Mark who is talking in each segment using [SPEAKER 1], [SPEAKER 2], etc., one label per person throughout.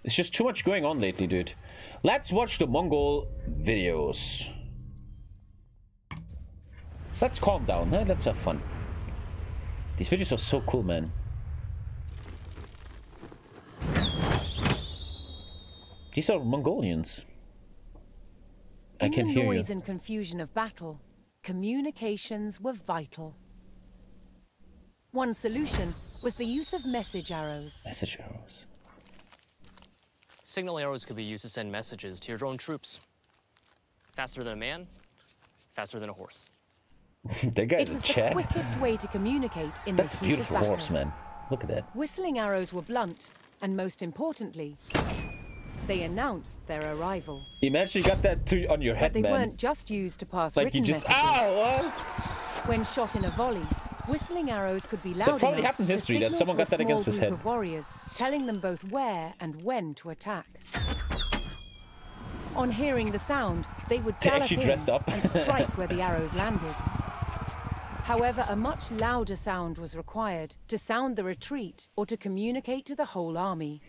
[SPEAKER 1] It's just too much going on lately, dude. Let's watch the Mongol videos. Let's calm down, huh? Let's have fun. These videos are so cool, man. These are Mongolians. I can hear you.
[SPEAKER 2] In the noise and confusion of battle, communications were vital. One solution was the use of message arrows.
[SPEAKER 1] Message arrows.
[SPEAKER 3] Signal arrows could be used to send messages to your drone troops. Faster than a man, faster than a horse.
[SPEAKER 1] That guy's
[SPEAKER 2] It was
[SPEAKER 1] a
[SPEAKER 2] the
[SPEAKER 1] chat.
[SPEAKER 2] quickest way to communicate in
[SPEAKER 1] That's a
[SPEAKER 2] the heat of
[SPEAKER 1] beautiful
[SPEAKER 2] battle.
[SPEAKER 1] horse, man. Look at that.
[SPEAKER 2] Whistling arrows were blunt, and most importantly, they announced their arrival.
[SPEAKER 1] Imagine you got that on your head,
[SPEAKER 2] But they
[SPEAKER 1] man.
[SPEAKER 2] weren't just used to pass
[SPEAKER 1] Like
[SPEAKER 2] written
[SPEAKER 1] you just,
[SPEAKER 2] messages.
[SPEAKER 1] what?
[SPEAKER 2] When shot in a volley, whistling arrows could be loud
[SPEAKER 1] That probably
[SPEAKER 2] enough
[SPEAKER 1] happened in
[SPEAKER 2] to
[SPEAKER 1] history, that
[SPEAKER 2] signal
[SPEAKER 1] someone
[SPEAKER 2] to a
[SPEAKER 1] got that against
[SPEAKER 2] small
[SPEAKER 1] his
[SPEAKER 2] group
[SPEAKER 1] head.
[SPEAKER 2] of warriors, telling them both where and when to attack. On hearing the sound, they would
[SPEAKER 1] They
[SPEAKER 2] gallop
[SPEAKER 1] actually
[SPEAKER 2] in
[SPEAKER 1] dressed up.
[SPEAKER 2] and strike where the arrows landed. However, a much louder sound was required to sound the retreat or to communicate to the whole army.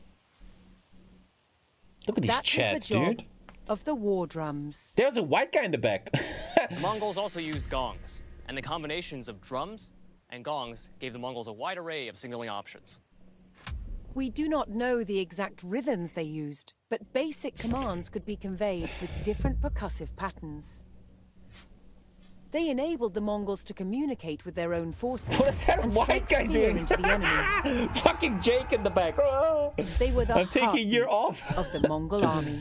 [SPEAKER 1] Look at these
[SPEAKER 2] That was
[SPEAKER 1] chats,
[SPEAKER 2] the job
[SPEAKER 1] dude.
[SPEAKER 2] of the war drums.
[SPEAKER 1] There's a white guy in the back.
[SPEAKER 3] The Mongols also used gongs, and the combinations of drums and gongs gave the Mongols a wide array of signaling options.
[SPEAKER 2] We do not know the exact rhythms they used, but basic commands could be conveyed with different percussive patterns. They enabled the Mongols to communicate with their own forces
[SPEAKER 1] What is that
[SPEAKER 2] and
[SPEAKER 1] white
[SPEAKER 2] strike
[SPEAKER 1] guy
[SPEAKER 2] fear
[SPEAKER 1] doing?
[SPEAKER 2] into the enemy.
[SPEAKER 1] Fucking Jake in the back. Oh.
[SPEAKER 2] They were the
[SPEAKER 1] I'm taking a year
[SPEAKER 2] heartbeat
[SPEAKER 1] off.
[SPEAKER 2] of the Mongol army.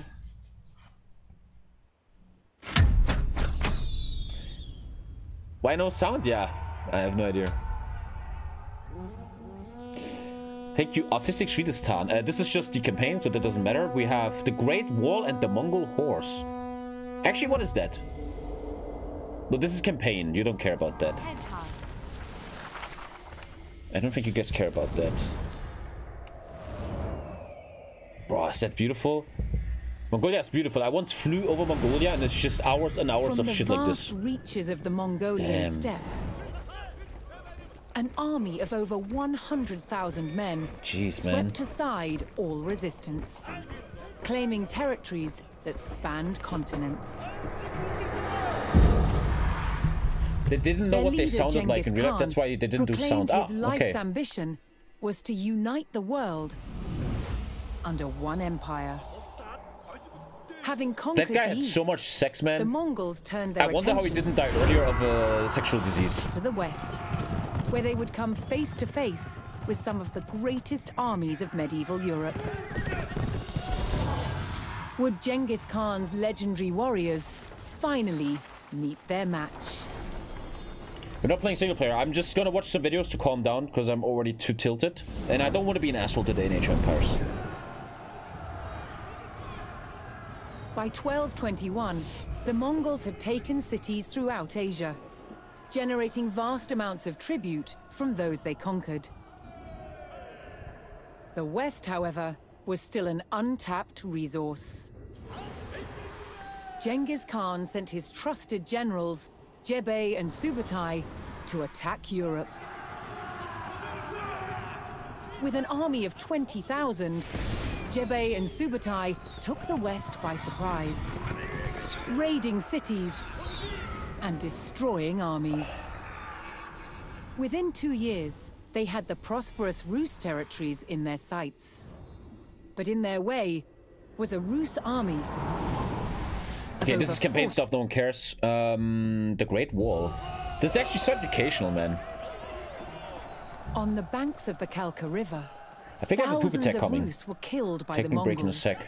[SPEAKER 1] Why no sound? Yeah, I have no idea. Thank you, Autistic Shridistan. This is just the campaign, so that doesn't matter. We have the Great Wall and the Mongol Horse. Actually, what is that? No, this is campaign. You don't care about that. I don't think you guys care about that. Bro, is that beautiful? Mongolia is beautiful. I once flew over Mongolia and it's just hours and hours of shit like this.
[SPEAKER 2] From the vast reaches of the Mongolian steppe, an army of over 100,000 men
[SPEAKER 1] Jeez, man.
[SPEAKER 2] swept aside all resistance, claiming territories that spanned continents.
[SPEAKER 1] They didn't know
[SPEAKER 2] Their
[SPEAKER 1] what they
[SPEAKER 2] leader,
[SPEAKER 1] sounded like in
[SPEAKER 2] Genghis
[SPEAKER 1] real life.
[SPEAKER 2] Khan,
[SPEAKER 1] That's why they didn't do
[SPEAKER 2] proclaimed
[SPEAKER 1] sound.
[SPEAKER 2] his
[SPEAKER 1] Ah,
[SPEAKER 2] life's
[SPEAKER 1] okay.
[SPEAKER 2] ambition was to unite the world under one empire. Having conquered
[SPEAKER 1] That guy
[SPEAKER 2] the
[SPEAKER 1] had
[SPEAKER 2] east,
[SPEAKER 1] so much sex,
[SPEAKER 2] the
[SPEAKER 1] man.
[SPEAKER 2] Mongols turned their
[SPEAKER 1] I wonder how he
[SPEAKER 2] attention
[SPEAKER 1] didn't die earlier of a sexual disease.
[SPEAKER 2] to the west, where they would come face to face with some of the greatest armies of medieval Europe. Would Genghis Khan's legendary warriors finally meet their match?
[SPEAKER 1] We're not playing single player. I'm just gonna watch some videos to calm down because I'm already too tilted. And I don't want to be an asshole today in Age of Empires.
[SPEAKER 2] By 1221, the Mongols had taken cities throughout Asia, generating vast amounts of tribute from those they conquered. The West, however, was still an untapped resource. Genghis Khan sent his trusted generals, Jebei and Subutai, to attack Europe. With an army of 20,000, Jebei and Subutai took the West by surprise, raiding cities and destroying armies. Within 2 years, they had the prosperous Rus territories in their sights. But in their way was a Rus army.
[SPEAKER 1] Okay, this is campaign stuff, no one cares. The Great Wall. This is actually so educational, man.
[SPEAKER 2] On the banks of the Kalka River,
[SPEAKER 1] I think I have a poop
[SPEAKER 2] thousands
[SPEAKER 1] attack
[SPEAKER 2] of
[SPEAKER 1] coming.
[SPEAKER 2] Rus were killed by
[SPEAKER 1] Take
[SPEAKER 2] the
[SPEAKER 1] me a break in a
[SPEAKER 2] Mongols.
[SPEAKER 1] sec.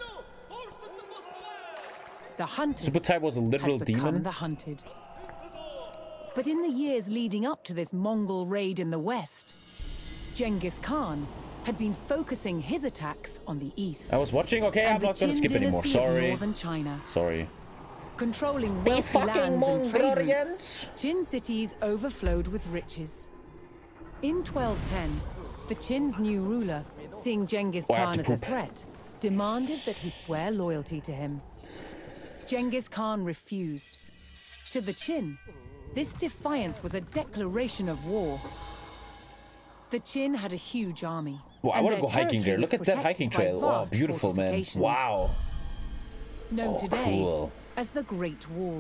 [SPEAKER 2] The hunters
[SPEAKER 1] Subutai was a literal
[SPEAKER 2] had become
[SPEAKER 1] demon.
[SPEAKER 2] the hunted. But in the years leading up to this Mongol raid in the west, Genghis Khan had been focusing his attacks on the east.
[SPEAKER 1] I was watching. Okay,
[SPEAKER 2] and
[SPEAKER 1] I'm
[SPEAKER 2] the
[SPEAKER 1] not gonna
[SPEAKER 2] Qin
[SPEAKER 1] skip anymore.
[SPEAKER 2] dynasty of
[SPEAKER 1] Sorry.
[SPEAKER 2] Northern China.
[SPEAKER 1] Sorry.
[SPEAKER 2] Controlling
[SPEAKER 1] The
[SPEAKER 2] wealthy
[SPEAKER 1] fucking
[SPEAKER 2] lands and trade routes,
[SPEAKER 1] Mongolians.
[SPEAKER 2] Qin cities overflowed with riches. In 1210, the Qin's new ruler, seeing Genghis
[SPEAKER 1] Oh, I have
[SPEAKER 2] Khan
[SPEAKER 1] to
[SPEAKER 2] as a
[SPEAKER 1] poop.
[SPEAKER 2] threat, demanded that he swear loyalty to him. Genghis Khan refused. To the Qin, this defiance was a declaration of war. The Qin had a huge army.
[SPEAKER 1] Wow, I
[SPEAKER 2] and
[SPEAKER 1] want to
[SPEAKER 2] their
[SPEAKER 1] go hiking there.
[SPEAKER 2] territory was
[SPEAKER 1] Look at that
[SPEAKER 2] protected
[SPEAKER 1] hiking
[SPEAKER 2] by
[SPEAKER 1] trail. Wow,
[SPEAKER 2] vast
[SPEAKER 1] beautiful, man.
[SPEAKER 2] fortifications,
[SPEAKER 1] Wow.
[SPEAKER 2] known
[SPEAKER 1] Oh,
[SPEAKER 2] today
[SPEAKER 1] cool.
[SPEAKER 2] as the Great Wall.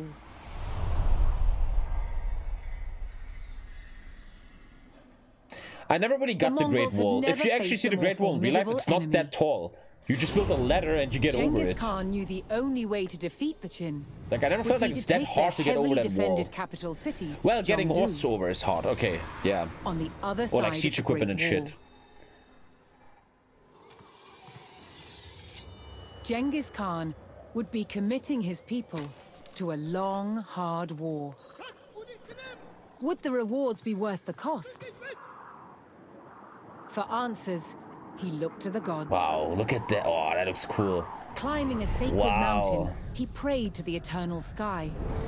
[SPEAKER 1] I never really got the Great
[SPEAKER 2] Mongols had
[SPEAKER 1] Wall. If
[SPEAKER 2] never
[SPEAKER 1] you actually
[SPEAKER 2] faced
[SPEAKER 1] see
[SPEAKER 2] a
[SPEAKER 1] the
[SPEAKER 2] more
[SPEAKER 1] Great Wall in real life,
[SPEAKER 2] formidable
[SPEAKER 1] it's not
[SPEAKER 2] enemy.
[SPEAKER 1] that tall. You just build a ladder and you get over
[SPEAKER 2] Genghis
[SPEAKER 1] it.
[SPEAKER 2] Khan knew the only way to defeat the Qin
[SPEAKER 1] Like, I never
[SPEAKER 2] would
[SPEAKER 1] felt
[SPEAKER 2] be
[SPEAKER 1] like
[SPEAKER 2] to
[SPEAKER 1] it's that
[SPEAKER 2] take
[SPEAKER 1] hard to
[SPEAKER 2] their
[SPEAKER 1] get over
[SPEAKER 2] heavily
[SPEAKER 1] that wall.
[SPEAKER 2] defended capital city.
[SPEAKER 1] Well, getting
[SPEAKER 2] Zhongdu,
[SPEAKER 1] horses over is hard. Okay, yeah.
[SPEAKER 2] on the other
[SPEAKER 1] Or
[SPEAKER 2] side
[SPEAKER 1] like siege
[SPEAKER 2] of the
[SPEAKER 1] equipment and
[SPEAKER 2] Great
[SPEAKER 1] shit.
[SPEAKER 2] Wall. Genghis Khan would be committing his people to a long, hard war. Would the rewards be worth the cost? For answers, he looked to the gods.
[SPEAKER 1] Wow, look at that. Oh, that looks cool.
[SPEAKER 2] Climbing a sacred
[SPEAKER 1] Wow.
[SPEAKER 2] mountain, he prayed to the eternal sky.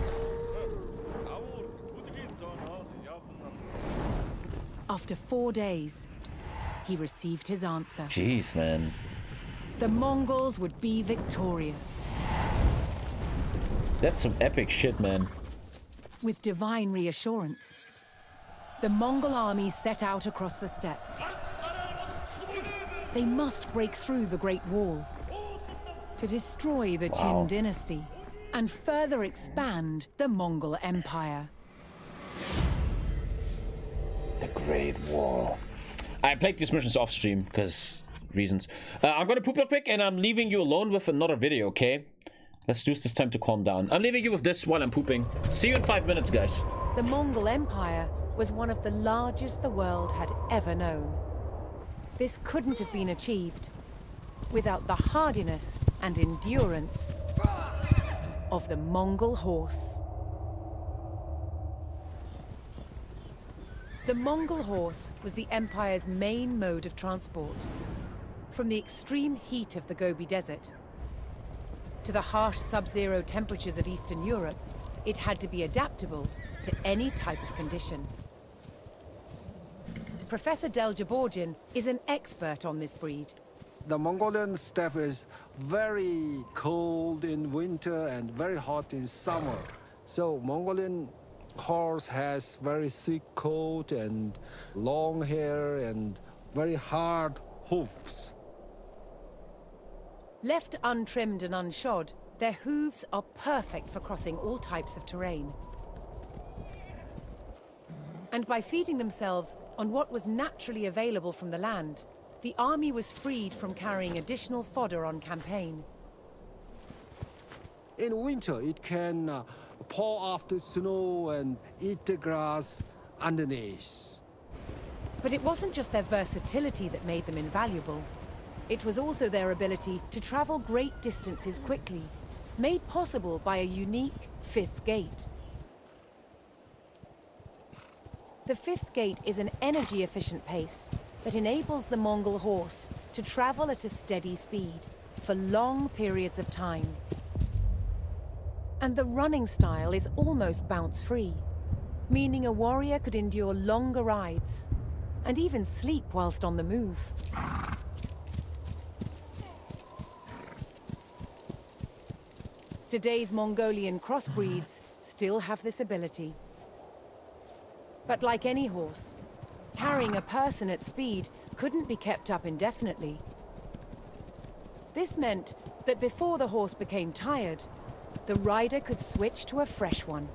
[SPEAKER 2] After 4 days, he received his answer.
[SPEAKER 1] Jeez, man.
[SPEAKER 2] The Mongols would be victorious.
[SPEAKER 1] That's some epic shit, man.
[SPEAKER 2] With divine reassurance, the Mongol army set out across the steppe. They must break through the Great Wall to destroy the Qin dynasty and further expand the Mongol Empire.
[SPEAKER 1] The Great Wall. I played these missions off stream because reasons. I'm gonna poop real quick and I'm leaving you alone with another video, okay? Let's use this time to calm down. I'm leaving you with this while I'm pooping. See you in 5 minutes, guys.
[SPEAKER 2] The Mongol Empire was one of the largest the world had ever known. This couldn't have been achieved without the hardiness and endurance of the Mongol horse. The Mongol horse was the Empire's main mode of transport. From the extreme heat of the Gobi Desert to the harsh sub-zero temperatures of Eastern Europe, it had to be adaptable to any type of condition. Professor Del Jaborgin is an expert on this breed.
[SPEAKER 4] The Mongolian steppe is very cold in winter and very hot in summer. So Mongolian horse has very thick coat and long hair and very hard hoofs.
[SPEAKER 2] Left untrimmed and unshod, their hooves are perfect for crossing all types of terrain. And by feeding themselves on what was naturally available from the land, the army was freed from carrying additional fodder on campaign.
[SPEAKER 4] In winter, it can pour off the snow and eat the grass underneath.
[SPEAKER 2] But it wasn't just their versatility that made them invaluable. It was also their ability to travel great distances quickly, made possible by a unique fifth gate. The fifth gate is an energy-efficient pace that enables the Mongol horse to travel at a steady speed for long periods of time. And the running style is almost bounce-free, meaning a warrior could endure longer rides and even sleep whilst on the move. Today's Mongolian crossbreeds still have this ability. But like any horse, carrying a person at speed couldn't be kept up indefinitely. This meant that before the horse became tired, the rider could switch to a fresh one.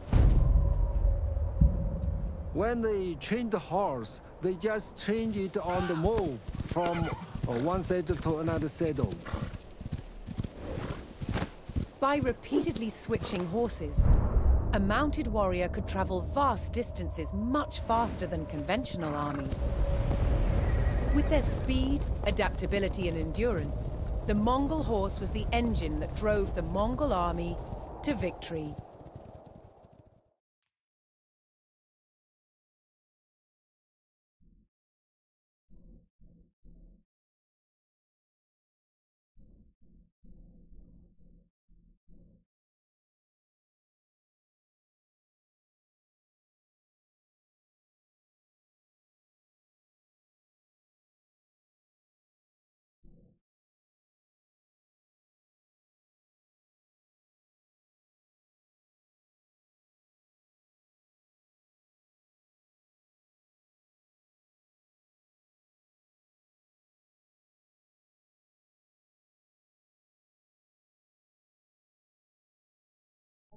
[SPEAKER 4] When they train the horse, they just change it on the move from one saddle to another saddle.
[SPEAKER 2] By repeatedly switching horses, a mounted warrior could travel vast distances much faster than conventional armies. With their speed, adaptability, and endurance, the Mongol horse was the engine that drove the Mongol army to victory.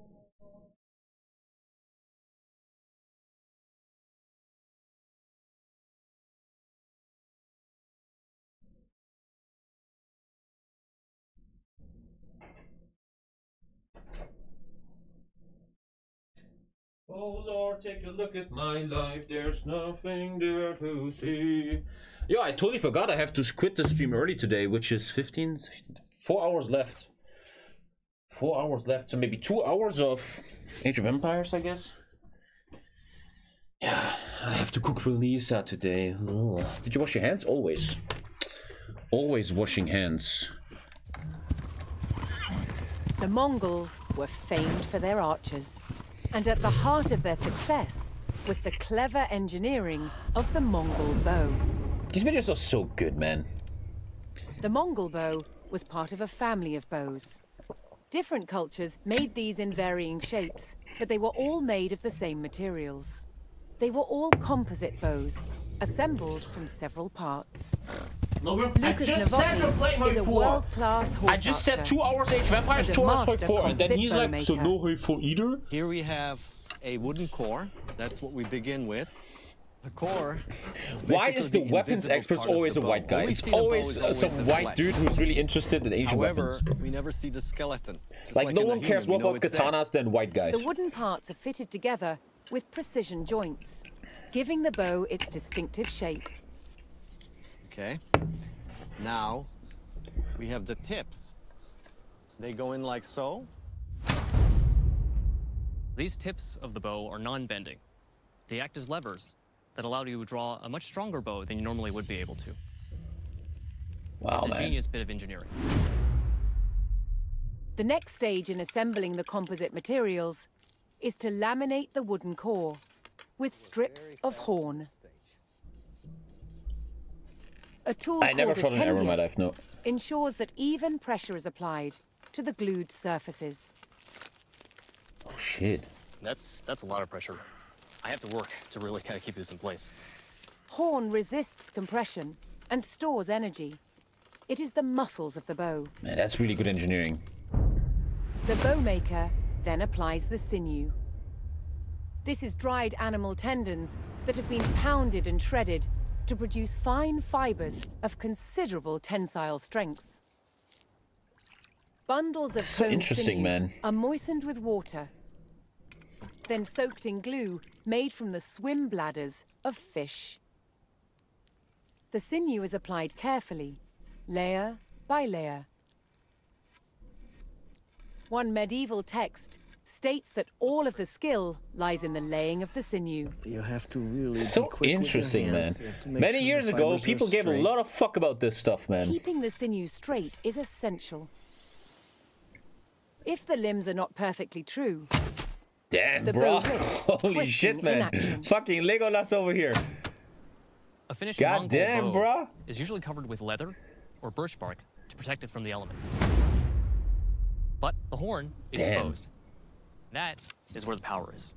[SPEAKER 1] Oh Lord, take a look at my life. There's nothing there to see. Yo, I totally forgot I have to quit the stream early today, which is 4 hours left. 4 hours left, so maybe 2 hours of Age of Empires, I guess. Yeah, I have to cook for Lisa today. Ugh. Did you wash your hands? Always. Always washing hands.
[SPEAKER 2] The Mongols were famed for their archers. And at the heart of their success was the clever engineering of the Mongol bow.
[SPEAKER 1] These videos are so good, man.
[SPEAKER 2] The Mongol bow was part of a family of bows. Different cultures made these in varying shapes, but they were all made of the same materials. They were all composite bows, assembled from several parts. Lucas Novotny is a world-class horse
[SPEAKER 1] I just said 2 hours Age of Empires, 2 hours for 4, and then he's like, so no hay for either?
[SPEAKER 5] Here we have a wooden core. That's what we begin with. The core.
[SPEAKER 1] Why is the weapons expert always a white guy? It's always some white dude who's really interested in Asian weapons.
[SPEAKER 5] However, we never see the skeleton.
[SPEAKER 1] Like no one cares more about katanas than white guys.
[SPEAKER 2] The wooden parts are fitted together with precision joints, giving the bow its distinctive shape.
[SPEAKER 5] Okay. Now, we have the tips. They go in like so.
[SPEAKER 3] These tips of the bow are non-bending. They act as levers that allow you to draw a much stronger bow than you normally would be able to.
[SPEAKER 1] Wow,
[SPEAKER 3] it's a
[SPEAKER 1] man.
[SPEAKER 3] genius bit of engineering.
[SPEAKER 2] The next stage in assembling the composite materials is to laminate the wooden core with strips of horn. A tool
[SPEAKER 1] I never
[SPEAKER 2] called
[SPEAKER 1] shot an arrow in my life, no.
[SPEAKER 2] ensures that even pressure is applied to the glued surfaces.
[SPEAKER 1] Oh shit.
[SPEAKER 3] That's a lot of pressure. I have to work to really kind of keep this in place.
[SPEAKER 2] Horn resists compression and stores energy. It is the muscles of the bow.
[SPEAKER 1] Man, that's really good engineering.
[SPEAKER 2] The bowmaker then applies the sinew. This is dried animal tendons that have been pounded and shredded to produce fine fibers of considerable tensile strength. Bundles of
[SPEAKER 1] So
[SPEAKER 2] bone
[SPEAKER 1] interesting,
[SPEAKER 2] sinew
[SPEAKER 1] man.
[SPEAKER 2] are moistened with water, then soaked in glue made from the swim bladders of fish. The sinew is applied carefully, layer by layer. One medieval text states that all of the skill lies in the laying of the sinew.
[SPEAKER 5] You have to really
[SPEAKER 1] So interesting, man. Many years ago, people gave a lot of fuck about this stuff, man.
[SPEAKER 2] Keeping the sinew straight is essential. If the limbs are not perfectly true,
[SPEAKER 1] Damn,
[SPEAKER 2] the
[SPEAKER 1] bro.
[SPEAKER 2] bow risks
[SPEAKER 1] Holy
[SPEAKER 2] twisting
[SPEAKER 1] shit,
[SPEAKER 2] in
[SPEAKER 1] man.
[SPEAKER 2] action.
[SPEAKER 1] Fucking Legolas over here.
[SPEAKER 3] A finishing Mongol
[SPEAKER 1] Goddamn,
[SPEAKER 3] bow
[SPEAKER 1] bro.
[SPEAKER 3] is usually covered with leather or birch bark to protect it from the elements. But the horn is
[SPEAKER 1] Damn.
[SPEAKER 3] exposed. That is where the power is.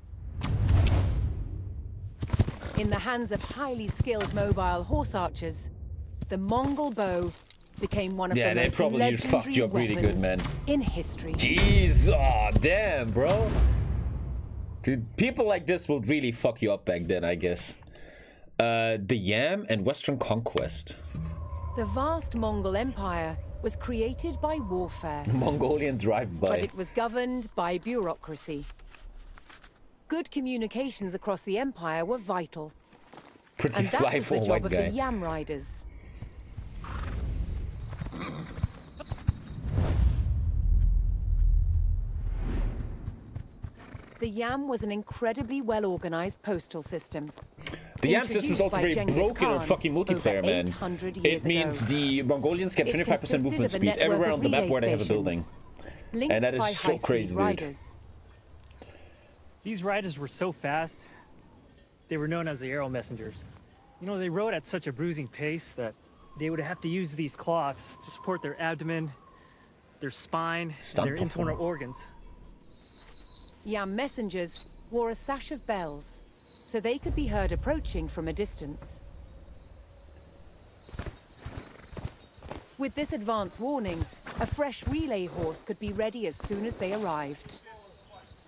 [SPEAKER 2] in the hands of highly skilled mobile horse archers, the Mongol bow became one of the most
[SPEAKER 1] probably
[SPEAKER 2] legendary
[SPEAKER 1] fucked you up really good, man.
[SPEAKER 2] in history.
[SPEAKER 1] Jeez, oh damn, bro. Dude, people like this will really fuck you up back then, I guess. The Yam and Western Conquest.
[SPEAKER 2] The vast Mongol Empire was created by warfare,
[SPEAKER 1] Mongolian drive-by.
[SPEAKER 2] but it was governed by bureaucracy. Good communications across the empire were vital,
[SPEAKER 1] Pretty
[SPEAKER 2] and that
[SPEAKER 1] fly
[SPEAKER 2] was
[SPEAKER 1] for
[SPEAKER 2] the
[SPEAKER 1] a
[SPEAKER 2] job
[SPEAKER 1] white
[SPEAKER 2] of
[SPEAKER 1] guy.
[SPEAKER 2] the Yam riders. The Yam was an incredibly well-organized postal system.
[SPEAKER 1] The Yam system is
[SPEAKER 2] introduced
[SPEAKER 1] also
[SPEAKER 2] by
[SPEAKER 1] very
[SPEAKER 2] Genghis
[SPEAKER 1] broken on
[SPEAKER 2] Khan
[SPEAKER 1] fucking multiplayer,
[SPEAKER 2] over
[SPEAKER 1] man.
[SPEAKER 2] 800
[SPEAKER 1] It
[SPEAKER 2] years
[SPEAKER 1] means
[SPEAKER 2] ago.
[SPEAKER 1] the Mongolians get
[SPEAKER 2] It
[SPEAKER 1] 25%
[SPEAKER 2] consisted
[SPEAKER 1] movement
[SPEAKER 2] of a
[SPEAKER 1] speed
[SPEAKER 2] network
[SPEAKER 1] everywhere
[SPEAKER 2] of
[SPEAKER 1] on the map
[SPEAKER 2] relay
[SPEAKER 1] where they have a
[SPEAKER 2] stations,
[SPEAKER 1] building.
[SPEAKER 2] linked
[SPEAKER 1] And that is
[SPEAKER 2] by
[SPEAKER 1] so
[SPEAKER 2] high-speed
[SPEAKER 1] crazy, dude.
[SPEAKER 2] riders.
[SPEAKER 6] These riders were so fast, they were known as the arrow messengers. You know, they rode at such a bruising pace that they would have to use these cloths to support their abdomen, their spine,
[SPEAKER 1] Stunt
[SPEAKER 6] their internal
[SPEAKER 1] performer.
[SPEAKER 6] organs.
[SPEAKER 2] Yam messengers wore a sash of bells, so they could be heard approaching from a distance. With this advance warning, a fresh relay horse could be ready as soon as they arrived.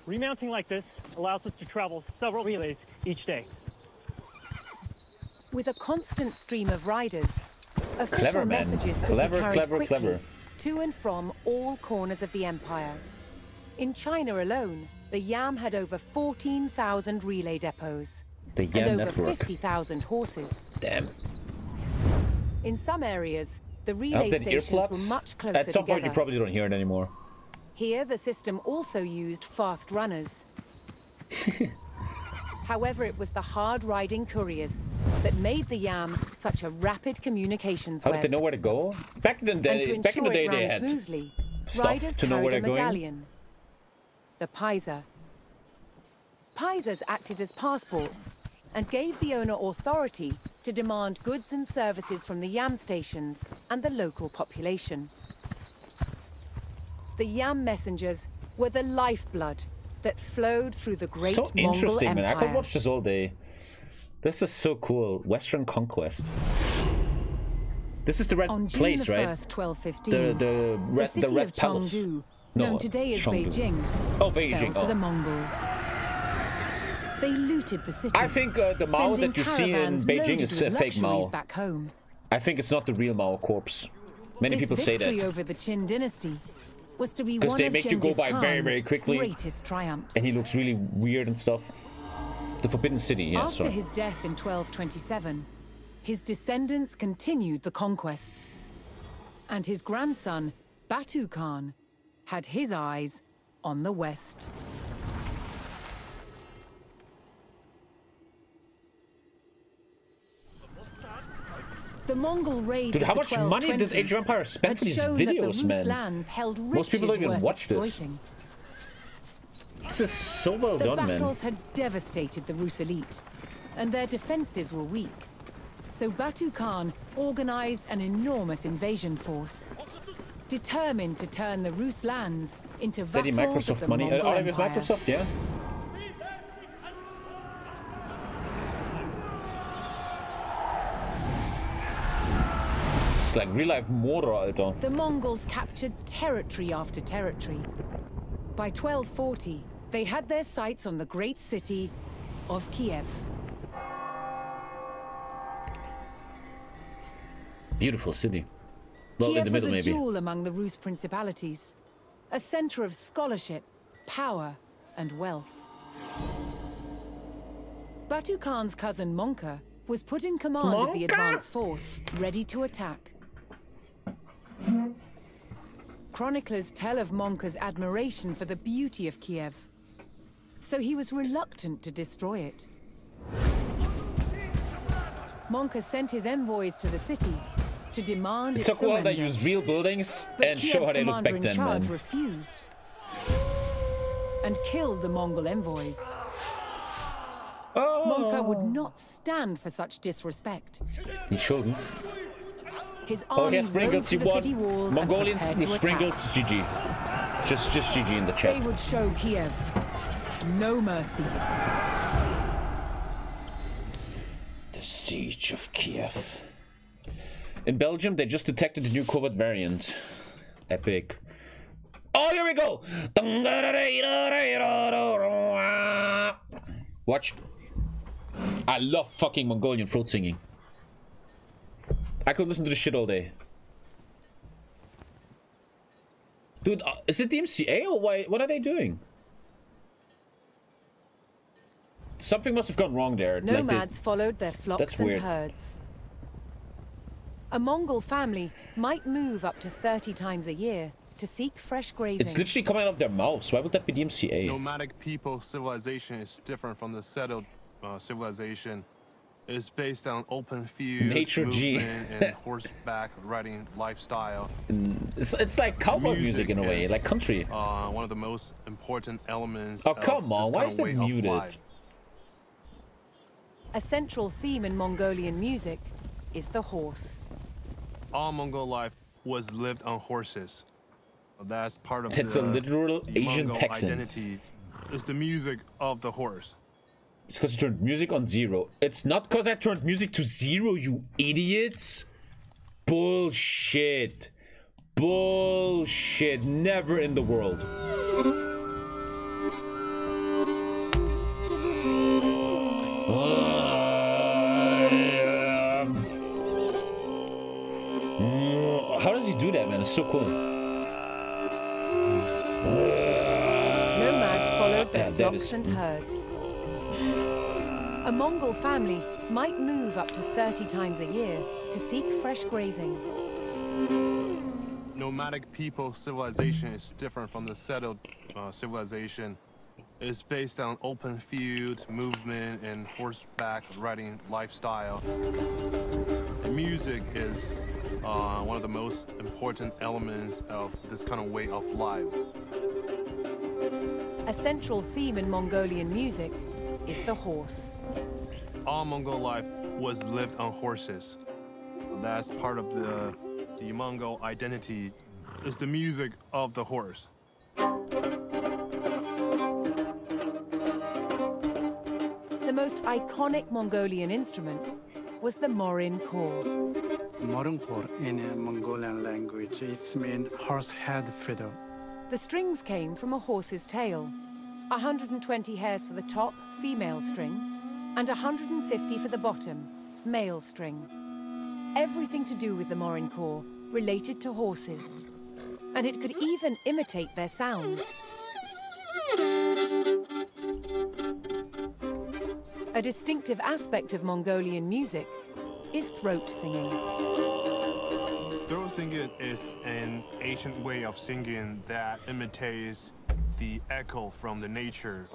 [SPEAKER 6] Remounting like this allows us to travel several relays each day.
[SPEAKER 2] With a constant stream of riders, official
[SPEAKER 1] Clever, man.
[SPEAKER 2] messages could
[SPEAKER 1] Clever,
[SPEAKER 2] be carried
[SPEAKER 1] clever,
[SPEAKER 2] quickly
[SPEAKER 1] clever.
[SPEAKER 2] to and from all corners of the empire. In China alone, the Yam had over 14,000 relay depots
[SPEAKER 1] The Yam
[SPEAKER 2] and over
[SPEAKER 1] network.
[SPEAKER 2] 50,000 horses.
[SPEAKER 1] Damn.
[SPEAKER 2] In some areas, the
[SPEAKER 1] I
[SPEAKER 2] relay
[SPEAKER 1] hope that
[SPEAKER 2] stations
[SPEAKER 1] earplugs.
[SPEAKER 2] were much closer
[SPEAKER 1] At some point,
[SPEAKER 2] together.
[SPEAKER 1] you probably don't hear it anymore.
[SPEAKER 2] Here, the system also used fast runners. However, it was the hard-riding couriers that made the Yam such a rapid communications
[SPEAKER 1] How
[SPEAKER 2] web.
[SPEAKER 1] did they know where to go? Back in the
[SPEAKER 2] And to
[SPEAKER 1] day,
[SPEAKER 2] ensure
[SPEAKER 1] they
[SPEAKER 2] it ran
[SPEAKER 1] had
[SPEAKER 2] smoothly,
[SPEAKER 1] stuff
[SPEAKER 2] riders
[SPEAKER 1] to know where
[SPEAKER 2] carried
[SPEAKER 1] they're
[SPEAKER 2] a
[SPEAKER 1] going.
[SPEAKER 2] medallion, the paisa. Paisas acted as passports and gave the owner authority to demand goods and services from the Yam stations and the local population. The Yam messengers were the lifeblood that flowed through the great
[SPEAKER 1] So
[SPEAKER 2] Mongol
[SPEAKER 1] interesting, man. I
[SPEAKER 2] Empire.
[SPEAKER 1] could watch this all day. This is so cool. Western conquest. This is the red
[SPEAKER 2] On June
[SPEAKER 1] place,
[SPEAKER 2] the
[SPEAKER 1] right?
[SPEAKER 2] 1st, 1215,
[SPEAKER 1] The red,
[SPEAKER 2] city
[SPEAKER 1] the red
[SPEAKER 2] of
[SPEAKER 1] palace.
[SPEAKER 2] Chengdu,
[SPEAKER 1] No,
[SPEAKER 2] known today as
[SPEAKER 1] Chengdu.
[SPEAKER 2] Beijing,
[SPEAKER 1] Oh,
[SPEAKER 2] fell
[SPEAKER 1] Beijing.
[SPEAKER 2] to
[SPEAKER 1] Oh.
[SPEAKER 2] the Mongols. They looted the city.
[SPEAKER 1] I think the Mao
[SPEAKER 2] sending
[SPEAKER 1] that you see in
[SPEAKER 2] caravans
[SPEAKER 1] Beijing
[SPEAKER 2] loaded
[SPEAKER 1] is
[SPEAKER 2] with
[SPEAKER 1] a fake
[SPEAKER 2] luxuries
[SPEAKER 1] Mao.
[SPEAKER 2] back home.
[SPEAKER 1] I think it's not the real Mao corpse. Many
[SPEAKER 2] This
[SPEAKER 1] people say
[SPEAKER 2] victory
[SPEAKER 1] that.
[SPEAKER 2] over the Qin dynasty was to be
[SPEAKER 1] 'Cause
[SPEAKER 2] one
[SPEAKER 1] they
[SPEAKER 2] of
[SPEAKER 1] make you go
[SPEAKER 2] Genghis
[SPEAKER 1] by very,
[SPEAKER 2] Khan's
[SPEAKER 1] very quickly,
[SPEAKER 2] greatest triumphs.
[SPEAKER 1] And he looks really weird and stuff. The Forbidden City, yeah,
[SPEAKER 2] After
[SPEAKER 1] sorry.
[SPEAKER 2] his death in 1227, his descendants continued the conquests. And his grandson, Batu Khan, had his eyes on the west. The Mongol raids
[SPEAKER 1] Dude,
[SPEAKER 2] of
[SPEAKER 1] how
[SPEAKER 2] the
[SPEAKER 1] much money did
[SPEAKER 2] 1220s
[SPEAKER 1] Age of Empires spend
[SPEAKER 2] had
[SPEAKER 1] for these
[SPEAKER 2] shown that the
[SPEAKER 1] videos,
[SPEAKER 2] Rus
[SPEAKER 1] man?
[SPEAKER 2] lands held
[SPEAKER 1] Most people don't
[SPEAKER 2] riches
[SPEAKER 1] even
[SPEAKER 2] worth
[SPEAKER 1] watch this.
[SPEAKER 2] exploiting.
[SPEAKER 1] This is so well
[SPEAKER 2] The
[SPEAKER 1] done, man.
[SPEAKER 2] battles had devastated the Rus elite, and their defenses were weak. So Batu Khan organized an enormous invasion force, determined to turn the Rus lands into
[SPEAKER 1] Daddy
[SPEAKER 2] vassals of
[SPEAKER 1] Microsoft
[SPEAKER 2] the
[SPEAKER 1] money.
[SPEAKER 2] Mongol
[SPEAKER 1] Are they with
[SPEAKER 2] Empire.
[SPEAKER 1] Microsoft? Yeah. It's like real life Mordor, Alter.
[SPEAKER 2] The Mongols captured territory after territory. By 1240, they had their sights on the great city of Kiev.
[SPEAKER 1] Beautiful city. Well,
[SPEAKER 2] Kiev
[SPEAKER 1] in the middle,
[SPEAKER 2] was a
[SPEAKER 1] maybe.
[SPEAKER 2] jewel among the Rus principalities, a center of scholarship, power, and wealth. Batu Khan's cousin Monka was put in command of the advance force, ready to attack. Chroniclers tell of Monka's admiration for the beauty of Kiev, so he was reluctant to destroy it. Monka sent his envoys to the city to demand
[SPEAKER 1] It's
[SPEAKER 2] its
[SPEAKER 1] so cool how they
[SPEAKER 2] surrender.
[SPEAKER 1] use real buildings
[SPEAKER 2] But
[SPEAKER 1] and show
[SPEAKER 2] Kiev's
[SPEAKER 1] how they look
[SPEAKER 2] commander
[SPEAKER 1] back
[SPEAKER 2] in
[SPEAKER 1] then,
[SPEAKER 2] charge
[SPEAKER 1] man.
[SPEAKER 2] refused and killed the Mongol envoys. Monka would not stand for such disrespect.
[SPEAKER 1] He shouldn't.
[SPEAKER 2] His
[SPEAKER 1] Oh,
[SPEAKER 2] army
[SPEAKER 1] he has
[SPEAKER 2] rode
[SPEAKER 1] Pringles,
[SPEAKER 2] to
[SPEAKER 1] he
[SPEAKER 2] the city
[SPEAKER 1] won.
[SPEAKER 2] walls
[SPEAKER 1] Mongolians
[SPEAKER 2] and
[SPEAKER 1] with
[SPEAKER 2] prepared to
[SPEAKER 1] Pringles,
[SPEAKER 2] attack.
[SPEAKER 1] GG. Just GG in the
[SPEAKER 2] They
[SPEAKER 1] chat.
[SPEAKER 2] would show Kiev no mercy.
[SPEAKER 1] The Siege of Kiev. In Belgium, they just detected the new COVID variant. Epic. Oh, here we go! Watch. I love fucking Mongolian throat singing. I could listen to this shit all day. Dude, is it the MCA or why? What are they doing? Something must have gone wrong there. like
[SPEAKER 2] Nomads followed their flocks
[SPEAKER 1] That's
[SPEAKER 2] and
[SPEAKER 1] weird.
[SPEAKER 2] herds. A Mongol family might move up to 30 times a year to seek fresh grazing.
[SPEAKER 1] It's literally coming out of their mouths. Why would that be the MCA?
[SPEAKER 7] Nomadic people civilization is different from the settled civilization. It's based on open fields,
[SPEAKER 1] Nature G.
[SPEAKER 7] movement, and horseback riding lifestyle.
[SPEAKER 1] It's like cowboy music in a way,
[SPEAKER 7] is,
[SPEAKER 1] like country.
[SPEAKER 7] One of the most important elements.
[SPEAKER 1] Oh,
[SPEAKER 7] of
[SPEAKER 1] come on.
[SPEAKER 7] this
[SPEAKER 1] Why
[SPEAKER 7] kind
[SPEAKER 1] is
[SPEAKER 7] of
[SPEAKER 1] that
[SPEAKER 7] way of
[SPEAKER 1] muted?
[SPEAKER 7] life.
[SPEAKER 2] A central theme in Mongolian music is the horse.
[SPEAKER 7] All Mongol life was lived on horses. That's part of
[SPEAKER 1] That's
[SPEAKER 7] the
[SPEAKER 1] a literal Asian
[SPEAKER 7] Mongol
[SPEAKER 1] Texan.
[SPEAKER 7] identity. Is the music of the horse.
[SPEAKER 1] It's because I turned music on 0. It's not because I turned music to 0, you idiots. Bullshit. Bullshit. Never in the world. do that, man. It's so cool.
[SPEAKER 2] Nomads followed their flocks and herds. A Mongol family might move up to 30 times a year to seek fresh grazing.
[SPEAKER 7] Nomadic people civilization is different from the settled civilization. It's based on open field movement and horseback riding lifestyle. The music is one of the most important elements of this kind of way of life.
[SPEAKER 2] A central theme in Mongolian music is the horse.
[SPEAKER 7] All Mongol life was lived on horses. That's part of the Mongol identity, is the music of the horse.
[SPEAKER 2] The most iconic Mongolian instrument was the morin khor.
[SPEAKER 8] Morin khor in Mongolian language, it means horse head fiddle.
[SPEAKER 2] The strings came from a horse's tail. 120 hairs for the top, female string, and 150 for the bottom, male string. Everything to do with the morin khor related to horses. And it could even imitate their sounds. A distinctive aspect of Mongolian music is throat singing.
[SPEAKER 7] Throat singing is an ancient way of singing that imitates the echo from the nature.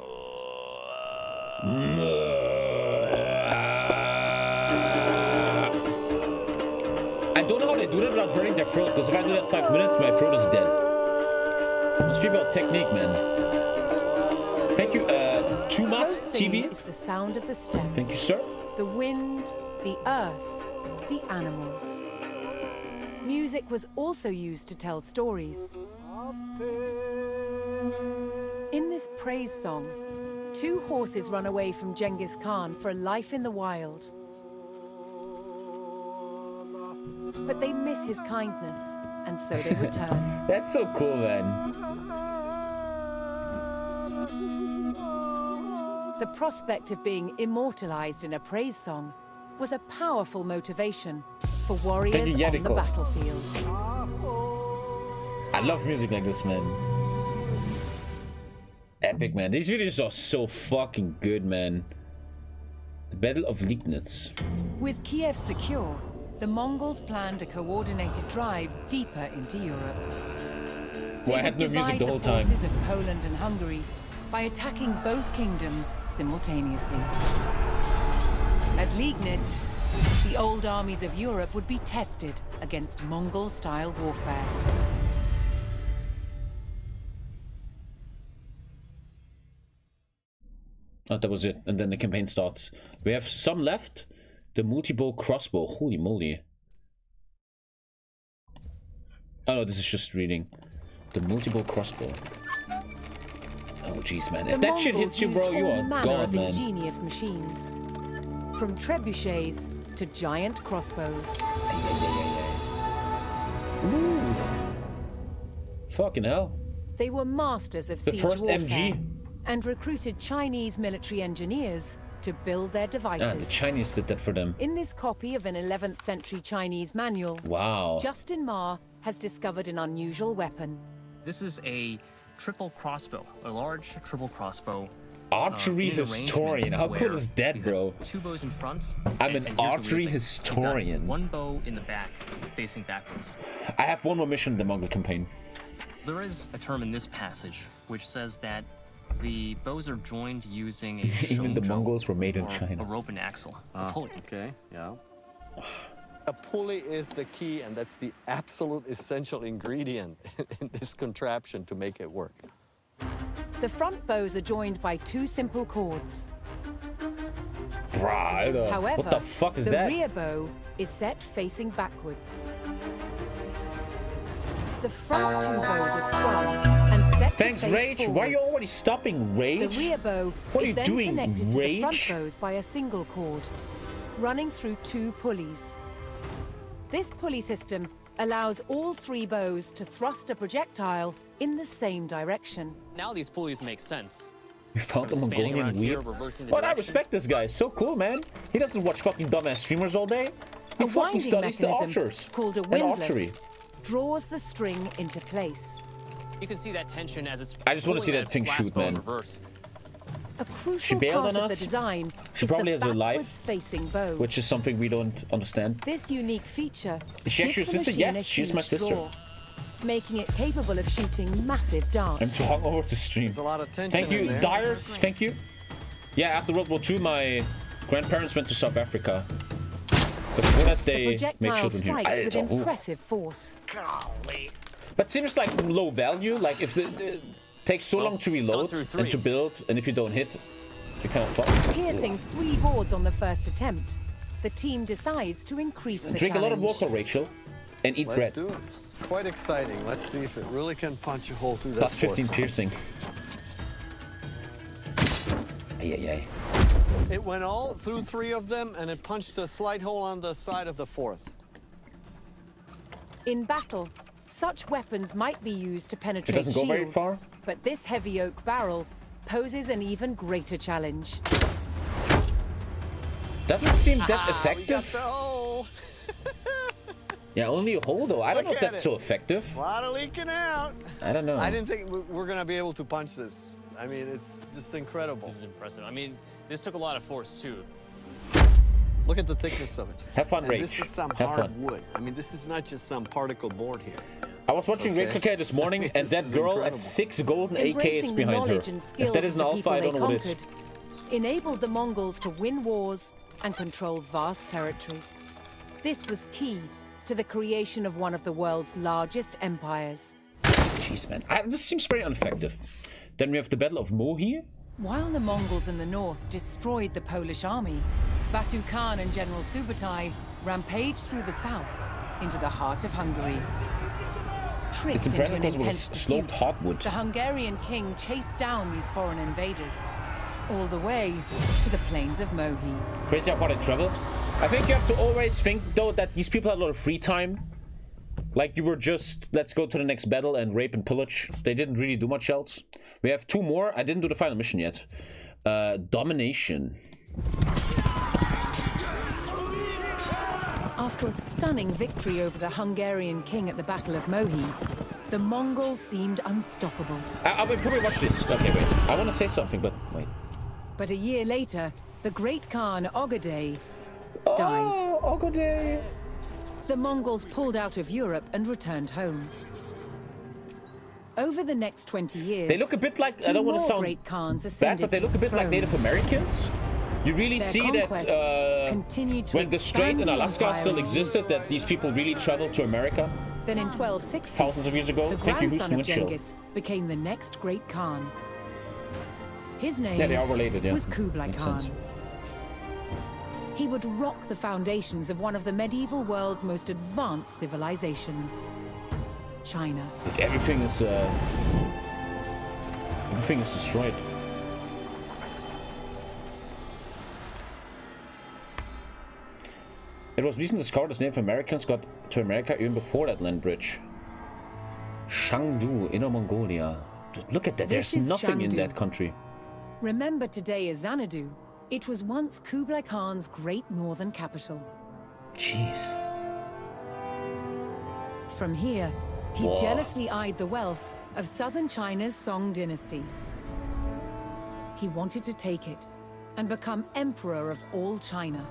[SPEAKER 1] I don't know how they do that without hurting their throat, because if I do that 5 minutes, my throat is dead. Must be about technique, man. Thank you, Tumas TV.
[SPEAKER 2] Is the sound of the steppe.
[SPEAKER 1] Thank you, sir.
[SPEAKER 2] The wind, the earth, the animals. Music was also used to tell stories. In this praise song, 2 horses run away from Genghis Khan for a life in the wild. But they miss his kindness, and so they return.
[SPEAKER 1] That's so cool, man.
[SPEAKER 2] The prospect of being immortalized in a praise song was a powerful motivation for warriors on the battlefield.
[SPEAKER 1] I love music like this, man. Epic, man. These videos are so fucking good, man. The Battle of Liegnitz.
[SPEAKER 2] With Kiev secure, the Mongols planned a coordinated drive deeper into Europe.
[SPEAKER 1] Well, I had no music the whole time.
[SPEAKER 2] They would divide the forces of Poland and Hungary by attacking both kingdoms simultaneously. At Liegnitz, the old armies of Europe would be tested against Mongol-style warfare.
[SPEAKER 1] Oh, that was it. And then the campaign starts. We have some left. The multi-bow crossbow. Holy moly. Oh no, this is just reading. The multi-bow crossbow. Oh jeez, man. If that shit hits you, bro, you are gone, man.
[SPEAKER 2] Ingenious machines. From trebuchets to giant crossbows.
[SPEAKER 1] Ooh. Fucking hell.
[SPEAKER 2] They were masters of siege
[SPEAKER 1] first
[SPEAKER 2] warfare
[SPEAKER 1] MG.
[SPEAKER 2] and recruited Chinese military engineers to build their devices.
[SPEAKER 1] The Chinese did that for them.
[SPEAKER 2] In this copy of an 11th century Chinese manual,
[SPEAKER 1] wow,
[SPEAKER 2] Justin Ma has discovered an unusual weapon.
[SPEAKER 3] This is a triple crossbow, a large triple crossbow.
[SPEAKER 1] Archery historian. How cool is that, bro?
[SPEAKER 3] 2 bows in front.
[SPEAKER 1] I'm an archery historian.
[SPEAKER 3] 1 bow in the back, facing backwards.
[SPEAKER 1] I have 1 more mission in the Mongol campaign.
[SPEAKER 3] There is a term in this passage which says that the bows are joined using a
[SPEAKER 1] even the Mongols were made in China.
[SPEAKER 3] A rope and axle. A pulley.
[SPEAKER 5] Okay, yeah. A pulley is the key, and that's the absolute essential ingredient in this contraption to make it work.
[SPEAKER 2] The front bows are joined by 2 simple cords.
[SPEAKER 1] However, what the fuck is that?
[SPEAKER 2] The rear bow is set facing backwards. The front 2 bows are strung and set
[SPEAKER 1] Thanks,
[SPEAKER 2] to face
[SPEAKER 1] Rage.
[SPEAKER 2] forwards.
[SPEAKER 1] Why are you already stopping, Rage?
[SPEAKER 2] The rear bow
[SPEAKER 1] what are
[SPEAKER 2] is
[SPEAKER 1] you
[SPEAKER 2] then
[SPEAKER 1] doing,
[SPEAKER 2] connected
[SPEAKER 1] Rage?
[SPEAKER 2] to the front bows by a single cord, running through 2 pulleys. This pulley system allows all 3 bows to thrust a projectile in the same direction.
[SPEAKER 3] Now these pulleys make sense.
[SPEAKER 1] You found the
[SPEAKER 3] Sort of spanning
[SPEAKER 1] Mongolian
[SPEAKER 3] around here,
[SPEAKER 1] weird.
[SPEAKER 3] reversing the
[SPEAKER 1] Well, I
[SPEAKER 3] direction.
[SPEAKER 1] respect this guy. So cool, man. He doesn't watch fucking dumbass streamers all day. He
[SPEAKER 2] A
[SPEAKER 1] fucking
[SPEAKER 2] winding
[SPEAKER 1] studies the
[SPEAKER 2] mechanism
[SPEAKER 1] archers
[SPEAKER 2] called a
[SPEAKER 1] and
[SPEAKER 2] windlass
[SPEAKER 1] archery.
[SPEAKER 2] draws the string into place.
[SPEAKER 3] You can see that tension as it's.
[SPEAKER 1] I just want to see that thing shoot, man.
[SPEAKER 3] Reverse.
[SPEAKER 2] A crucial part of the design
[SPEAKER 1] she probably has a life,
[SPEAKER 2] facing bow,
[SPEAKER 1] which is something we don't understand.
[SPEAKER 2] This unique feature
[SPEAKER 1] is she actually your sister? Yes, she's my sister.
[SPEAKER 2] Making it capable of shooting massive darts.
[SPEAKER 1] I'm too hungover to stream.
[SPEAKER 5] There's a lot of tension.
[SPEAKER 1] Thank you,
[SPEAKER 5] in there.
[SPEAKER 1] Dyers. Thank you. Yeah, after World War II, my grandparents went to South Africa. But before that, they made children here.
[SPEAKER 2] With impressive force.
[SPEAKER 5] Golly.
[SPEAKER 1] But seems like low value. Like if it takes so long to reload and to build, and if you don't hit, you kind of fall.
[SPEAKER 2] Piercing 3 boards on the first attempt, the team decides to increase the
[SPEAKER 1] Drink
[SPEAKER 2] challenge.
[SPEAKER 1] a lot of water, Rachel, and eat bread.
[SPEAKER 5] Let's do it. Quite exciting. Let's see if it really can punch a hole through that.
[SPEAKER 1] Plus 15 piercing. Ay.
[SPEAKER 5] It went all through 3 of them, and it punched a slight hole on the side of the 4th.
[SPEAKER 2] In battle, such weapons might be used to penetrate
[SPEAKER 1] shields. It doesn't go very far.
[SPEAKER 2] But this heavy oak barrel poses an even greater challenge.
[SPEAKER 1] Doesn't seem that effective.
[SPEAKER 5] We got the hole.
[SPEAKER 1] Yeah, only a hole though. I don't know if that's so effective.
[SPEAKER 5] A lot of leaking out.
[SPEAKER 1] I don't know.
[SPEAKER 5] I didn't think we're gonna be able to punch this. I mean, it's just incredible.
[SPEAKER 3] This is impressive. I mean, this took a lot of force too.
[SPEAKER 5] Look at the thickness of it.
[SPEAKER 1] Have fun, Rach.
[SPEAKER 5] This is some hard wood. I mean, this is not just some particle board here.
[SPEAKER 1] I was watching TommyKay this morning, and that girl has 6 golden AKs behind her. If that is an alpha, I don't know what is.
[SPEAKER 2] Enabled the Mongols to win wars and control vast territories. This was key to the creation of one of the world's largest empires.
[SPEAKER 1] Jeez, man. This seems very ineffective. Then we have the Battle of Mohi.
[SPEAKER 2] While the Mongols in the north destroyed the Polish army, Batu Khan and General Subutai rampaged through the south into the heart of Hungary. Tricked into an intense pursuit,
[SPEAKER 1] hardwood.
[SPEAKER 2] the Hungarian king chased down these foreign invaders, all the way to the plains of Mohi.
[SPEAKER 1] Crazy how far they traveled. I think you have to always think, though, that these people had a lot of free time. Like, you were just, let's go to the next battle and rape and pillage. They didn't really do much else. We have 2 more. I didn't do the final mission yet. Domination.
[SPEAKER 2] After a stunning victory over the Hungarian king at the Battle of Mohi, the Mongols seemed unstoppable.
[SPEAKER 1] I will probably watch this. Okay, wait. I want to say something, but wait.
[SPEAKER 2] But a year later, the great Khan Ogoday died.
[SPEAKER 1] Oh, Ogoday!
[SPEAKER 2] The Mongols pulled out of Europe and returned home. Over the next 20 years,
[SPEAKER 1] they look a bit like, I don't want to sound bad, but they look a bit like Native Americans. You really see that when the strait in Alaska still existed, that these people really traveled to America.
[SPEAKER 2] Then in 1260,
[SPEAKER 1] thousands of years ago,
[SPEAKER 2] the grandson of Genghis became the next great Khan. His name
[SPEAKER 1] they are related,
[SPEAKER 2] was Kublai Khan. He would rock the foundations of one of the medieval world's most advanced civilizations, China.
[SPEAKER 1] Everything is destroyed. It was recently discovered as Native Americans got to America even before that land bridge. Shangdu, Inner Mongolia. Look at that, there's nothing in that country.
[SPEAKER 2] Remember today as Xanadu. It was once Kublai Khan's great northern capital.
[SPEAKER 1] Jeez.
[SPEAKER 2] From here, he jealously eyed the wealth of southern China's Song dynasty. He wanted to take it and become emperor of all China.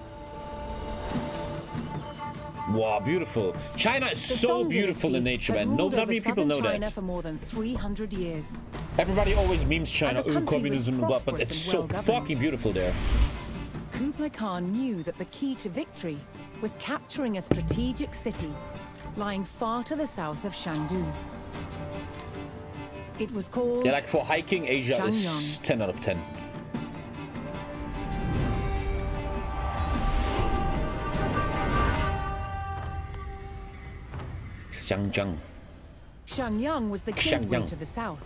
[SPEAKER 1] Wow, beautiful. China is so beautiful in nature, man. Not many people know
[SPEAKER 2] China
[SPEAKER 1] that.
[SPEAKER 2] For more than 300 years.
[SPEAKER 1] Everybody always memes China, communism, but it's so fucking beautiful there.
[SPEAKER 2] Kublai Khan knew that the key to victory was capturing a strategic city lying far to the south of Shangdu. It was called...
[SPEAKER 1] Yeah, like for hiking, Asia is 10 out of 10. Xiangyang.
[SPEAKER 2] Xiangyang was the gateway to the south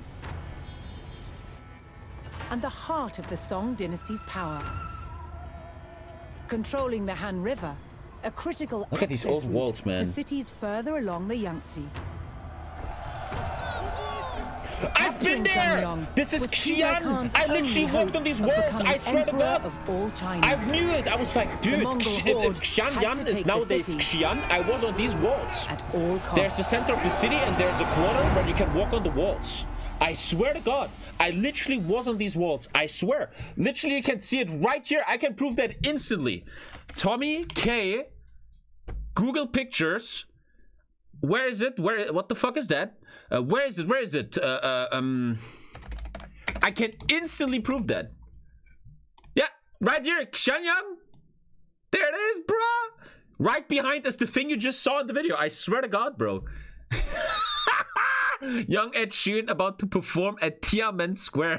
[SPEAKER 2] and the heart of the Song dynasty's power. Controlling the Han River, a critical
[SPEAKER 1] Look at these old walls, man.
[SPEAKER 2] to cities further along the Yangtze.
[SPEAKER 1] I've been there! This is Xi'an! I literally walked on these worlds, I swear to God!
[SPEAKER 2] Of all China.
[SPEAKER 1] I knew it! I was like, dude, if Xianyan is nowadays Xi'an, I was on these walls.
[SPEAKER 2] At all costs.
[SPEAKER 1] There's the center of the city and there's a corner where you can walk on the walls. I swear to God, I literally was on these walls. I swear. Literally, you can see it right here. I can prove that instantly. TommyKay, Google Pictures. Where is it? What the fuck is that? Where is it? Where is it? I can instantly prove that. Yeah, right here, Xianyang. There it is, bro. Right behind us, the thing you just saw in the video. I swear to God, bro. Young Ed Sheeran about to perform at Tiananmen Square.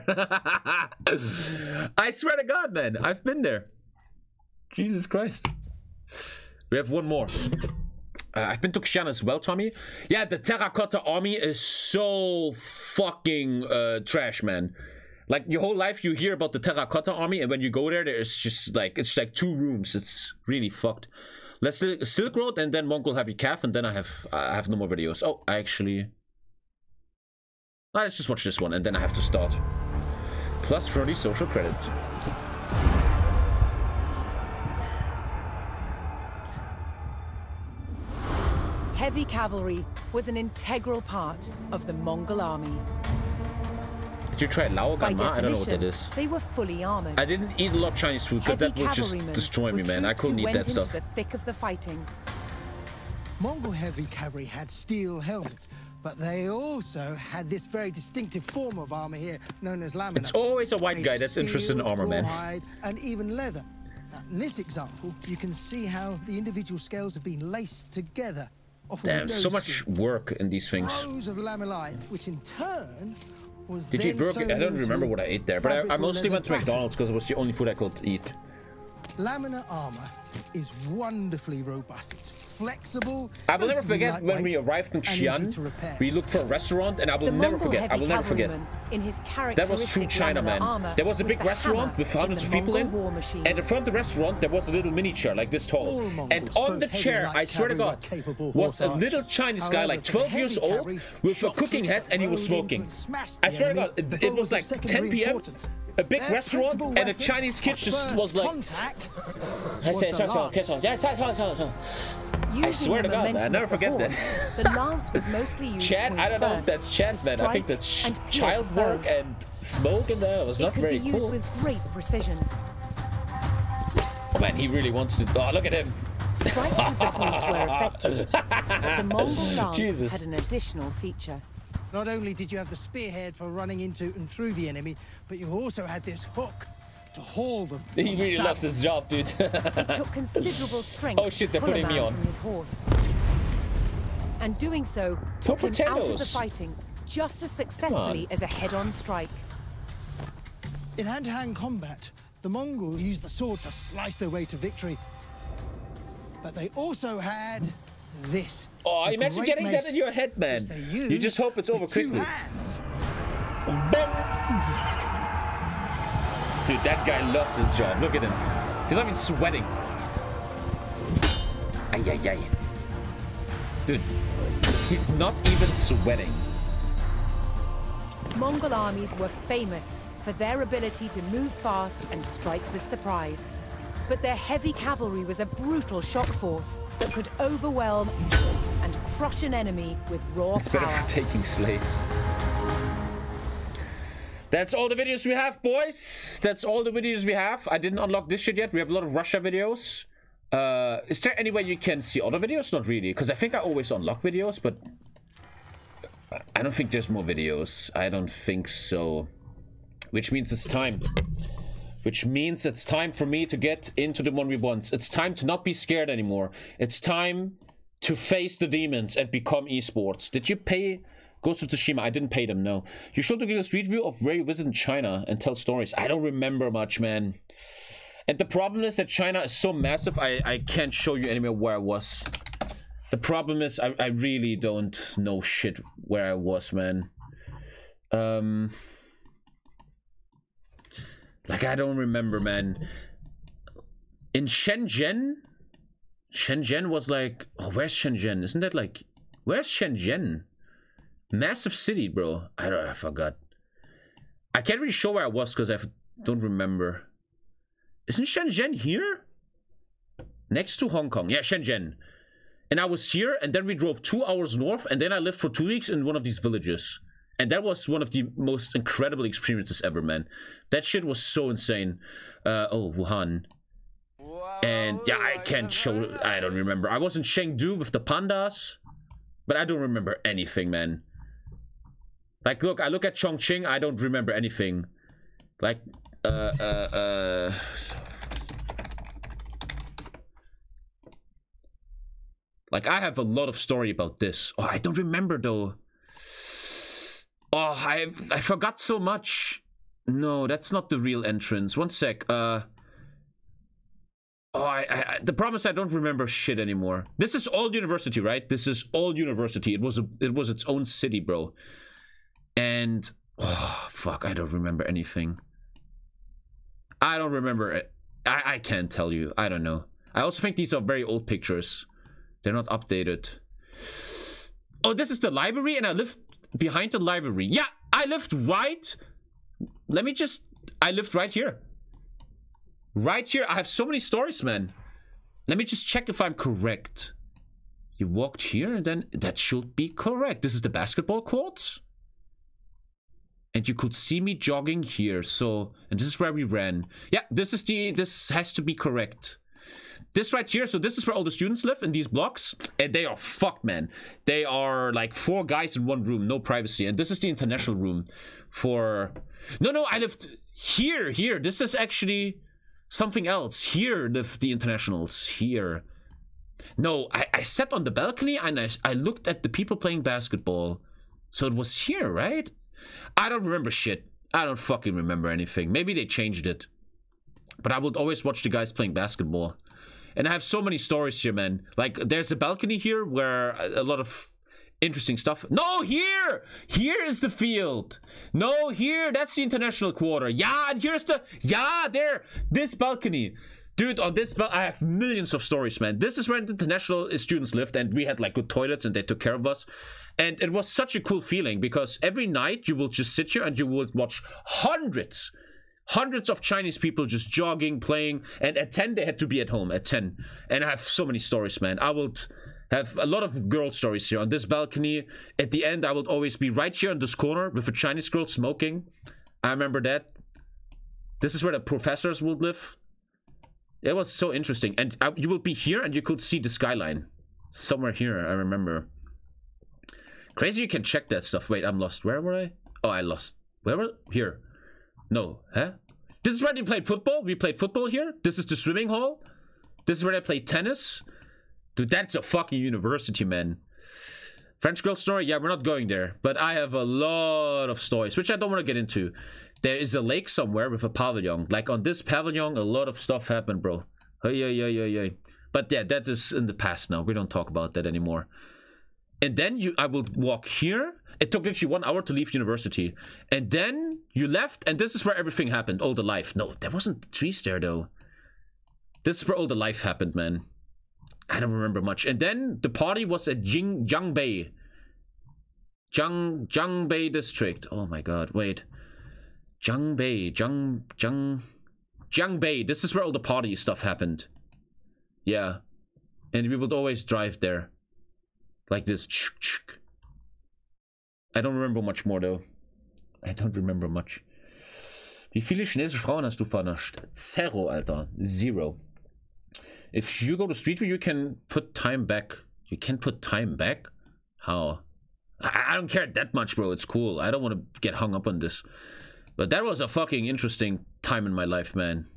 [SPEAKER 1] I swear to God, man. I've been there. Jesus Christ. We have one more. I've been to Xi'an as well, Tommy. Yeah, the Terracotta Army is so fucking trash, man. Like, your whole life you hear about the Terracotta Army, and when you go there, there's just like, it's like 2 rooms. It's really fucked. Let's do Silk Road and then Mongol Heavy Calf, and then I have no more videos. Oh, I actually... let's just watch this one, and then I have to start. Plus 30 social credits.
[SPEAKER 2] Heavy cavalry was an integral part of the Mongol army.
[SPEAKER 1] Did you try Lao
[SPEAKER 2] By
[SPEAKER 1] Ganma? I don't know what that
[SPEAKER 2] definition,
[SPEAKER 1] is.
[SPEAKER 2] they were fully armored.
[SPEAKER 1] I didn't eat a lot of Chinese food because that would just
[SPEAKER 2] cavalrymen
[SPEAKER 1] destroy me,
[SPEAKER 2] were
[SPEAKER 1] man. I
[SPEAKER 2] troops
[SPEAKER 1] couldn't
[SPEAKER 2] who
[SPEAKER 1] eat that
[SPEAKER 2] went
[SPEAKER 1] stuff.
[SPEAKER 2] into the thick of the fighting.
[SPEAKER 9] Mongol heavy cavalry had steel helmets, but they also had this very distinctive form of armor here, known as lamina.
[SPEAKER 1] It's always a white guy that's interested in armor, man.
[SPEAKER 9] Rawhide, and even leather. Now, in this example, you can see how the individual scales have been laced together.
[SPEAKER 1] Damn, so much work in these things.
[SPEAKER 9] Rows of lamelline, which in turn was
[SPEAKER 1] Did you eat burger? I don't remember what I ate there, but I mostly went to McDonald's because it was the only food I could eat.
[SPEAKER 9] Lamina armor is wonderfully robust. It's flexible.
[SPEAKER 1] I will never forget when we arrived in Xi'an. We looked for a restaurant, and I will never forget. I will never forget. That was true China, man. There was a big restaurant with hundreds of people in, and in front of the restaurant there was a little mini chair like this tall. And on the chair, I swear to God, was a little Chinese guy, like 12 years old, with a cooking hat, and he was smoking. I swear to God, it was like 10 p.m. A big restaurant, and a Chinese kid just was like... I swear to God, man, I never forget that.
[SPEAKER 2] The lance was mostly used
[SPEAKER 1] Chad, I don't know if that's Chad, man. I think that's child work and smoke in there. It was not very cool.
[SPEAKER 2] It could be used with great precision.
[SPEAKER 1] Oh man, he really wants to... Oh, look at him.
[SPEAKER 2] Strikes with the point were effective, but the Mongol lance had an additional feature.
[SPEAKER 9] Not only did you have the spearhead for running into and through the enemy, but you also had this hook to haul them.
[SPEAKER 1] He really loves his job, dude.
[SPEAKER 2] It took considerable strength
[SPEAKER 1] oh shit, they're putting me on.
[SPEAKER 2] From his horse. And doing so took him out of the fighting just as successfully as a head-on strike.
[SPEAKER 9] In hand-to-hand combat, the Mongols used the sword to slice their way to victory. But they also had this.
[SPEAKER 1] Oh, imagine getting that in your head, man. You just hope it's over quickly. Dude, that guy loves his job. Look at him. He's not even sweating. Ay, ay, ay. Dude, he's not even sweating.
[SPEAKER 2] Mongol armies were famous for their ability to move fast and strike with surprise. But their heavy cavalry was a brutal shock force that could overwhelm and crush an enemy with raw
[SPEAKER 1] it's
[SPEAKER 2] power.
[SPEAKER 1] Better for taking slaves. That's all the videos we have, boys. That's all the videos we have. I didn't unlock this shit yet. We have a lot of Russia videos. Is there any way you can see other videos? Not really, because I think I always unlock videos, but I don't think there's more videos. I don't think so. Which means it's time. Which means it's time for me to get into the 1v1s. It's time to not be scared anymore. It's time to face the demons and become esports. Did you pay Ghost of Tsushima? I didn't pay them, no. You showed to give a street view of where you visit in China and tell stories. I don't remember much, man. And the problem is that China is so massive, I can't show you anywhere where I was. The problem is I really don't know shit where I was, man. Like, I don't remember, man. In Shenzhen? Shenzhen was like... Oh, where's Shenzhen? Isn't that like... Where's Shenzhen? Massive city, bro. I forgot. I can't really show where I was because I don't remember. Isn't Shenzhen here? Next to Hong Kong. Yeah, Shenzhen. And I was here, and then we drove 2 hours north, and then I lived for 2 weeks in one of these villages. And that was one of the most incredible experiences ever, man. That shit was so insane. Oh, Wuhan. And yeah, I can't show... I don't remember. I was in Chengdu with the pandas, but I don't remember anything, man. Like, look, I look at Chongqing, I don't remember anything. Like, like, I have a lot of story about this. Oh, I don't remember, though. Oh, I forgot so much. No, that's not the real entrance. One sec. Oh, the problem is I don't remember shit anymore. This is all university, right? This is all university. It was its own city, bro. And oh fuck, I don't remember anything. I don't remember it. I can't tell you. I don't know. I also think these are very old pictures. They're not updated. Oh, this is the library, and I lived behind the library. Yeah, I lived right. I lived right here. Right here. I have so many stories, man. Let me just check if I'm correct. You walked here, and then that should be correct. This is the basketball courts. And you could see me jogging here. So, and this is where we ran. Yeah, this has to be correct. This right here, so this is where all the students live in these blocks. And they are fucked, man. They are like 4 guys in one room, no privacy. And this is the international room for... No, I lived here. This is actually something else. Here live the internationals, here. No, I sat on the balcony and I looked at the people playing basketball. So it was here, right? I don't remember shit. I don't fucking remember anything. Maybe they changed it. But I would always watch the guys playing basketball. And I have so many stories here, man. Like, there's a balcony here where a lot of interesting stuff. No, here! Here is the field. No, here. That's the international quarter. Yeah, and here's the... Yeah, there. This balcony. Dude, on this balcony, I have millions of stories, man. This is where the international students lived, and we had, like, good toilets, and they took care of us. And it was such a cool feeling, because every night you will just sit here and you will watch hundreds of Chinese people just jogging, playing, and at 10 they had to be at home, at 10. And I have so many stories, man. I would have a lot of girl stories here on this balcony. At the end, I would always be right here in this corner with a Chinese girl smoking. I remember that. This is where the professors would live. It was so interesting. And you would be here and you could see the skyline. Somewhere here, I remember. Crazy you can check that stuff. Wait, I'm lost. Where were I? Oh, I lost. Where were... Here. No. Huh? This is where they played football. We played football here. This is the swimming hall. This is where they played tennis. Dude, that's a fucking university, man. French girl story? Yeah, we're not going there. But I have a lot of stories, which I don't want to get into. There is a lake somewhere with a pavilion. Like, on this pavilion, a lot of stuff happened, bro. Hey. But yeah, that is in the past now. We don't talk about that anymore. And then I would walk here. It took literally 1 hour to leave university. And then you left, and this is where everything happened. All the life. No, there wasn't trees there, though. This is where all the life happened, man. I don't remember much. And then the party was at Jiangbei. Jiangbei district. Oh my god, wait. Jiangbei. Jiangbei. This is where all the party stuff happened. Yeah. And we would always drive there. Like this. I don't remember much more, though. I don't remember much. Wie viele chinesische Frauen hast du vernascht? Zero, Alter. 0. If you go to Street View, you can put time back. You can put time back? How? I don't care that much, bro. It's cool. I don't want to get hung up on this. But that was a fucking interesting time in my life, man.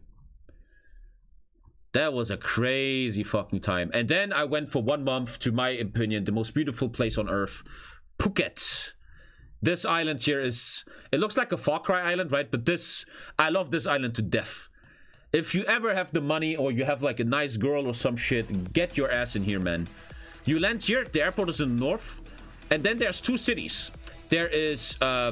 [SPEAKER 1] That was a crazy fucking time. And then I went for 1 month, to my opinion, the most beautiful place on earth. Phuket. This island here is... It looks like a Far Cry island, right? But this... I love this island to death. If you ever have the money or you have like a nice girl or some shit, get your ass in here, man. You land here. The airport is in the north. And then there's 2 cities. There is...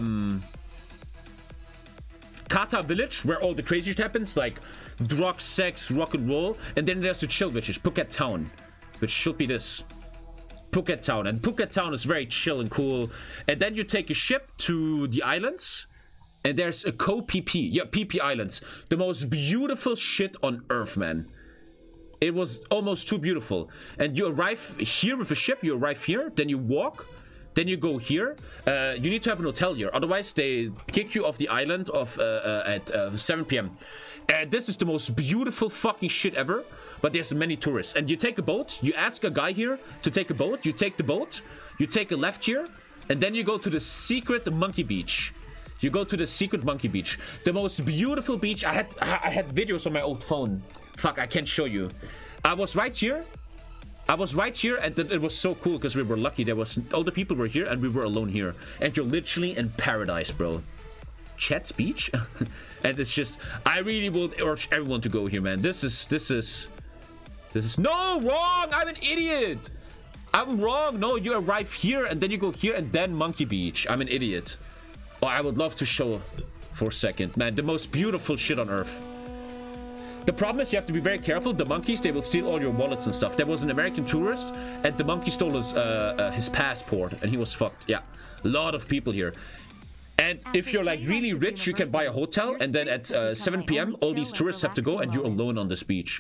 [SPEAKER 1] Kata Village, where all the crazy shit happens. Like... drugs, sex, rock and roll. And then there's the chill, which is Phuket Town, which should be this. Phuket Town. And Phuket Town is very chill and cool. And then you take a ship to the islands. And there's a PP. Yeah, PP Islands. The most beautiful shit on earth, man. It was almost too beautiful. And you arrive here with a ship. You arrive here. Then you walk. Then you go here. You need to have an hotel here. Otherwise, they kick you off the island at 7 p.m. And this is the most beautiful fucking shit ever. But there's many tourists. And you take a boat. You ask a guy here to take a boat. You take the boat. You take a left here. And then you go to the secret monkey beach. You go to the secret monkey beach. The most beautiful beach. I had videos on my old phone. Fuck, I can't show you. I was right here. And it was so cool because we were lucky. There was all the people were here and we were alone here. And you're literally in paradise, bro. Chet's Beach? And it's just, I really would urge everyone to go here, man. This is no, wrong. I'm an idiot. I'm wrong. No, you arrive here and then you go here and then Monkey Beach. I'm an idiot. Oh, I would love to show for a second. Man, the most beautiful shit on earth. The problem is you have to be very careful. The monkeys, they will steal all your wallets and stuff. There was an American tourist and the monkey stole his passport and he was fucked. Yeah, a lot of people here. And if you're like really rich, you can buy a hotel and then at 7 p.m. all these tourists have to go and you're alone on this beach.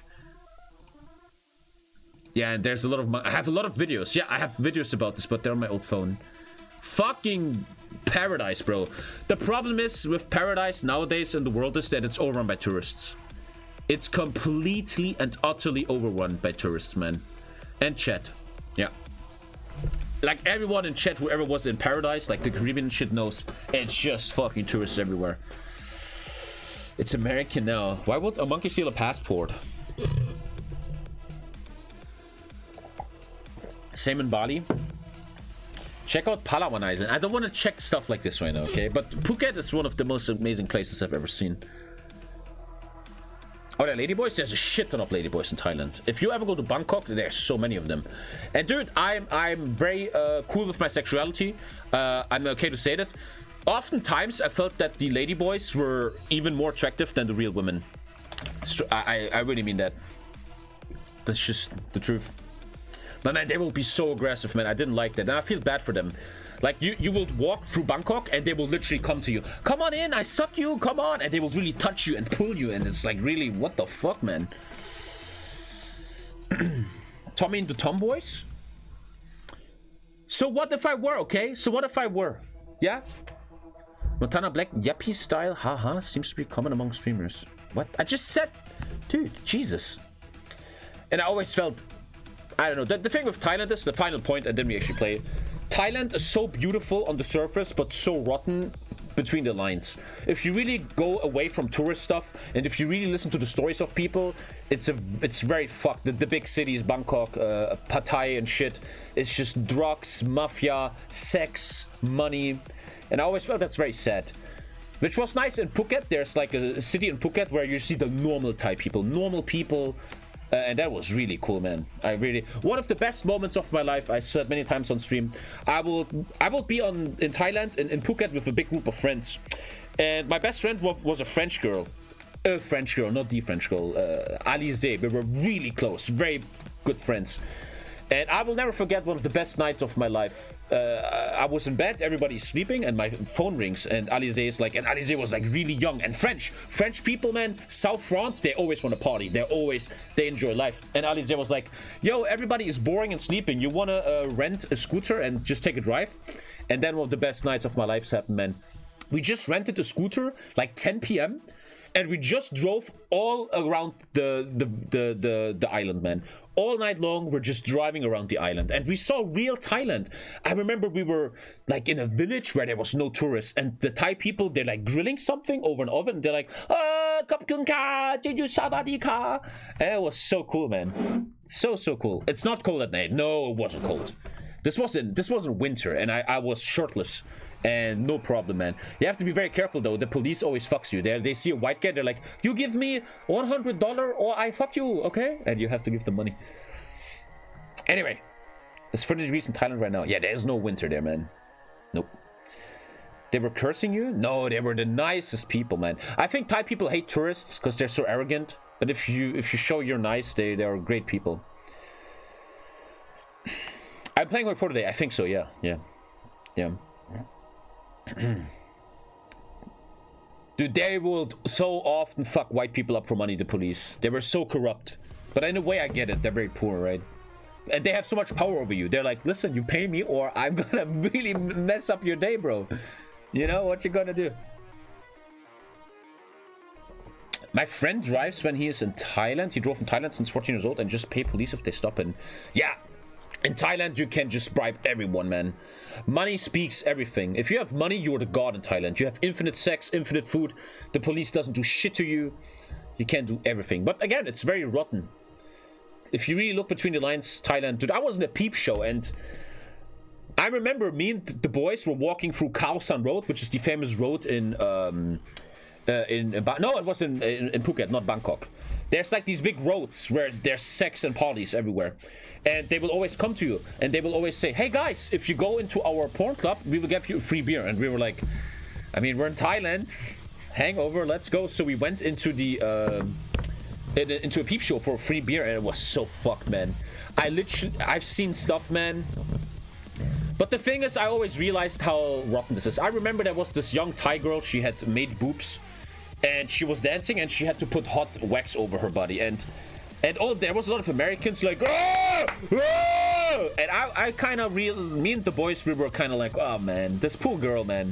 [SPEAKER 1] Yeah, and there's a lot of... I have a lot of videos. Yeah, I have videos about this, but they're on my old phone. Fucking paradise, bro. The problem is with paradise nowadays in the world is that it's overrun by tourists. It's completely and utterly overrun by tourists, man. And chat. Yeah. Like everyone in chat, whoever was in paradise, like the Caribbean shit knows, it's just fucking tourists everywhere. It's American now. Why would a monkey steal a passport? Same in Bali. Check out Palawan Island. I don't want to check stuff like this right now, okay? But Phuket is one of the most amazing places I've ever seen. Oh, there are ladyboys? There's a shit ton of ladyboys in Thailand. If you ever go to Bangkok, there's so many of them. And dude, I'm very cool with my sexuality. I'm okay to say that. Oftentimes, I felt that the ladyboys were even more attractive than the real women. I really mean that. That's just the truth. But man, they will be so aggressive, man. I didn't like that. And I feel bad for them. Like, you will walk through Bangkok and they will literally come to you. Come on in, I suck you, come on. And they will really touch you and pull you. And it's like, really, what the fuck, man? Tommy and the Tomboys? So what if I were, okay? So what if I were? Yeah? Montana Black, yuppie style, haha, seems to be common among streamers. What? I just said, dude, Jesus. And I always felt... I don't know. The thing with Thailand is the final point, and then we actually play. Thailand is so beautiful on the surface, but so rotten between the lines. If you really go away from tourist stuff, and if you really listen to the stories of people, it's very fucked. The big cities, Bangkok, Pad Thai and shit, it's just drugs, mafia, sex, money, and I always felt that's very sad. Which was nice in Phuket. There's like a city in Phuket where you see the normal Thai people, normal people. And that was really cool, man. One of the best moments of my life. I said many times on stream. I will be in Thailand, in Phuket, with a big group of friends, and my best friend was a French girl, not the French girl, Alizé. We were really close, very good friends. And I will never forget one of the best nights of my life. I was in bed, everybody's sleeping, and my phone rings, and Alizé is like, and Alizé was like really young and French people, man, South France, they always want to party, they enjoy life. And Alizé was like, yo, everybody is boring and sleeping, you want to rent a scooter and just take a drive? And then one of the best nights of my life happened, man. We just rented a scooter like 10 p.m. and we just drove all around the island, man. All night long, we're just driving around the island. And we saw real Thailand. I remember we were like in a village where there was no tourists. And the Thai people, they're like grilling something over an oven. They're like, Khop Kun Ka, Jeju Savadi Ka. And it was so cool, man. So cool. It's not cold at night. No, it wasn't cold. This wasn't winter. And I was shirtless. And no problem, man. You have to be very careful, though. The police always fucks you. They see a white guy, they're like, you give me $100 or I fuck you, okay? And you have to give them money. Anyway, it's 40 degrees in Thailand right now. Yeah, there's no winter there, man. Nope. They were cursing you? No, they were the nicest people, man. I think Thai people hate tourists because they're so arrogant. But if you show you're nice, they are great people. I'm playing Wake 4 today. I think so, yeah. Yeah. Dude, they will so often fuck white people up for money, the police. They were so corrupt. But in a way, I get it. They're very poor, right? And they have so much power over you. They're like, listen, you pay me or I'm gonna really mess up your day, bro. You know what you're gonna do? My friend drives when he is in Thailand. He drove in Thailand since 14 years old and just pay police if they stop him. Yeah, in Thailand, you can just bribe everyone, man. Money speaks everything. If you have money, you're the god in Thailand. You have infinite sex, infinite food. The police doesn't do shit to you. You can't do everything. But again, it's very rotten. If you really look between the lines, Thailand... Dude, I was in a peep show and... I remember me and the boys were walking through Khao San Road, which is the famous road in no, it was in Phuket, not Bangkok. There's like these big roads where there's sex and parties everywhere. And they will always come to you. And they will always say, hey guys, if you go into our porn club, we will give you a free beer. And we were like, I mean, we're in Thailand. Hangover, let's go. So we went into the... into a peep show for a free beer. And it was so fucked, man. I've seen stuff, man. But the thing is, I always realized how rotten this is. I remember there was this young Thai girl. She had made boobs. And she was dancing and she had to put hot wax over her body. And there was a lot of Americans like, oh! Oh! And I kind of me and the boys, we were kind of like, oh man, this poor girl, man.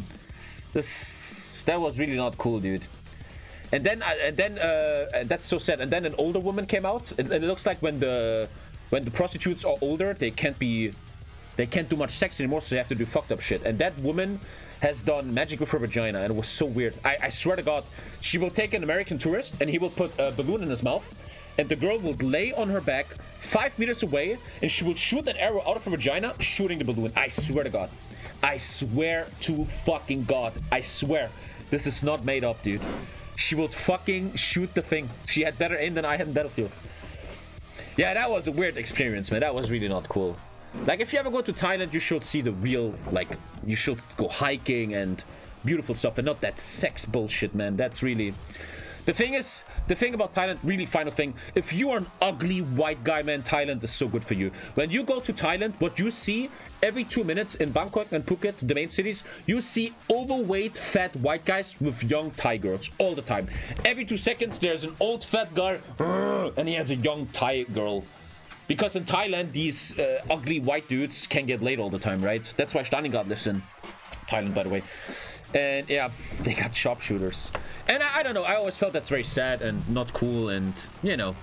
[SPEAKER 1] That was really not cool, dude. And then that's so sad. And then an older woman came out. And it looks like when the prostitutes are older, they can't do much sex anymore, so they have to do fucked up shit. And that woman has done magic with her vagina, and it was so weird. I swear to God, she will take an American tourist, and he will put a balloon in his mouth, and the girl will lay on her back 5 meters away, and she will shoot an arrow out of her vagina, shooting the balloon. I swear to God. I swear to fucking God. I swear. This is not made up, dude. She would fucking shoot the thing. She had better aim than I had in Battlefield. Yeah, that was a weird experience, man. That was really not cool. Like, if you ever go to Thailand, you should see the real, like, you should go hiking and beautiful stuff and not that sex bullshit, man. That's really... The thing about Thailand, really final thing, if you are an ugly white guy, man, Thailand is so good for you. When you go to Thailand, what you see every 2 minutes in Bangkok and Phuket, the main cities, you see overweight, fat white guys with young Thai girls all the time. Every 2 seconds, there's an old fat guy, and he has a young Thai girl. Because in Thailand, these ugly white dudes can get laid all the time, right? That's why Stalingrad lives in Thailand, by the way. And yeah, they got sharpshooters. And I don't know, I always felt that's very sad and not cool and, you know.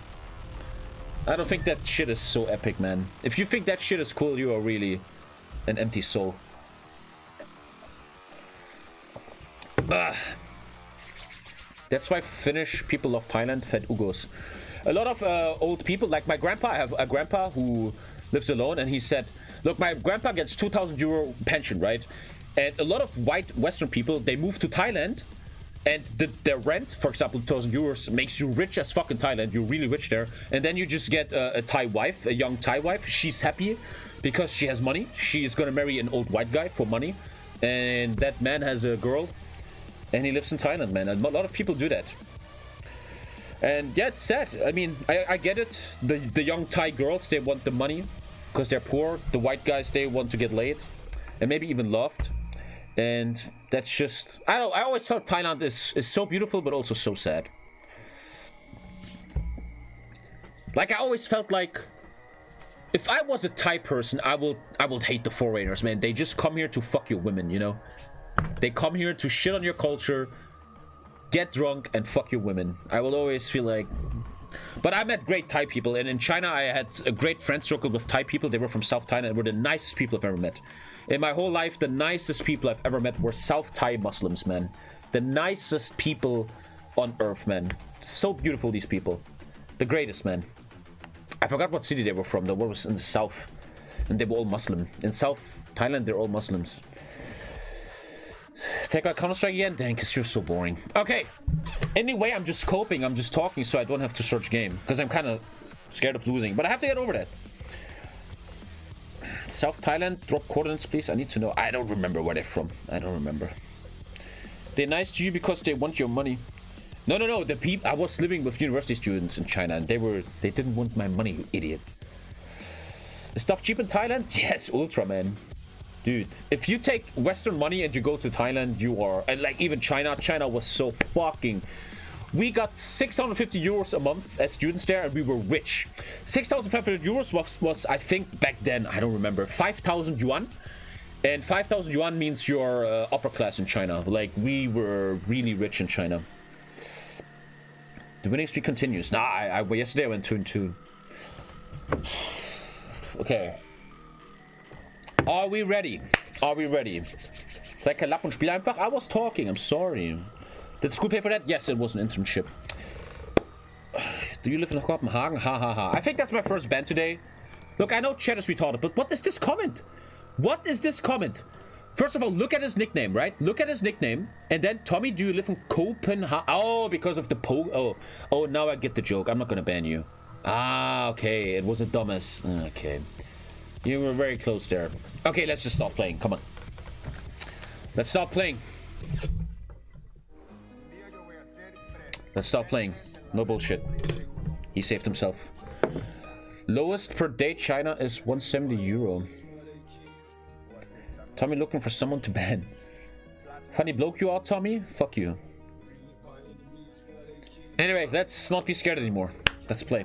[SPEAKER 1] I don't think that shit is so epic, man. If you think that shit is cool, you are really an empty soul. That's why Finnish people love Thailand, fat Ugos. A lot of old people, like my grandpa, I have a grandpa who lives alone, and he said, look, my grandpa gets 2,000 euro pension, right? And a lot of white Western people, they move to Thailand, and their rent, for example, 2,000 euros, makes you rich as fuck in Thailand. You're really rich there. And then you just get a Thai wife, a young Thai wife. She's happy because she has money. She is going to marry an old white guy for money. And that man has a girl, and he lives in Thailand, man. And a lot of people do that. And yeah, it's sad. I mean, I get it. The young Thai girls, they want the money because they're poor. The white guys, they want to get laid and maybe even loved. And that's just... I don't know. I always felt Thailand is so beautiful, but also so sad. Like, I always felt like... If I was a Thai person, I would hate the foreigners, man. They just come here to fuck your women, you know? They come here to shit on your culture, get drunk, and fuck your women. I will always feel like... But I met great Thai people, and in China I had a great friend circle with Thai people. They were from South Thailand and were the nicest people I've ever met. In my whole life, the nicest people I've ever met were South Thai Muslims, man. The nicest people on earth, man. So beautiful, these people. The greatest, man. I forgot what city they were from, though. What was in the south? And they were all Muslim. In South Thailand, they're all Muslims. Take out Counter-Strike again? Dang, because you're so boring. Okay. Anyway, I'm just coping. I'm just talking so I don't have to search game. Because I'm kind of scared of losing. But I have to get over that. South Thailand, drop coordinates, please. I need to know. I don't remember where they're from. I don't remember. They're nice to you because they want your money. No, no, no. The people... I was living with university students in China. And they didn't want my money, you idiot. Is stuff cheap in Thailand? Yes, ultra, man. Dude, if you take Western money and you go to Thailand, you are... And like even China. China was so fucking... We got 650 euros a month as students there, and we were rich. 6,500 euros was, I think, back then, I don't remember, 5,000 yuan. And 5,000 yuan means you're upper class in China. Like, we were really rich in China. The winning streak continues. Nah, yesterday I went 2-2. Okay. Are we ready? Are we ready? Sei kein Lapp und spiel einfach. I was talking, I'm sorry. Did school pay for that? Yes, it was an internship. Do you live in Copenhagen? Ha ha ha. I think that's my first ban today. Look, I know chat is retarded, but what is this comment? What is this comment? First of all, look at his nickname, right? Look at his nickname. And then, Tommy, do you live in Copenhagen? Oh, because of the Oh, now I get the joke. I'm not gonna ban you. Ah, okay. It was a dumbass. Okay. You were very close there. Okay, let's just stop playing. Come on. Let's stop playing. Let's stop playing. No bullshit. He saved himself. Lowest per day China is 170 euro. Tommy looking for someone to ban. Funny bloke you are, Tommy? Fuck you. Anyway, let's not be scared anymore. Let's play.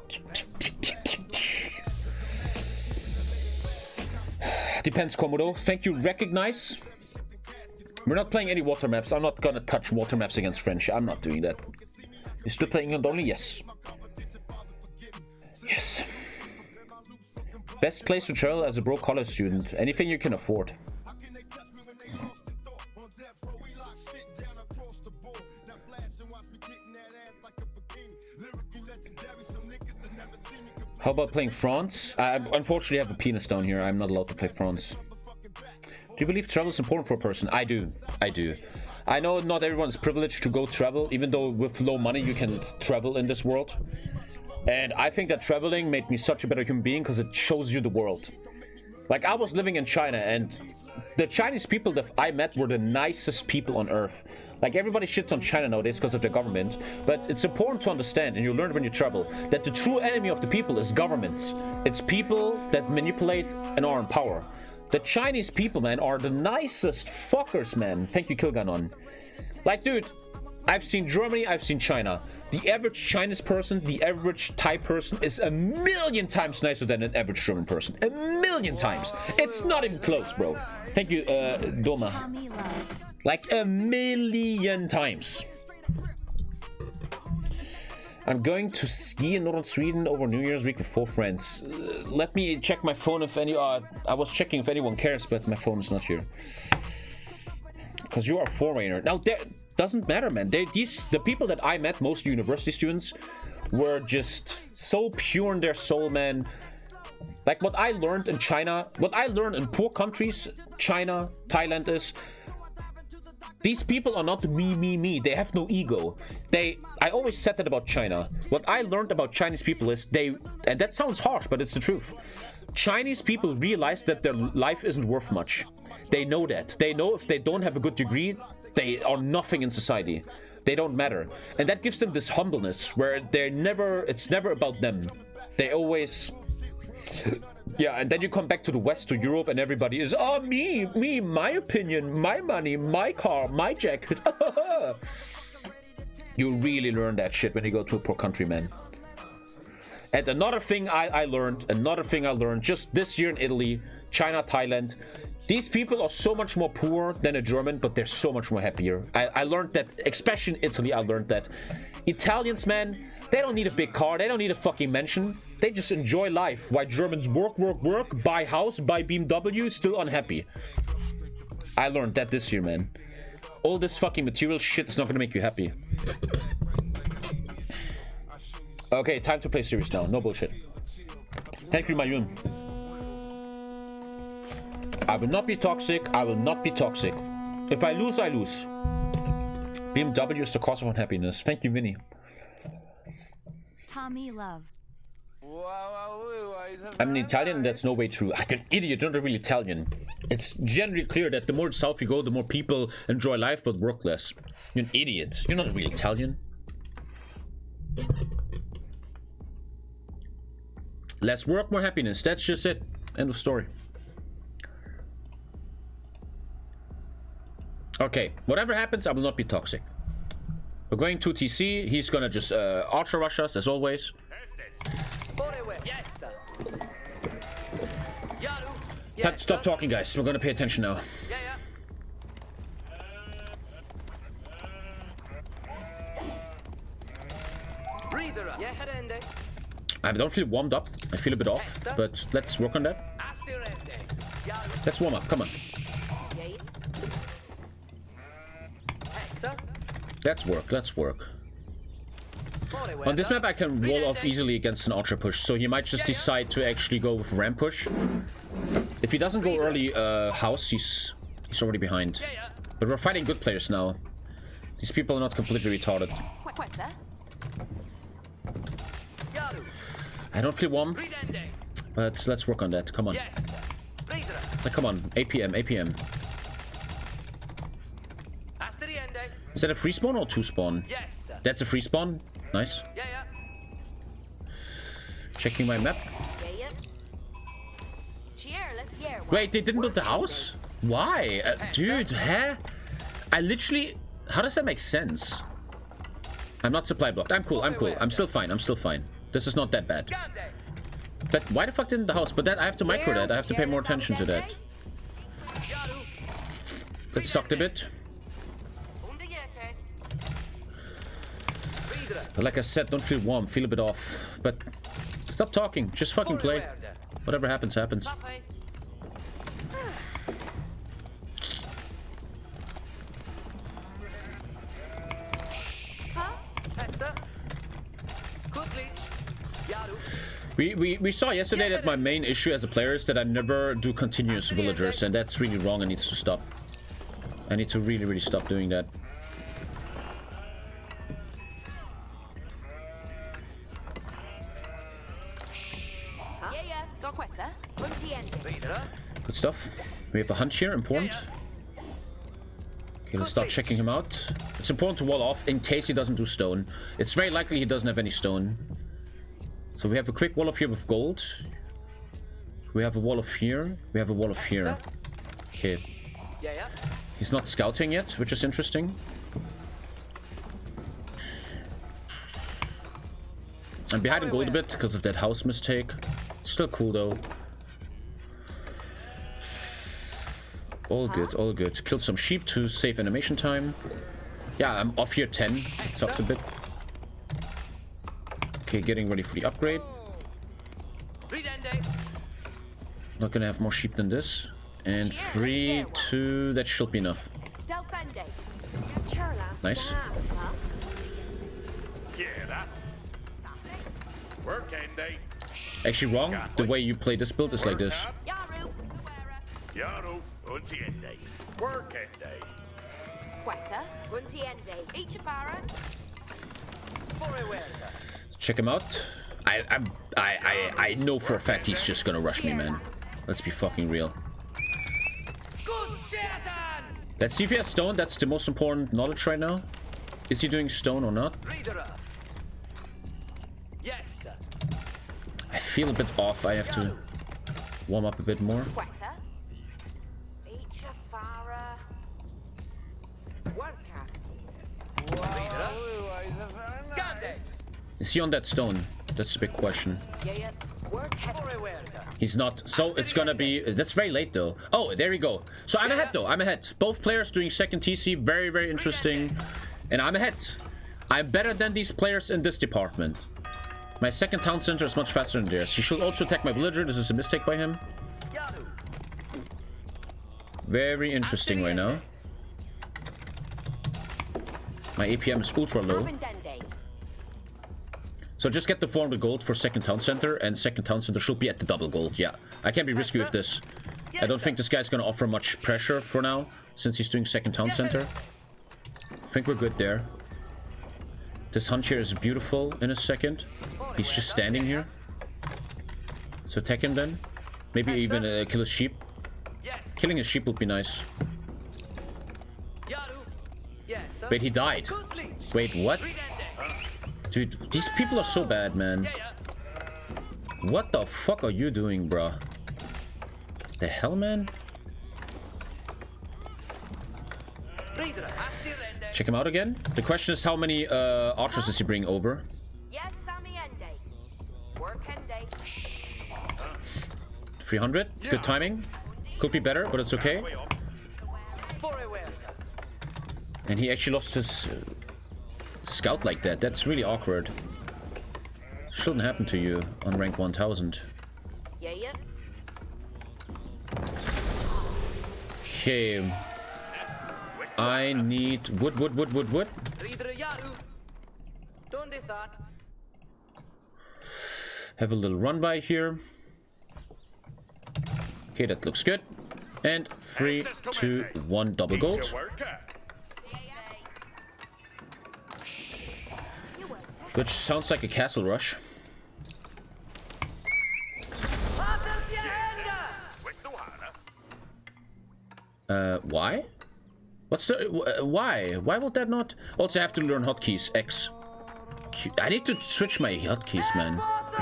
[SPEAKER 1] Depends, Komodo. Thank you, recognize. We're not playing any water maps. I'm not gonna touch water maps against French. I'm not doing that. You still playing England only? Yes. Yes. Best place to travel as a broke college student. Anything you can afford. How about playing France? I unfortunately have a penis down here. I'm not allowed to play France. Do you believe travel is important for a person? I do. I do. I know not everyone's privileged to go travel, even though with low money you can travel in this world. And I think that traveling made me such a better human being because it shows you the world. Like, I was living in China, and the Chinese people that I met were the nicest people on earth. Like, everybody shits on China nowadays because of the government, but it's important to understand, and you learn when you travel, that the true enemy of the people is governments. It's people that manipulate and are in power. The Chinese people, man, are the nicest fuckers, man. Thank you, Kilganon. Like, dude, I've seen Germany, I've seen China. The average Chinese person, the average Thai person is 1,000,000 times nicer than an average German person. 1,000,000 times. It's not even close, bro. Thank you, Doma. Like 1,000,000 times. I'm going to ski in northern Sweden over New Year's week with 4 friends. Let me check my phone if any... I was checking if anyone cares, but my phone is not here. Because you are a foreigner. Now, that doesn't matter, man. The people that I met, most university students, were just so pure in their soul, man. Like, what I learned in China, what I learned in poor countries, China, Thailand, is... These people are not me. They have no ego. I always said that about China. What I learned about Chinese people is and that sounds harsh, but it's the truth. Chinese people realize that their life isn't worth much. They know that. They know if they don't have a good degree, they are nothing in society. They don't matter. And that gives them this humbleness where it's never about them. They always... Yeah, and then you come back to the West, to Europe, and everybody is, oh, me, my opinion, my money, my car, my jacket. You really learn that shit when you go to a poor country, man. And another thing I learned just this year in Italy, China, Thailand, these people are so much more poor than a German, but they're so much more happier. I learned that, especially in Italy, I learned that. Italians, man, they don't need a big car, they don't need a fucking mansion. They just enjoy life. While Germans work, buy house, buy BMW, still unhappy. I learned that this year, man. All this fucking material shit is not gonna make you happy. Okay, time to play serious now. No bullshit. Thank you, Mayun. I will not be toxic. I will not be toxic. If I lose, I lose. BMW is the cause of unhappiness. Thank you, Vinny.
[SPEAKER 10] Tommy Love.
[SPEAKER 1] I'm an Italian, and that's no way true. I'm an idiot, you're not really Italian. It's generally clear that the more south you go, the more people enjoy life but work less. You're an idiot. You're not really Italian. Less work, more happiness. That's just it. End of story. Okay, whatever happens, I will not be toxic. We're going to TC. He's gonna just ultra rush us as always. Stop talking, guys. We're gonna pay attention now. I don't feel warmed up. I feel a bit off, but let's work on that. Let's warm up. Come on. Let's work. Let's work. On this map, I can wall off easily against an ultra push, so he might just decide to actually go with ramp push. If he doesn't go early house, he's already behind. But we're fighting good players now. These people are not completely retarded. I don't feel warm, but let's work on that. Come on. Come on. APM, APM. Is that a free spawn or 2 spawn? That's a free spawn. Nice. Checking my map. Wait, they didn't build the house? Why? Dude, huh? I literally... How does that make sense? I'm not supply blocked. I'm cool. I'm cool. I'm still fine. I'm still fine. This is not that bad. But why the fuck didn't the house? But that I have to micro that. I have to pay more attention to that. That sucked a bit. But like I said, don't feel warm. Feel a bit off. But stop talking. Just fucking play. Whatever happens, happens. We saw yesterday that my main issue as a player is that I never do continuous villagers, and that's really wrong and needs to stop. I need to really stop doing that. Good stuff. We have a hunt here, important. Okay, let's start checking him out. It's important to wall off in case he doesn't do stone. It's very likely he doesn't have any stone. So we have a quick wall off here with gold. We have a wall off here. We have a wall off here. Okay. He's not scouting yet, which is interesting. I'm behind in gold a bit because of that house mistake. Still cool though. All good, all good. Killed some sheep to save animation time. Yeah, I'm off here 10. It sucks a bit. Okay, getting ready for the upgrade. Not gonna have more sheep than this. And 3, 2, that should be enough. Nice. Actually wrong. The way you play this build is like this. Check him out. I know for a fact he's just gonna rush me, man. Let's be fucking real. Let's see if he has stone. That's the most important knowledge right now. Is he doing stone or not? I feel a bit off. I have to warm up a bit more. Is he on that stone? That's the big question. He's not. So it's gonna be... That's very late though. Oh, there we go. So I'm ahead though. I'm ahead. Both players doing second TC. Very, very interesting. And I'm ahead. I'm better than these players in this department. My second town center is much faster than theirs. He should also attack my villager. This is a mistake by him. Very interesting right now. My APM is ultra low. So just get the 400 gold for second town center, and second town center should be at the double gold. Yeah, I can't be risky with this. I don't think this guy's gonna offer much pressure for now, since he's doing second town center. I think we're good there. This hunt here is beautiful in a second. He's just standing here. So attack him then. Maybe even kill his sheep. Killing his sheep would be nice. Wait, he died. Wait, what? Dude, these people are so bad, man. What the fuck are you doing, bruh? The hell, man? Check him out again. The question is, how many archers does he bring over? 300. Good timing. Could be better, but it's okay. And he actually lost his scout like that. That's really awkward. Shouldn't happen to you on rank 1000. Okay. I need wood. Have a little run by here. Okay, that looks good. And 3, 2, 1, double gold. Which sounds like a castle rush. Why? What's the... why? Why would that not... Also, I have to learn hotkeys. X. Q. I need to switch my hotkeys, man.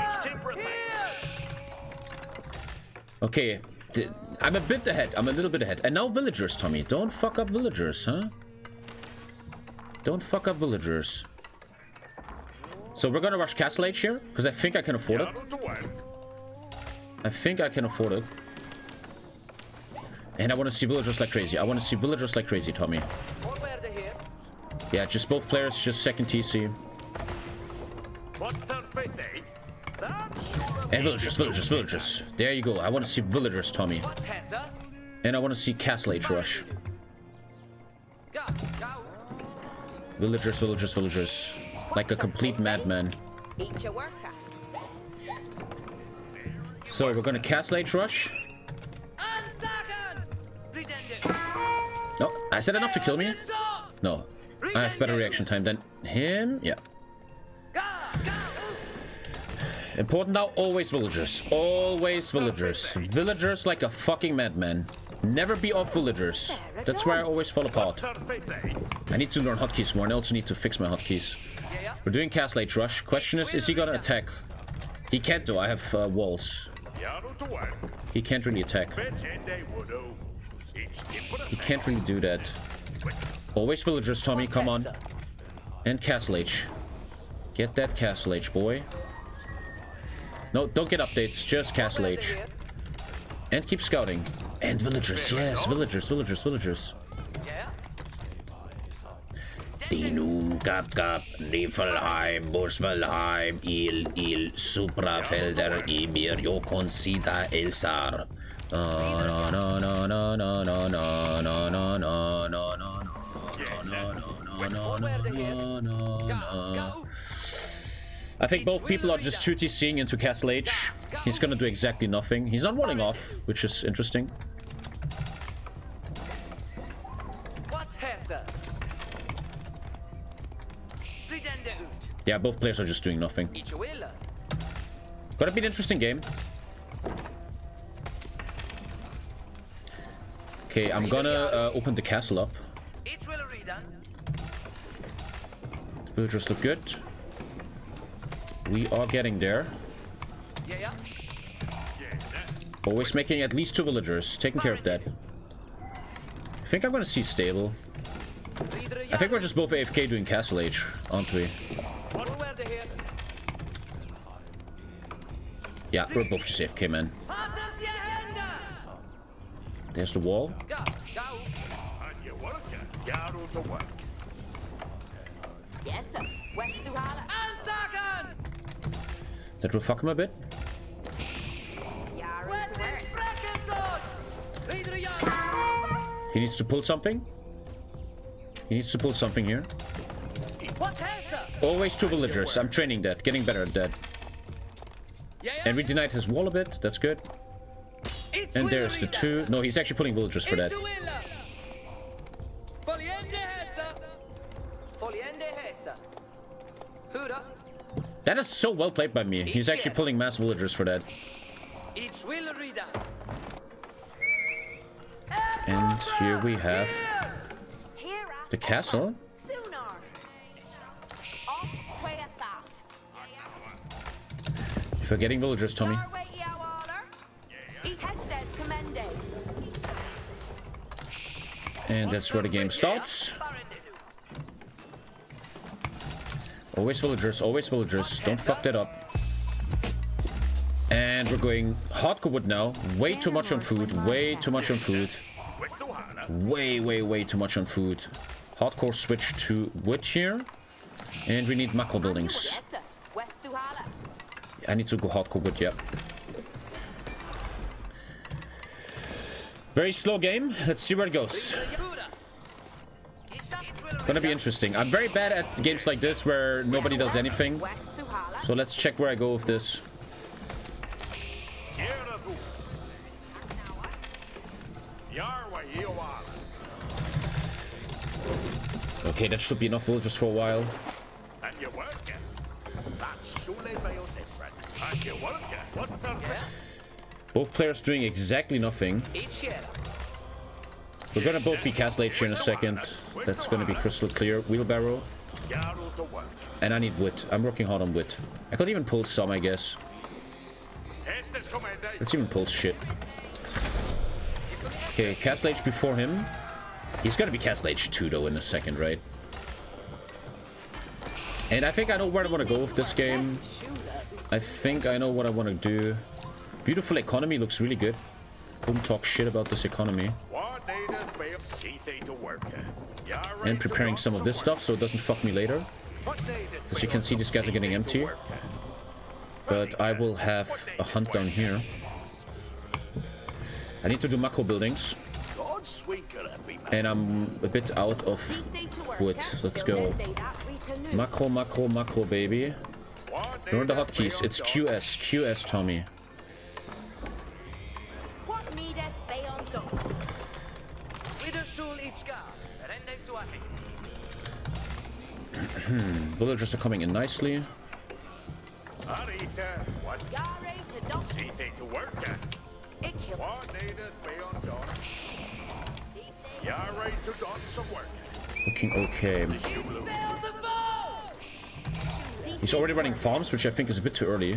[SPEAKER 1] Okay. I'm a bit ahead. I'm a little bit ahead. And now villagers, Tommy. Don't fuck up villagers, huh? Don't fuck up villagers. So we're gonna rush Castle Age here, because I think I can afford it. I think I can afford it. And I want to see villagers like crazy. I want to see villagers like crazy, Tommy. Yeah, just both players, just second TC. And villagers. There you go. I want to see villagers, Tommy. And I want to see Castle Age rush. Villagers. Like a complete madman. So we're gonna Castle Age rush. No, I said enough to kill me? No. I have better reaction time than him. Yeah. Important now, always villagers. Always villagers. Villagers like a fucking madman. Never be off villagers. That's where I always fall apart. I need to learn hotkeys more, and I also need to fix my hotkeys. We're doing Castle Age rush. Question is he gonna attack? He can't though, I have walls. He can't really attack. He can't really do that. Always villagers, Tommy, come on. And Castle Age. Get that Castle Age, boy. No, don't get updates, just Castle Age. And keep scouting. And villagers, yes, villagers. Dinum, Kap, Niflheim, Bushvelheim, Il, Suprafelder, Ibir, Jokonsita, Elsar. I think both people are just 2TCing into Castle Age. He's gonna do exactly nothing. He's not rolling off, which is interesting. Yeah, both players are just doing nothing. Gonna be an interesting game. Okay, I'm gonna open the castle up. Villagers look good. We are getting there. Always making at least 2 villagers. Taking care of that. I think I'm gonna see stable. I think we're just both AFK doing Castle Age, aren't we? Yeah, we're both just AFK, man. There's the wall. That will fuck him a bit. He needs to pull something. He needs to pull something here. Always 2 villagers. I'm training that. Getting better at that. And we denied his wall a bit. That's good. And there's the 2. No, he's actually pulling villagers for that. That is so well played by me. He's actually pulling mass villagers for that. And here we have the castle. You're forgetting villagers, Tommy. And that's where the game starts. Always villagers, always villagers. Don't fuck that up. And we're going hardcore wood now. Way too much on food. Way too much on food. Way too much on food. Hardcore switch to wood here. And we need macro buildings. I need to go hardcore wood, yeah. Very slow game. Let's see where it goes. Gonna be interesting. I'm very bad at games like this where nobody does anything. So let's check where I go with this. Okay, that should be enough villagers for a while. Both players doing exactly nothing. We're gonna both be castle age here in a second. That's gonna be crystal clear. Wheelbarrow. And I need wood. I'm working hard on wood. I could even pull some, I guess. Let's even pull shit. Okay, castle age before him. He's gonna be castle age 2 though in a second, right? And I think I know where I want to go with this game. I think I know what I want to do. Beautiful economy looks really good. Don't talk shit about this economy. And preparing some of this stuff so it doesn't fuck me later. As you can see, these guys are getting empty. But I will have a hunt down here. I need to do macro buildings. And I'm a bit out of wood. Let's go. Macro, macro, macro, baby. Learn the hotkeys. It's QS. QS, Tommy. Villagers are coming in nicely. Looking okay. He's already running farms, which I think is a bit too early.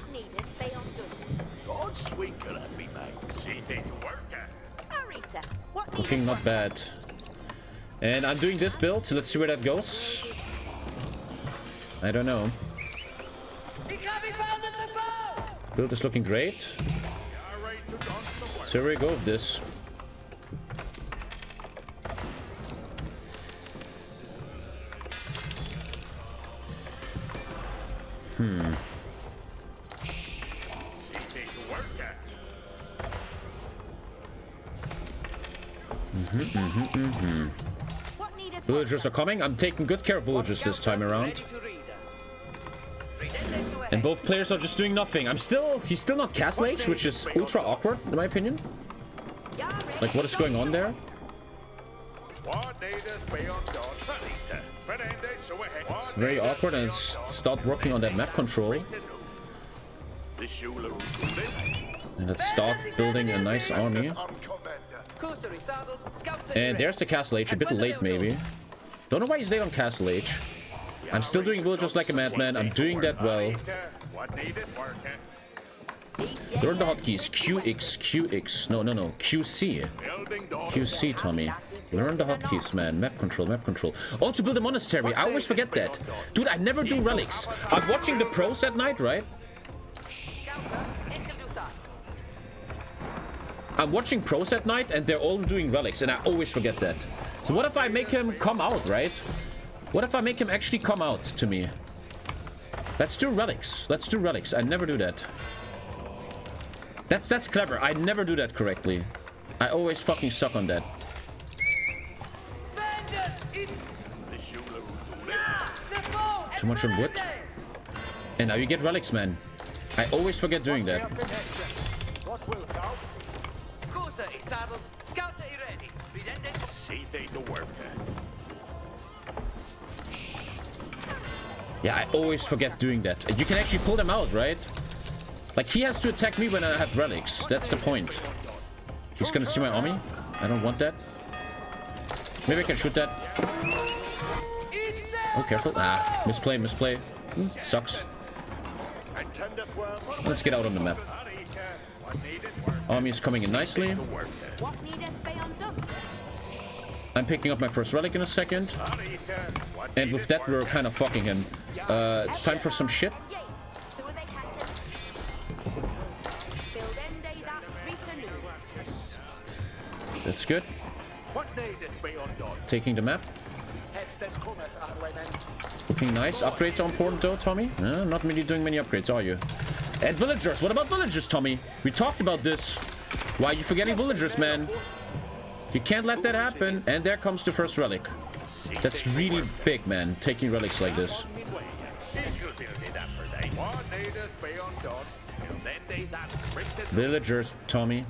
[SPEAKER 1] Looking not bad. And I'm doing this build, so let's see where that goes. I don't know. Build is looking great. So where we go with this. Villagers are coming. I'm taking good care of villagers this time around. And both players are just doing nothing. He's still not castle age, which is ultra awkward in my opinion. Like, what is going on there? It's very awkward, and start working on that map control. And let's start building a nice army. And there's the castle age, a bit late maybe. Don't know why he's late on castle age. I'm still doing villagers like a madman. I'm doing that well. Learn the hotkeys. QX, QX. No. QC. QC, Tommy. Learn the hotkeys, man. Map control, map control. Oh, to build a monastery. I always forget that. Dude, I never do relics. I'm watching the pros at night, right? I'm watching pros at night, and they're all doing relics, and I always forget that. So what if I make him come out, right? What if I make him actually come out to me? Let's do relics. Let's do relics. I never do that. That's clever. I never do that correctly. I always fucking suck on that. Too much on wood. And now you get relics, man. I always forget doing that. Yeah, I always forget doing that. You can actually pull them out, right? Like, he has to attack me when I have relics. That's the point. He's gonna see my army. I don't want that. Maybe I can shoot that. Oh, careful. Ah, misplay. Sucks. Let's get out on the map. Army is coming in nicely. I'm picking up my first relic in a second. And with that, we're kind of fucking him. It's time for some shit. That's good. Taking the map. Looking nice. Upgrades are important though, Tommy. Not really doing many upgrades, are you? And villagers. What about villagers, Tommy? We talked about this. Why are you forgetting villagers, man? You can't let that happen. And there comes the first relic. That's really big, man. Taking relics like this. Villagers, Tommy.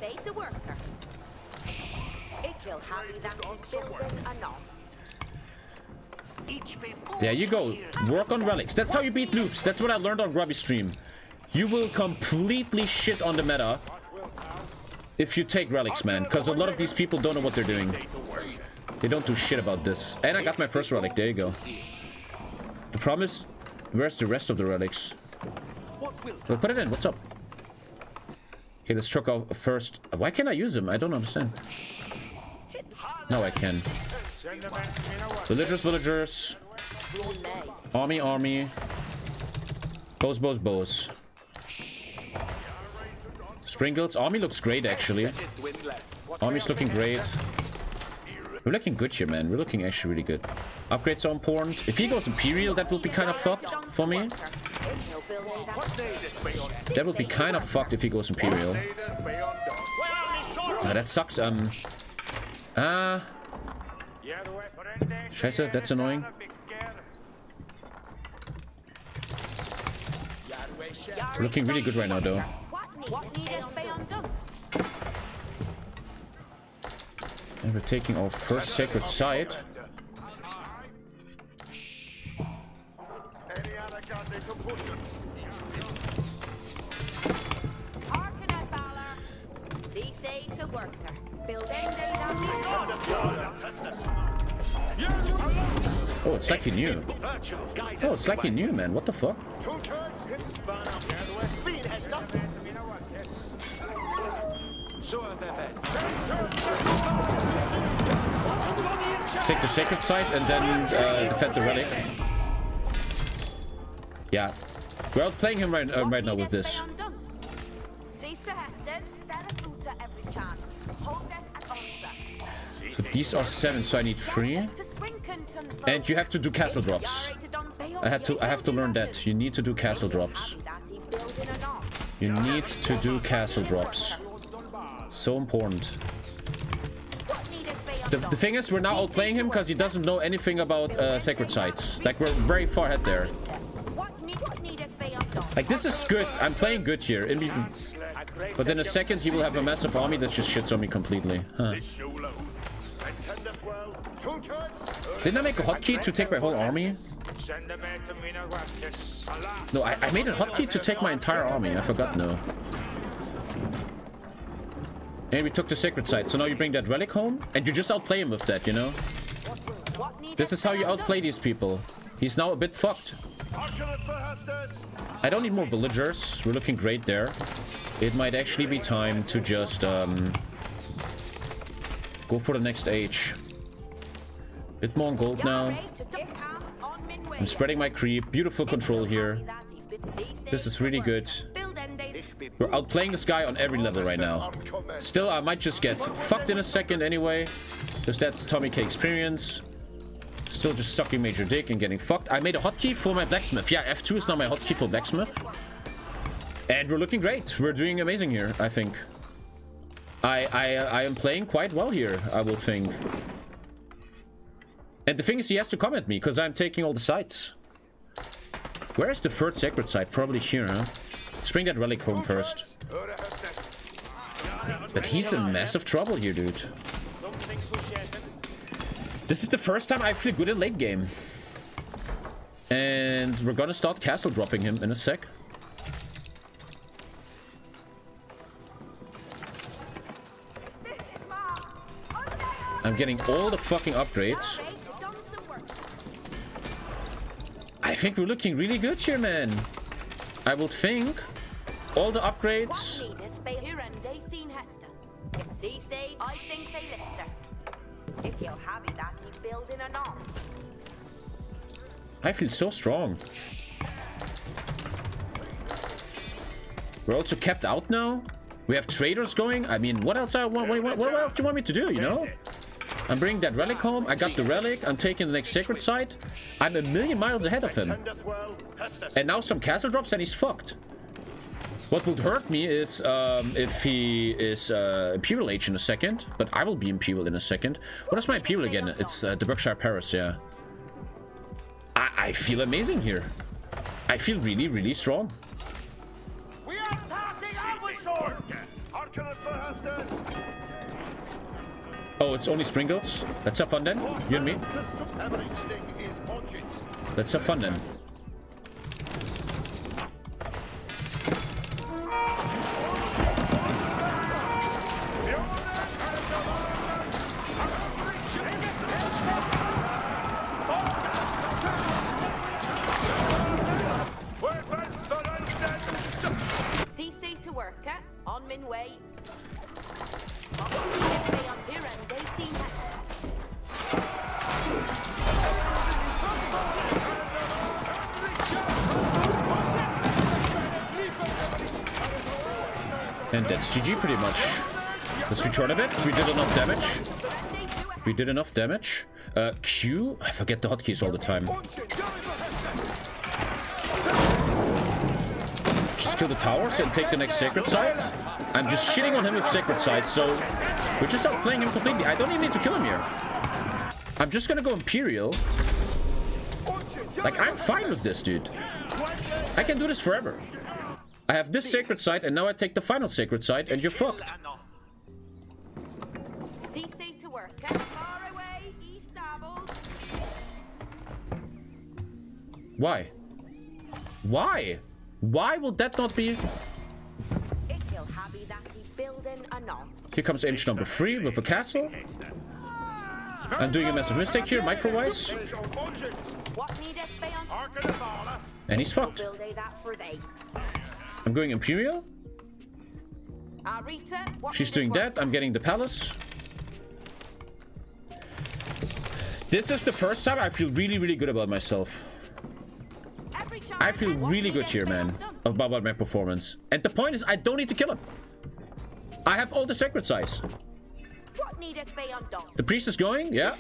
[SPEAKER 1] There you go. Work on relics. That's how you beat noobs. That's what I learned on Grubby Stream. You will completely shit on the meta if you take relics, man. Because a lot of these people don't know what they're doing. They don't do shit about this. And I got my first relic. There you go. The problem is, where's the rest of the relics? Well, put it in. What's up? Okay, let's check out first. Why can't I use them? I don't understand. No, I can. Villagers, villagers. Army, army. Bows, bows, bows. Sprinkles. Army looks great, actually. Army's looking great. We're looking good here, man. We're looking actually really good. Upgrades are important. If he goes Imperial, that will be kind of fucked for me. That will be kind of fucked if he goes Imperial. That sucks. Scheiße, that's annoying. We're looking really good right now, though. And we're taking our first sacred site. Oh, it's like he knew. Oh, it's like he knew, man. What the fuck? Let's take the sacred site and then defend the relic. Yeah. We're outplaying him right now with this. So these are 7, so I need 3. And you have to do castle drops. I have to learn that. You need to do castle drops. You need to do castle drops. So important. The thing is, we're now outplaying him because he doesn't know anything about sacred sites. Like, we're very far ahead there. Like, this is good. I'm playing good here. But in a second, he will have a massive army that just shits on me completely. Huh. Didn't I make a hotkey to take my whole army? No, I made a hotkey to take my entire army. I forgot, no. And we took the sacred site. So now you bring that relic home, and you just outplay him with that, you know? This is how you outplay these people. He's now a bit fucked. I don't need more villagers. We're looking great there. It might actually be time to just go for the next age. Bit more on gold now. I'm spreading my creep. Beautiful control here. This is really good. We're outplaying this guy on every level right now. Still, I might just get fucked in a second anyway. Because that's TommyKay experience. Still just sucking major dick and getting fucked. I made a hotkey for my blacksmith. Yeah, F2 is now my hotkey for blacksmith. And we're looking great. We're doing amazing here, I think. I am playing quite well here, I would think. And the thing is, he has to comment me, because I'm taking all the sites. Where is the third sacred site? Probably here, huh? Let's bring that relic home first. But he's in massive trouble here, dude. This is the first time I feel good in late game. And we're gonna start castle dropping him in a sec. I'm getting all the fucking upgrades. I think we're looking really good here, man. I would think all the upgrades. I feel so strong. We're also kept out now. We have traders going. I mean, what else? What else do you want me to do? You know, I'm bringing that relic home. I got the relic. I'm taking the next sacred site. I'm a million miles ahead of him. And now some castle drops and he's fucked. What would hurt me is if he is Imperial Age in a second. But I will be Imperial in a second. What is my Imperial again? It's the Berkshire Paris, yeah. I feel amazing here. I feel really, really strong.
[SPEAKER 10] We are attacking Overshore!
[SPEAKER 1] Oh, it's only Springles? Let's have fun then. You and me. Let's have fun then.
[SPEAKER 11] On min way.
[SPEAKER 1] And that's GG pretty much. Let's return a bit. We did enough damage. We did enough damage. Q? I forget the hotkeys all the time. Just kill the towers and take the next sacred site. I'm just shitting on him with sacred sites, so we're just outplaying him completely. I don't even need to kill him here. I'm just gonna go Imperial. Like, I'm fine with this, dude. I can do this forever. I have this sacred site, and now I take the final sacred site, and you're fucked. Why? Why? Why will that not be? Here comes ancient number 3 with a castle. I'm doing a massive mistake here, micro-wise. And he's fucked. I'm going Imperial. She's doing that. I'm getting the palace. This is the first time I feel really, really good about myself. I feel really good here, man, about my performance. And the point is, I don't need to kill him. I have all the sacred sites. The priest is going, yeah.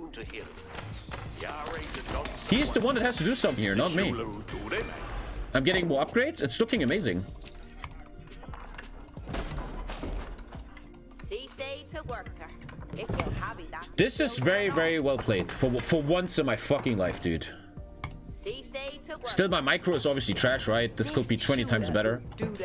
[SPEAKER 1] He's the one that has to do something here, not me. I'm getting more upgrades. It's looking amazing. This is very, very well played for once in my fucking life, dude. Still, my micro is obviously trash, right? This could be 20 times better.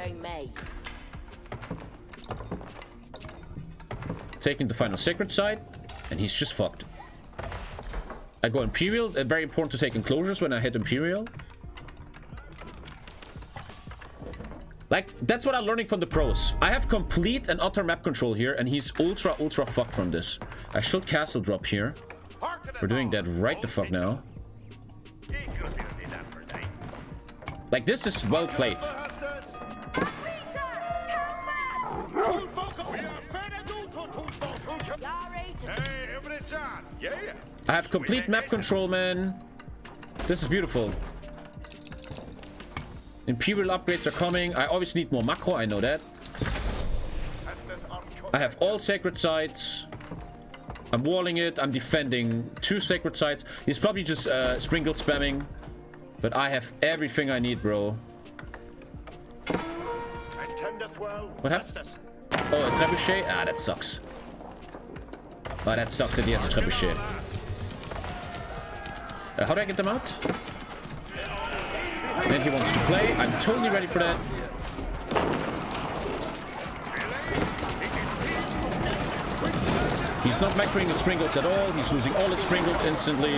[SPEAKER 1] Taking the final sacred site, and he's just fucked. I go Imperial. Very important to take enclosures when I hit Imperial. Like, that's what I'm learning from the pros. I have complete and utter map control here, and he's ultra, ultra fucked from this. I should castle drop here. We're doing that right the fuck now. Like, this is well played. I have complete map control, man. This is beautiful. Imperial upgrades are coming. I obviously need more macro, I know that. I have all sacred sites. I'm walling it. I'm defending 2 sacred sites. He's probably just sprinkled spamming. But I have everything I need, bro. What happened? Oh, a trebuchet? Ah, that sucks. Ah, that sucks that he has a trebuchet. How do I get them out? Then he wants to play. I'm totally ready for that. He's not macroing the sprinkles at all. He's losing all his sprinkles instantly.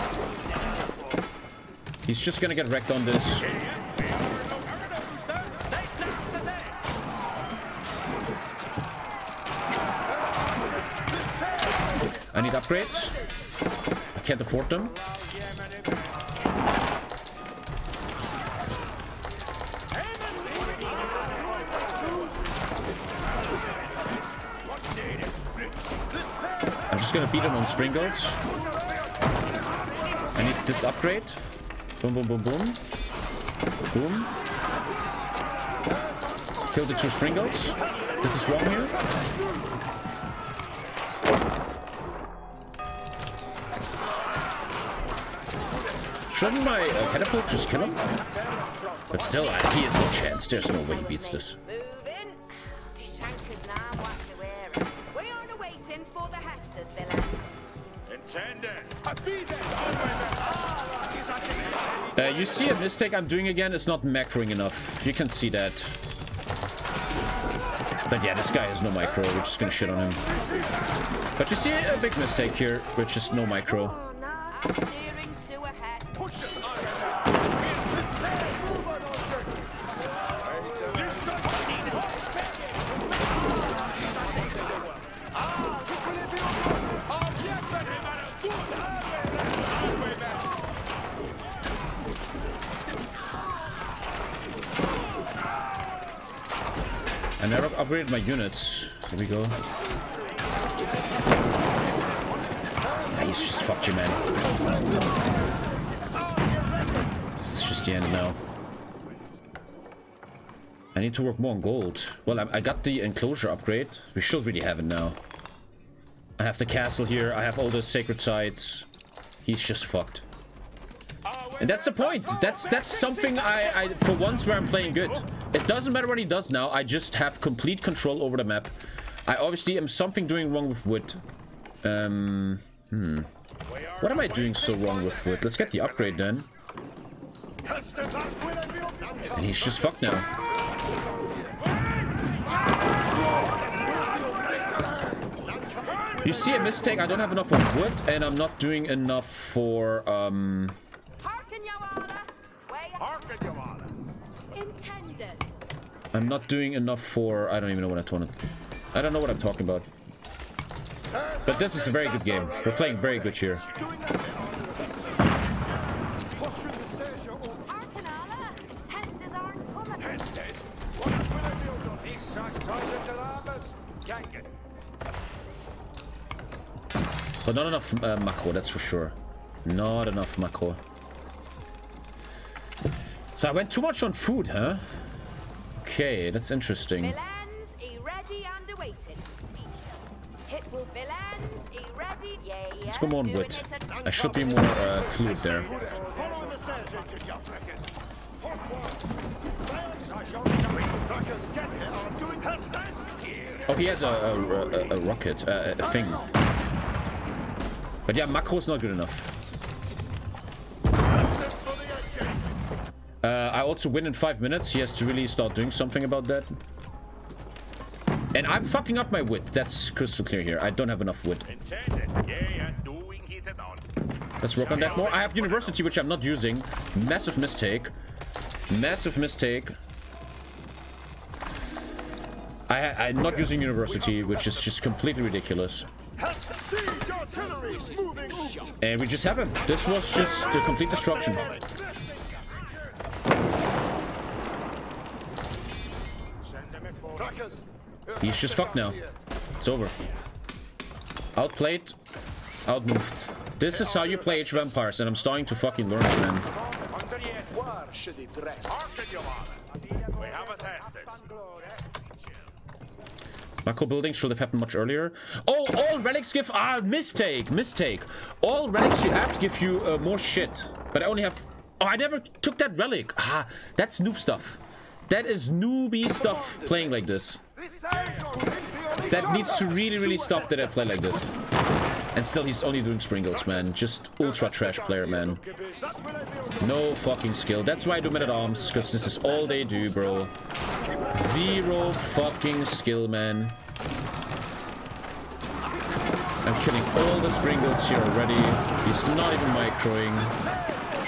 [SPEAKER 1] He's just gonna get wrecked on this. I need upgrades. I can't afford them. gonna beat him on Springles. I need this upgrade. Boom, boom, boom, boom. Boom. Kill the 2 Springles. This is wrong here. Shouldn't my catapult just kill him? But still, he has no chance. There's no way he beats this. You see a mistake I'm doing again? It's not macroing enough. You can see that. But yeah, this guy has no micro. We're just gonna shit on him. But you see a big mistake here, which is no micro. I never upgraded my units. Here we go. Ah, he's just fucked you, man. This is just the end now. I need to work more on gold. Well, I got the enclosure upgrade. We should really have it now. I have the castle here. I have all the sacred sites. He's just fucked. And that's the point. That's something I for once where I'm playing good. It doesn't matter what he does now. I just have complete control over the map. I obviously am something doing wrong with wood. What am I doing so wrong with wood? Let's get the upgrade then. And he's just fucked now. You see a mistake. I don't have enough of wood, and I'm not doing enough for I'm not doing enough for... I don't even know what I want to... I don't know what I'm talking about. But this is a very good game. We're playing very good here. But not enough macro, that's for sure. Not enough macro. So I went too much on food, huh? Okay, that's interesting. Let's go more on wit. I should be more fluid there. Oh, he has a rocket, a thing. But yeah, macro is not good enough. I also win in 5 minutes. He has to really start doing something about that. And I'm fucking up my wit. That's crystal clear here. I don't have enough wit. Let's work on that more. I have university, which I'm not using. Massive mistake. Massive mistake. I'm not using university, which is just completely ridiculous. And we just have him. This was just the complete destruction. He's just fucked now. It's over. Outplayed. Outmoved. This is how you play Age of Empires, and I'm starting to fucking learn it, man. Macro building should have happened much earlier. Oh, all relics give... Ah, mistake. Mistake. All relics you have give you more shit. But I only have... Oh, I never took that relic. Ah, that's noob stuff. That is newbie stuff playing like this. That needs to really, really stop that I play like this. And still, he's only doing Springles, man. Just ultra trash player, man. No fucking skill. That's why I do men-at-arms, because this is all they do, bro. Zero fucking skill, man. I'm killing all the Springles here already. He's not even microing.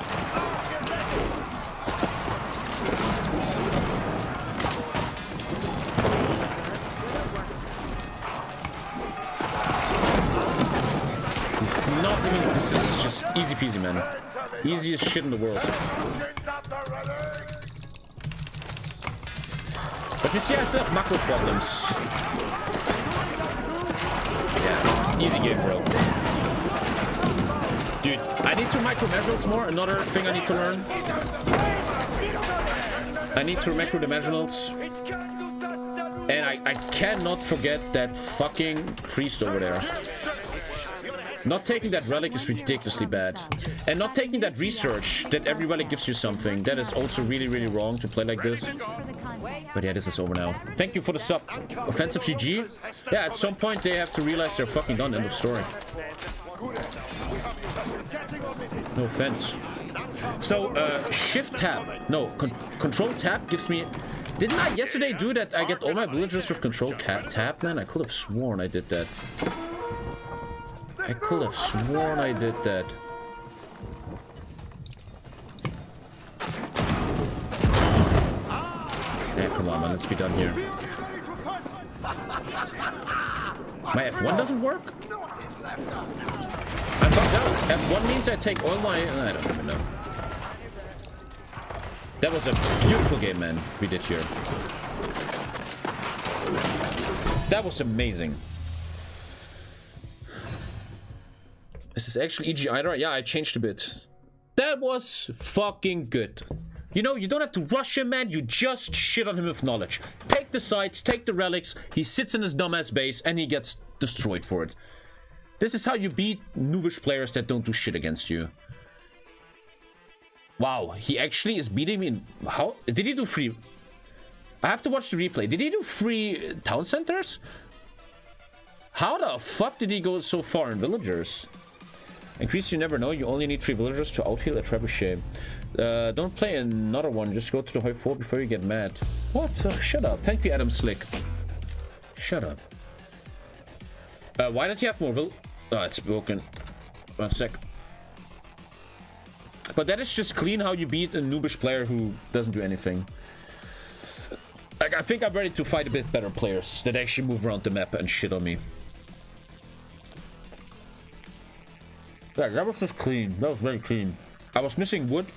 [SPEAKER 1] Not even, this is just easy peasy, man. Easiest shit in the world. But you see, I still have macro problems. Yeah. Easy game, bro. Dude, I need to micro marginals more. Another thing I need to learn. I need to macro the marginals. And I cannot forget that fucking priest over there. Not taking that relic is ridiculously bad. And not taking that research that every relic gives you something. That is also really, really wrong to play like this. But yeah, this is over now. Thank you for the sub. Offensive GG. Yeah, at some point they have to realize they're fucking done. End of story. No offense. So, shift tab. No, control tab gives me... Didn't I yesterday do that? I get all my villagers with control tab, man? I could have sworn I did that. I could have sworn I did that. Yeah, come on, man. Let's be done here. My F1 doesn't work? I'm bugged out. F1 means I take all my... I don't even know. That was a beautiful game, man, we did here. That was amazing. Is this actually EG Idra? Yeah, I changed a bit. That was fucking good. You know, you don't have to rush him, man. You just shit on him with knowledge. Take the sites, take the relics. He sits in his dumbass base and he gets destroyed for it. This is how you beat noobish players that don't do shit against you. Wow, he actually is beating me in... How? Did he do free... I have to watch the replay. Did he do free town centers? How the fuck did he go so far in villagers? Increase you never know. You only need 3 villagers to outheal a trebuchet. Don't play another one. Just go to the high 4 before you get mad. What? Shut up. Thank you, Adam Slick. Shut up. Why don't you have more Oh, it's broken. 1 sec. But that is just clean how you beat a noobish player who doesn't do anything. Like, I think I'm ready to fight a bit better players that actually move around the map and shit on me. Yeah, that was just clean. That was very clean. I was missing wood.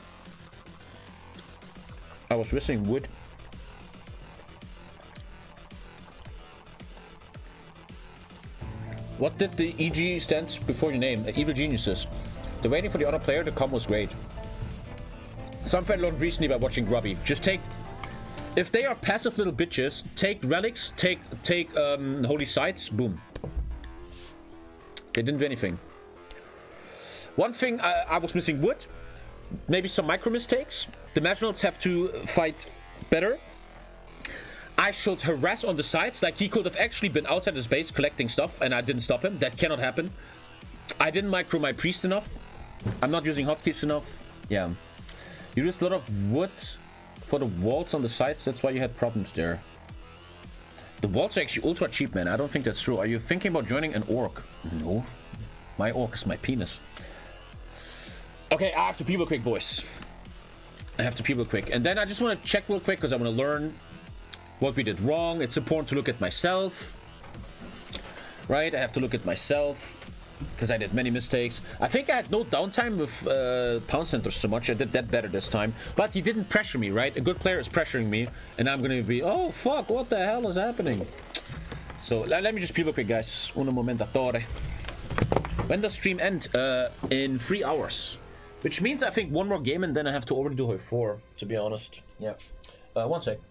[SPEAKER 1] What did the EG stand before your name? Evil Geniuses. The waiting for the other player to come was great. Something I learned recently by watching Grubby. Just take... If they are passive little bitches, take relics, take holy sites, boom. They didn't do anything. One thing, I was missing wood. Maybe some micro mistakes. The marginals have to fight better. I should harass on the sides. Like, he could have actually been outside his base collecting stuff, and I didn't stop him. That cannot happen. I didn't micro my priest enough. I'm not using hotkeys enough. Yeah. You used a lot of wood for the walls on the sides. That's why you had problems there. The walls are actually ultra cheap, man. I don't think that's true. Are you thinking about joining an orc? No. My orc is my penis. Okay, I have to people quick, boys. I have to people quick. And then I just want to check real quick because I want to learn what we did wrong. It's important to look at myself. Right? I have to look at myself. Because I did many mistakes. I think I had no downtime with town centers so much. I did that better this time. But he didn't pressure me, right? A good player is pressuring me. And I'm going to be, oh, fuck, what the hell is happening? So, let me just people quick, guys. Uno momentatore. When does stream end? In 3 hours. Which means I think 1 more game and then I have to already do her 4, to be honest. Yeah. 1 sec.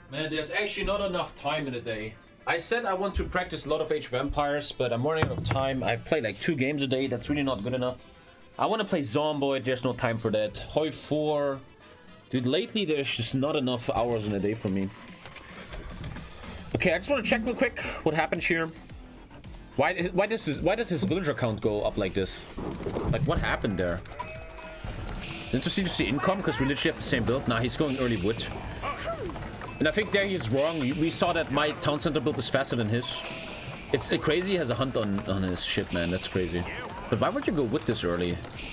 [SPEAKER 1] Man, there's actually not enough time in a day. I said I want to practice a lot of Age of Empires, but I'm running out of time. I play like 2 games a day. That's really not good enough. I want to play Zomboid. There's no time for that. Hoi 4. Dude, lately there's just not enough hours in a day for me. Okay, I just want to check real quick what happened here. Why did his villager count go up like this? Like, what happened there? It's interesting to see income, because we literally have the same build. Nah, he's going early wood. And I think there he's wrong. We saw that my town center build is faster than his. It's crazy. He has a hunt on his shit, man. That's crazy. But why would you go wood this early?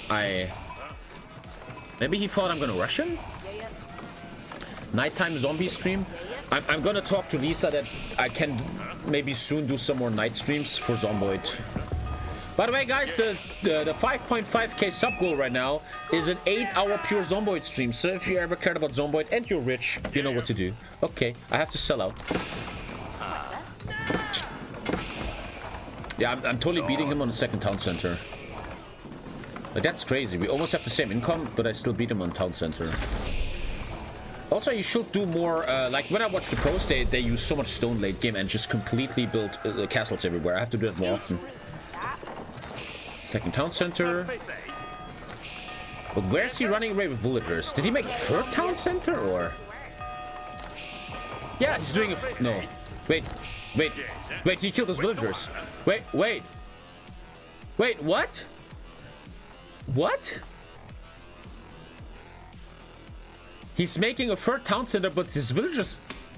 [SPEAKER 1] Maybe he thought I'm gonna rush him? Nighttime zombie stream. I'm gonna talk to Lisa that I can maybe soon do some more night streams for Zomboid. By the way, guys, the 5.5k sub goal right now is an 8-hour pure Zomboid stream. So if you ever cared about Zomboid and you're rich, you know what to do. Okay, I have to sell out. Yeah, I'm totally beating him on the second town center. Like, that's crazy. We almost have the same income, but I still beat him on town center. Also, you should do more, like when I watch the pros, they use so much stone late game and just completely build castles everywhere. I have to do it more often. Second town center. But where's he running away with villagers? Did he make third town center or? Yeah, he's doing it. No. Wait, he killed his villagers. Wait, what? What? He's making a third town center, but his villagers...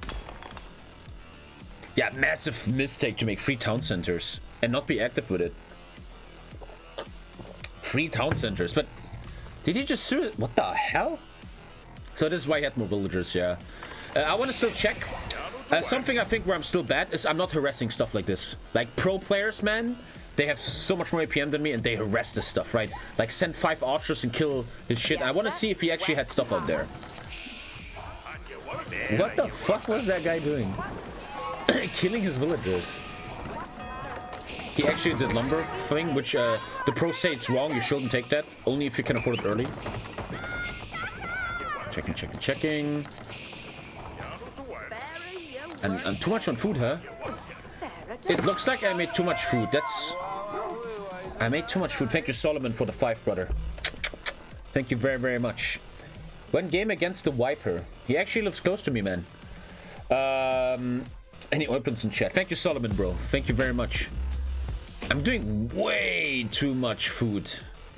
[SPEAKER 1] Yeah, massive mistake to make 3 town centers and not be active with it. 3 town centers, but did he just sue it? What the hell? So this is why he had more villagers, yeah. I want to still check. Something I think where I'm still bad is I'm not harassing stuff like this. Like pro players, man, they have so much more APM than me and they harass this stuff, right? Like send 5 archers and kill his shit. I want to see if he actually had stuff out there. What the fuck was that guy doing? Killing his villagers. He actually did lumber thing, which the pros say it's wrong. You shouldn't take that. Only if you can afford it early. Checking. And too much on food, huh? It looks like I made too much food. I made too much food. Thank you, Solomon, for the 5, brother. Thank you very, very much. One game against the Viper. He actually lives close to me, man. Any weapons in chat? Thank you, Solomon, bro. Thank you very much. I'm doing way too much food.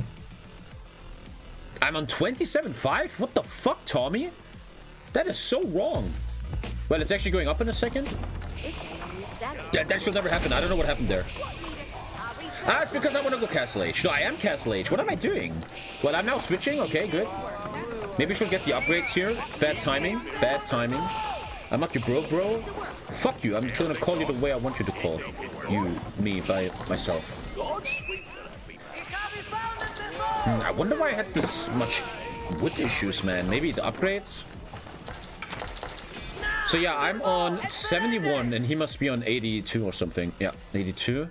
[SPEAKER 1] I'm on 27.5? What the fuck, Tommy? That is so wrong. Well, it's actually going up in a second. Yeah, that should never happen. I don't know what happened there. Ah, it's because I want to go Castle Age. No, I am Castle Age. What am I doing? Well, I'm now switching. Okay, good. Maybe I should get the upgrades here. Bad timing. Bad timing. I'm not your bro. Fuck you. I'm gonna call you the way I want you to call you, me, by myself. I wonder why I had this much wood issues, man. Maybe the upgrades? So yeah, I'm on 71 and he must be on 82 or something. Yeah, 82.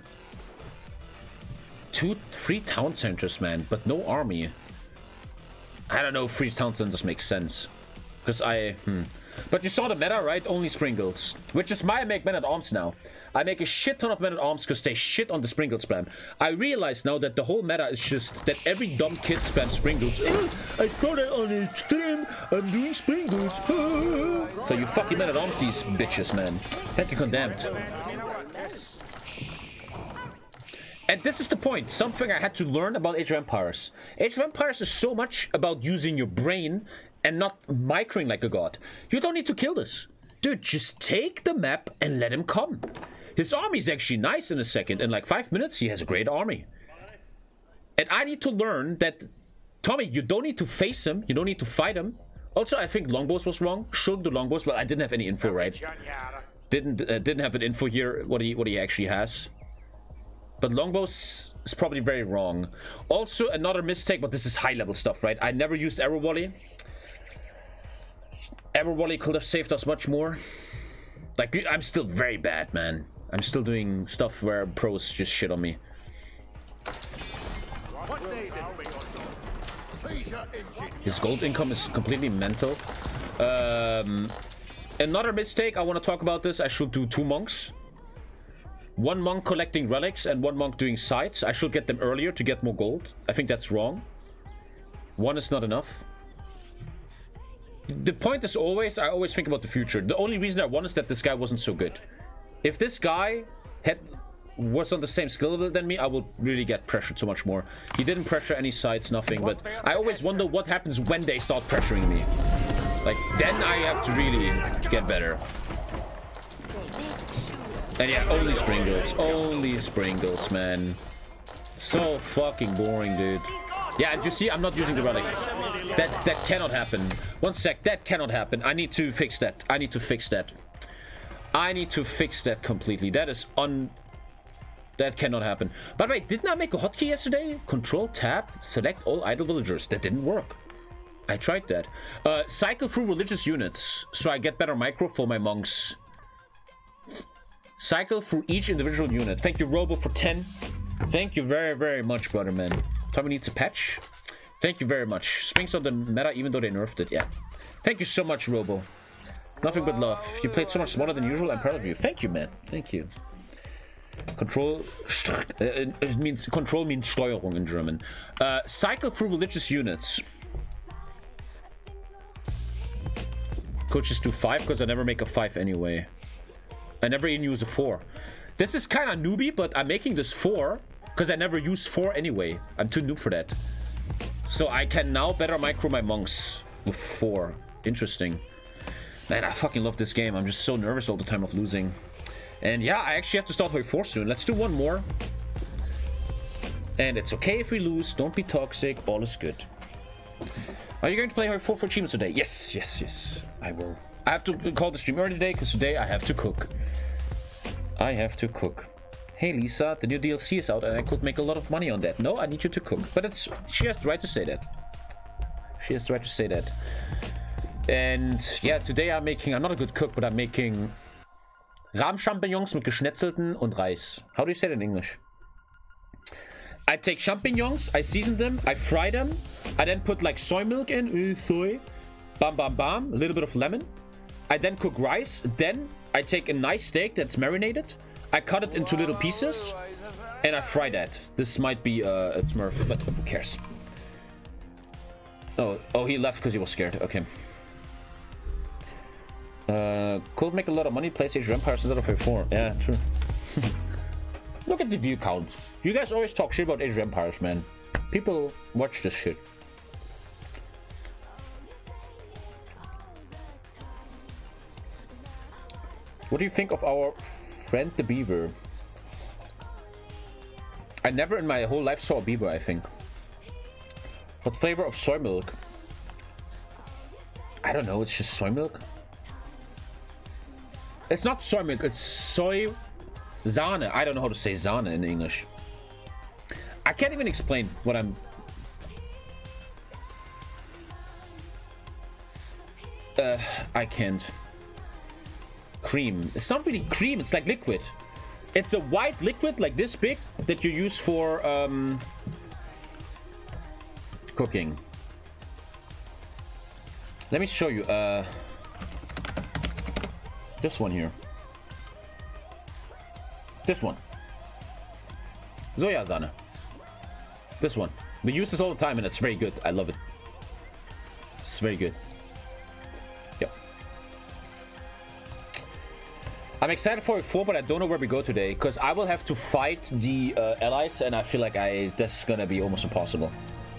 [SPEAKER 1] 3 town centers, man, but no army. I don't know if 3 town centers make sense. Because But you saw the meta, right? Only Springles. Which is why I make men-at-arms now. I make a shit ton of men-at-arms because they shit on the Sprinkle spam. I realize now that the whole meta is just that every dumb kid spams Sprinkles. I got it on a stream. I'm doing Sprinkles. So you fucking men-at-arms these bitches, man. Thank you, Condemned. And this is the point. Something I had to learn about Age of Empires. Age of Empires is so much about using your brain and not microing like a god. You don't need to kill this. Dude, just take the map and let him come. His army is actually nice in a second. In like 5 minutes, he has a great army. And I need to learn that, Tommy, you don't need to face him. You don't need to fight him. Also, I think longbows was wrong. Should do longbows. Well, I didn't have any info, right? Didn't have an info here what he actually has. But longbows is probably very wrong. Also, another mistake, but this is high-level stuff, right? I never used arrow volley. Arrow volley could have saved us much more. Like, I'm still very bad, man. I'm still doing stuff where pros just shit on me. His gold income is completely mental. Another mistake, I want to talk about this. I should do 2 monks. 1 monk collecting relics and 1 monk doing sites. I should get them earlier to get more gold. I think that's wrong. 1 is not enough. The point is always, I always think about the future. The only reason I won is that this guy wasn't so good. If this guy was on the same skill level than me, I would really get pressured so much more. He didn't pressure any sites, nothing, but I always wonder what happens when they start pressuring me. Like, then I have to really get better. And yeah, only Springles. Only Springles, man. So fucking boring, dude. Yeah, and you see, I'm not using the relic. That cannot happen. 1 sec, that cannot happen. I need to fix that. I need to fix that. I need to fix that completely. That is that cannot happen. By the way, didn't I make a hotkey yesterday? Control tab, select all idle villagers. That didn't work. I tried that. Cycle through religious units, so I get better micro for my monks. Cycle through each individual unit. Thank you, Robo, for 10. Thank you very, very much, brother, man. Tommy needs a patch. Thank you very much. Springs on the meta, even though they nerfed it. Yeah. Thank you so much, Robo. Nothing but love. You played so much smarter than usual. I'm proud of you. Thank you, man. Thank you. Control. Control means Steuerung in German. Cycle through religious units. Could just do 5 because I never make a 5 anyway. I never even use a 4. This is kind of newbie, but I'm making this 4 because I never use 4 anyway. I'm too noob for that. So I can now better micro my monks with 4. Interesting. Man, I fucking love this game. I'm just so nervous all the time of losing. And yeah, I actually have to start Hoi 4 soon. Let's do 1 more. And it's okay if we lose. Don't be toxic. All is good. Are you going to play Hoi 4 for achievements today? Yes, yes, yes. I will. I have to call the stream early today because today I have to cook. I have to cook. Hey Lisa, the new DLC is out and I could make a lot of money on that. No, I need you to cook. But it's she has the right to say that. She has the right to say that. And yeah, today I'm not a good cook, but I'm making Rahmchampignons mit geschnetzelten und Reis. How do you say that in English? I take champignons, I season them, I fry them, I then put like soy milk in, soy, bam bam bam, a little bit of lemon. I then cook rice, then I take a nice steak that's marinated, I cut it into little pieces, and I fry that. This might be a Smurf, but who cares? Oh, he left because he was scared. Okay. Could make a lot of money, play Age of Empires instead of Hoi 4. Yeah, true. Look at the view count. You guys always talk shit about Age of Empires, man. People watch this shit. What do you think of our friend the beaver? I never in my whole life saw a beaver, I think. What flavor of soy milk? I don't know, it's just soy milk. It's not soy milk, it's soy Sahne. I don't know how to say Sahne in English. I can't even explain what I'm... I can't. Cream. It's not really cream, it's like liquid. It's a white liquid like this big that you use for cooking. Let me show you. This one here. This one. Sojasahne. This one. We use this all the time and it's very good. I love it. It's very good. Yep. I'm excited for Hoi 4, but I don't know where we go today because I will have to fight the allies and I feel like that's gonna be almost impossible.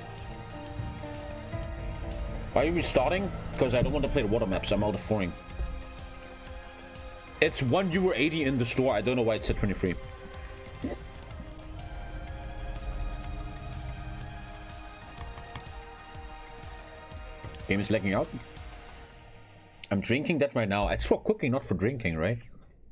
[SPEAKER 1] Why are you restarting? Because I don't want to play the water maps. I'm out of foreign. It's €1.80 in the store. I don't know why it's at 23. Game is lagging out. I'm drinking that right now. It's for cooking, not for drinking, right?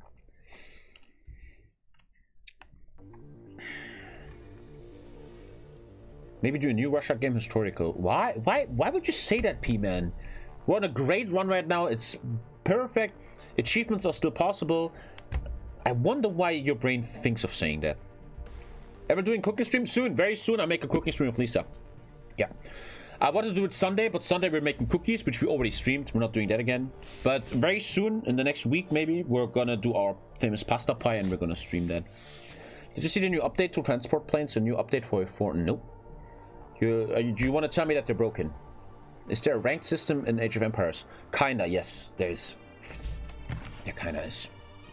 [SPEAKER 1] Maybe do a new Russia game historical. Why would you say that, P-Man? We're on a great run right now. It's perfect. Achievements are still possible. I wonder why your brain thinks of saying that. Ever doing cooking stream? Soon, very soon, I'll make a cooking stream with Lisa. Yeah. I wanted to do it Sunday, but Sunday we're making cookies, which we already streamed. We're not doing that again. But very soon, in the next week maybe, we're gonna do our famous pasta pie and we're gonna stream that. Did you see the new update to transport planes? A new update for Nope. Do you want to tell me that they're broken? Is there a ranked system in Age of Empires? Kinda, yes, there is. There kinda is.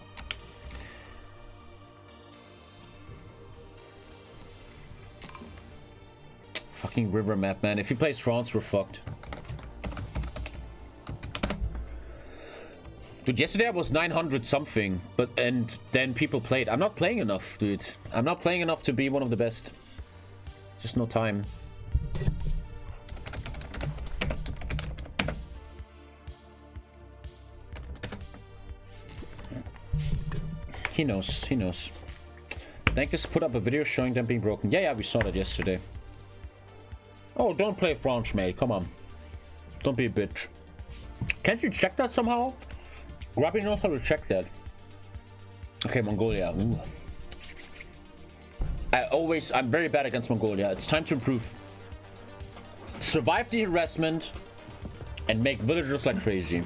[SPEAKER 1] Fucking river map, man. If he plays France, we're fucked. Dude, yesterday I was 900 something, and then people played. I'm not playing enough, dude. I'm not playing enough to be one of the best. Just no time. He knows, he knows. Dankers put up a video showing them being broken. Yeah, we saw that yesterday. Oh, don't play French, mate. Come on. Don't be a bitch. Can't you check that somehow? Grubby knows how to check that. Okay, Mongolia. Ooh. I'm very bad against Mongolia. It's time to improve. Survive the harassment and make villagers like crazy.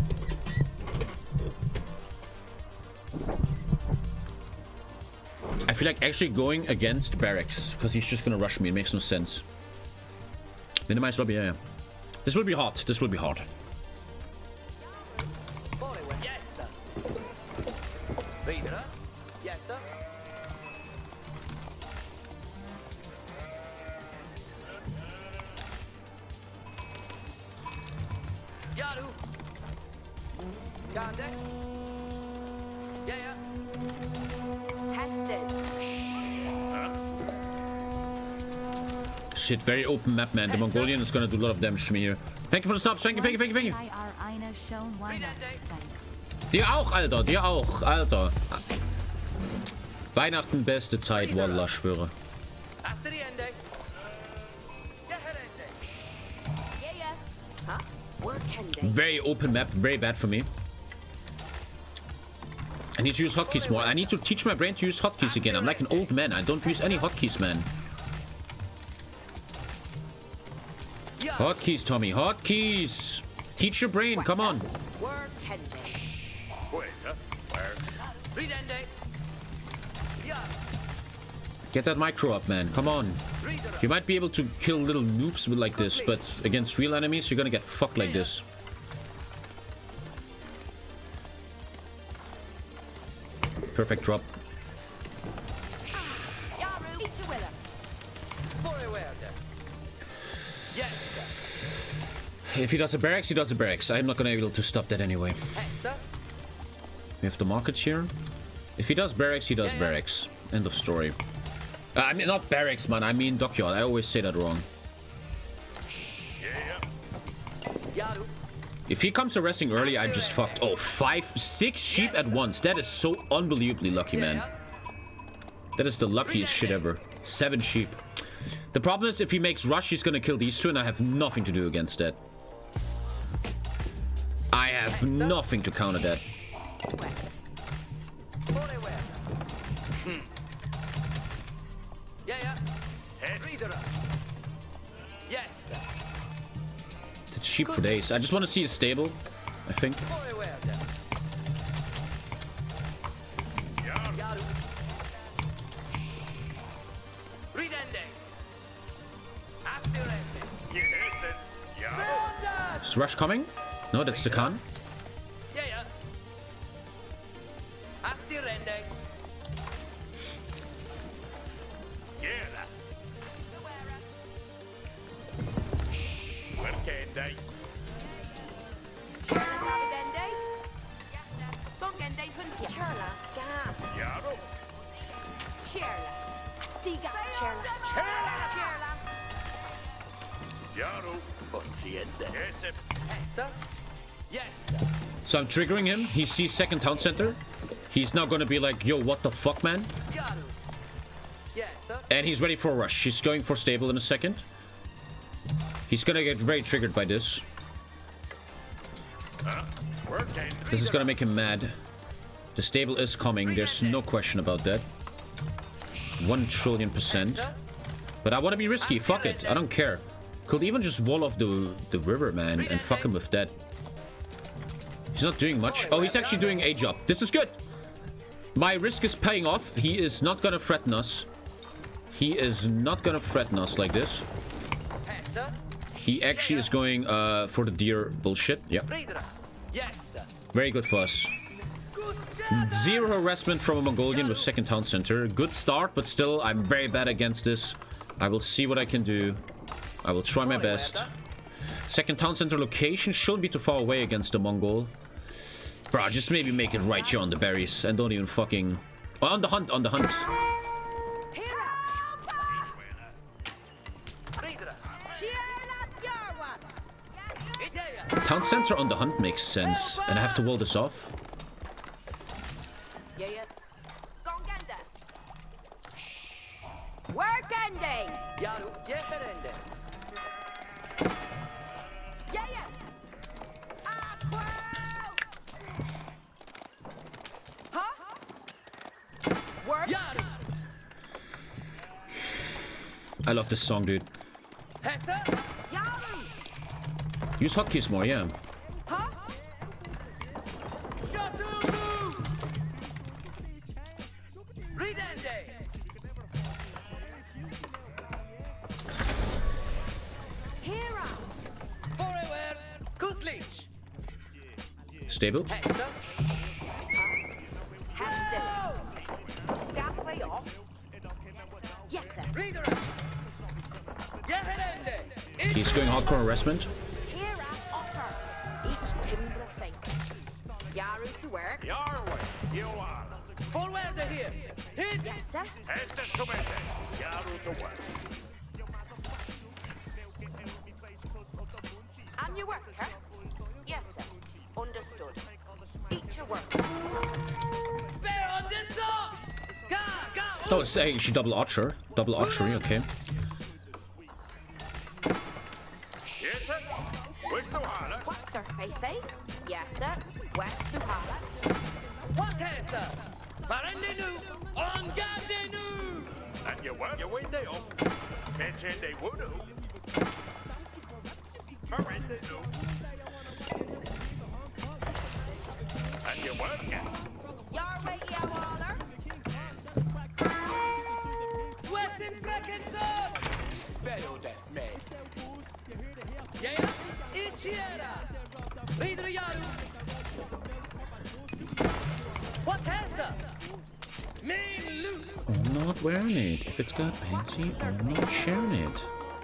[SPEAKER 1] I feel like actually going against barracks because he's just gonna rush me. It makes no sense. Minimize lobby, yeah. This will be hard. This will be hard.
[SPEAKER 10] Yes, sir. Reader? Yes, sir. Yaru. Gande. Yeah. Hestes.
[SPEAKER 1] Shit, very open map, man. The Mongolian is gonna do a lot of damage to me here. Thank you for the subs. Thank you. Dir auch, Alter. Dir auch, Alter. Weihnachten, beste Zeit, Wallah, schwöre. Very open map, very bad for me. I need to use hotkeys more. I need to teach my brain to use hotkeys again. I'm like an old man. I don't use any hotkeys, man. Hotkeys, Tommy. Hotkeys. Teach your brain. Come on. Get that micro up, man. Come on. You might be able to kill little noobs with like this, but against real enemies, you're gonna get fucked like this. Perfect drop. If he does a barracks, he does a barracks. I'm not gonna be able to stop that anyway. We have the markets here. If he does barracks, he does barracks. End of story. I mean, not barracks, man. I mean dockyard. I always say that wrong. If he comes arresting early, I'm just fucked. Oh, 6 sheep at once. That is so unbelievably lucky, man. That is the luckiest shit ever. 7 sheep. The problem is, if he makes rush, he's gonna kill these two, and I have nothing to do against that. I have nothing to counter that. It's sheep for days. I just want to see it stable, I think. Is rush coming? No, that's the Khan. So I'm triggering him. He sees second town center. He's now gonna be like, yo, what the fuck, man? And he's ready for a rush. He's going for stable in a second. He's gonna get very triggered by this. This is gonna make him mad. The stable is coming. There's no question about that. 1,000,000,000%. But I want to be risky. Fuck it. I don't care. Could even just wall off the river, man, and fuck him with that. He's not doing much. Oh, he's actually doing a job. This is good. My risk is paying off. He is not gonna threaten us. He is not gonna threaten us like this. He actually is going for the deer bullshit. Yep. Very good for us. 0 harassment from a Mongolian with second town center. Good start, but still, I'm very bad against this. I will see what I can do. I will try my best. Second town center location shouldn't be too far away against the Mongol. Bro, just maybe make it right here on the berries and don't even fucking... Oh, on the hunt, on the hunt. Town center on the hunt makes sense. And I have to wall this off. I love this song, dude. Use hotkeys more, yeah. Stable. He's going hardcore harassment.
[SPEAKER 11] And your worker? Yes, sir. Understood. Eat your worker.
[SPEAKER 1] Oh, it's actually double archer. Double archery, okay.
[SPEAKER 11] Yes, sir. West to Hala. What's their faith, eh? Yes, sir. West to Hala. What is, sir? Parendenu, on Gardenu. And your work, your window. Mention they would do. Parendenu. And your work, your way, your water. Western Blackenson! Fail death, mate. Yeah, Ichiera! Leader Yaru! What has up? Main loose!
[SPEAKER 1] I'm not wearing it. If it's got fancy, I'm not sharing it.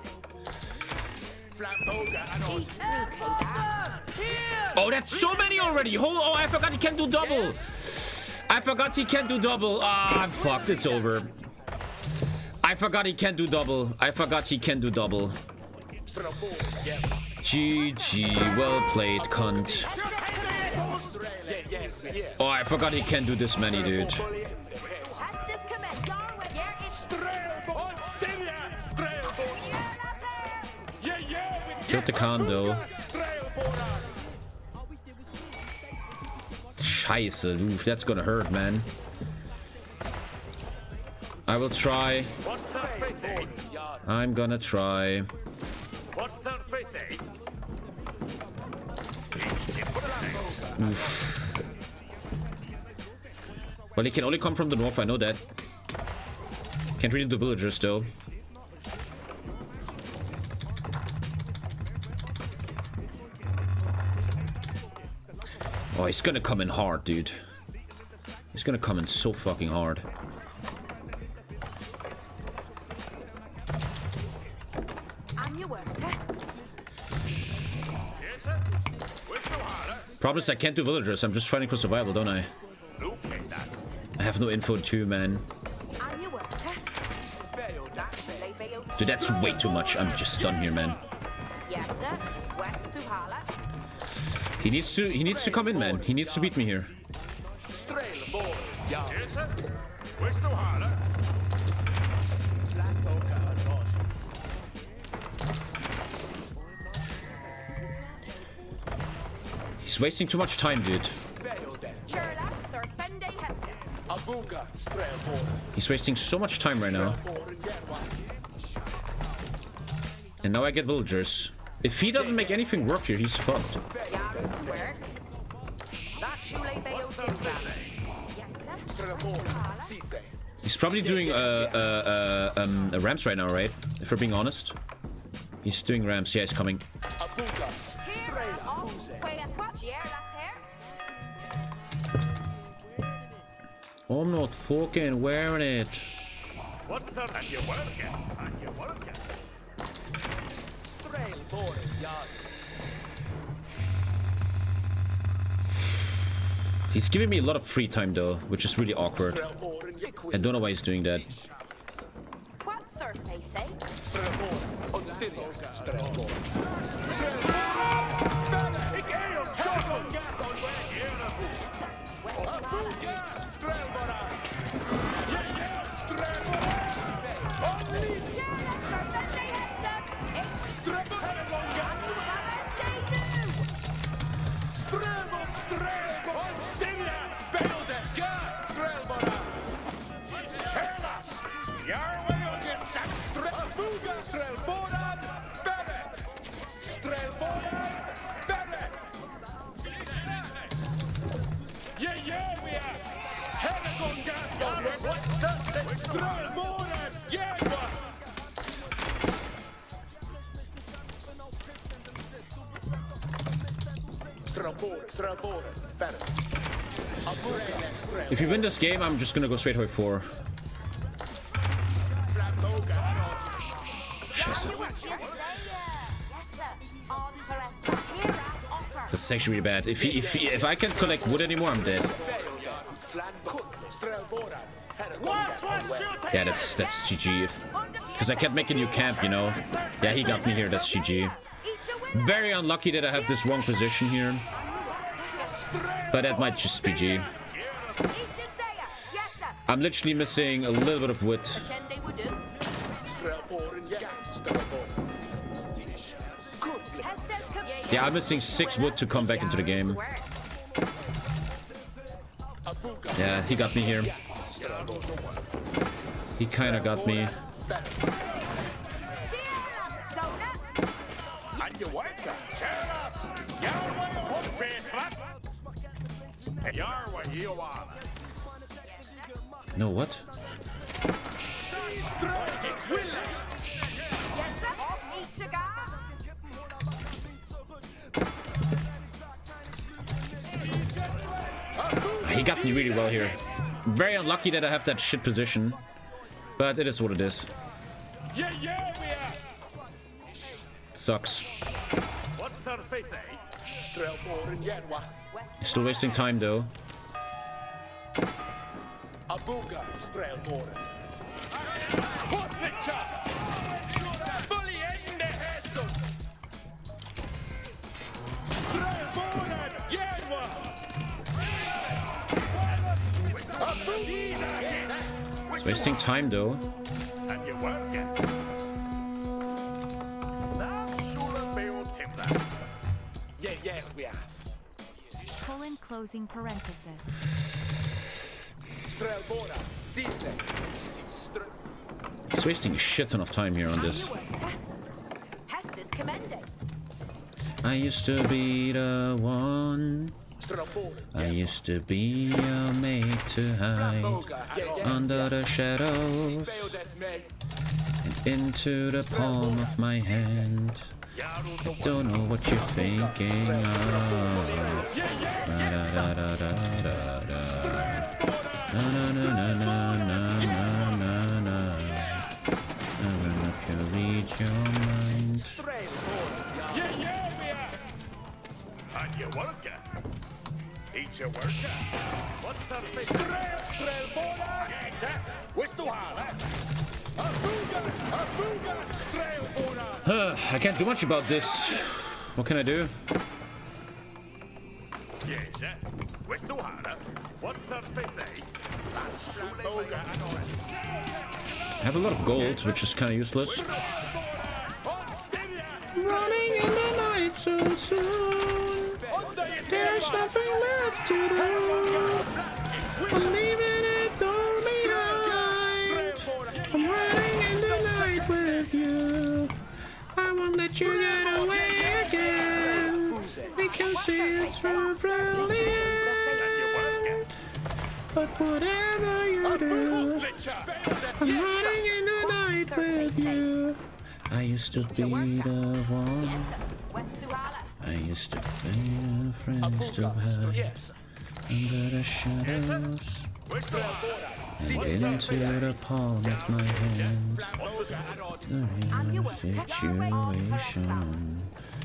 [SPEAKER 1] Oh, that's so many already! Oh, I forgot he can do double! I forgot he can't do double. Ah, I'm fucked. It's over. I forgot he can't do double. I forgot he can do double. GG. Well played, cunt. Oh, I forgot he can do this many, dude. Killed the Khan, though. Scheiße. Oof, that's gonna hurt, man. I will try. I'm gonna try. Oof. Well, he can only come from the north, I know that. Can't really do villagers, though. Oh, he's gonna come in hard, dude. He's gonna come in so fucking hard. Problem is I can't do villagers. I'm just fighting for survival, don't I? I have no info too, man. Dude, that's way too much. I'm just stunned here, man. He needs to come in, man. He needs to beat me here. He's wasting too much time, dude. He's wasting so much time right now. And now I get villagers. If he doesn't make anything work here, he's fucked. He's probably doing ramps right now, right? If we're being honest. He's doing ramps. Yeah, he's coming. I'm not fucking wearing it. He's giving me a lot of free time though, which is really awkward. I don't know why he's doing that. If you win this game, I'm just gonna go straight Hoi 4. This is actually really bad. If I can't collect wood anymore, I'm dead. Yeah, that's GG. Because I can't make a new camp, you know. Yeah, he got me here. That's GG. Very unlucky that I have this wrong position here. But that might just be G. I'm literally missing a little bit of wood. Yeah, I'm missing 6 wood to come back into the game. Yeah, he got me here. He kinda got me. No, what? He got me really well here. Very unlucky that I have that shit position, but it is what it is. Sucks. Still wasting time though. It's wasting time though.
[SPEAKER 11] Yeah, we have.
[SPEAKER 12] Colon closing parenthesis.
[SPEAKER 1] It's wasting a shit ton of time here on this. I used to be the one. I used to be a mate to hide under the shadows and into the palm of my hand. I don't know what you're thinking of. I'm gonna read your mind. I can't do much about this. What can I do? I have a lot of gold, which is kind of useless. Running in the night so soon. There's nothing left to do. I'm leaving it all behind. I'm running in the night with you. I let you get away again, because it's so brilliant. But whatever you do, I'm running in the night with you. I used to be the one. I used to be the friends to have under the shadows and into the palm of my hand. The situation.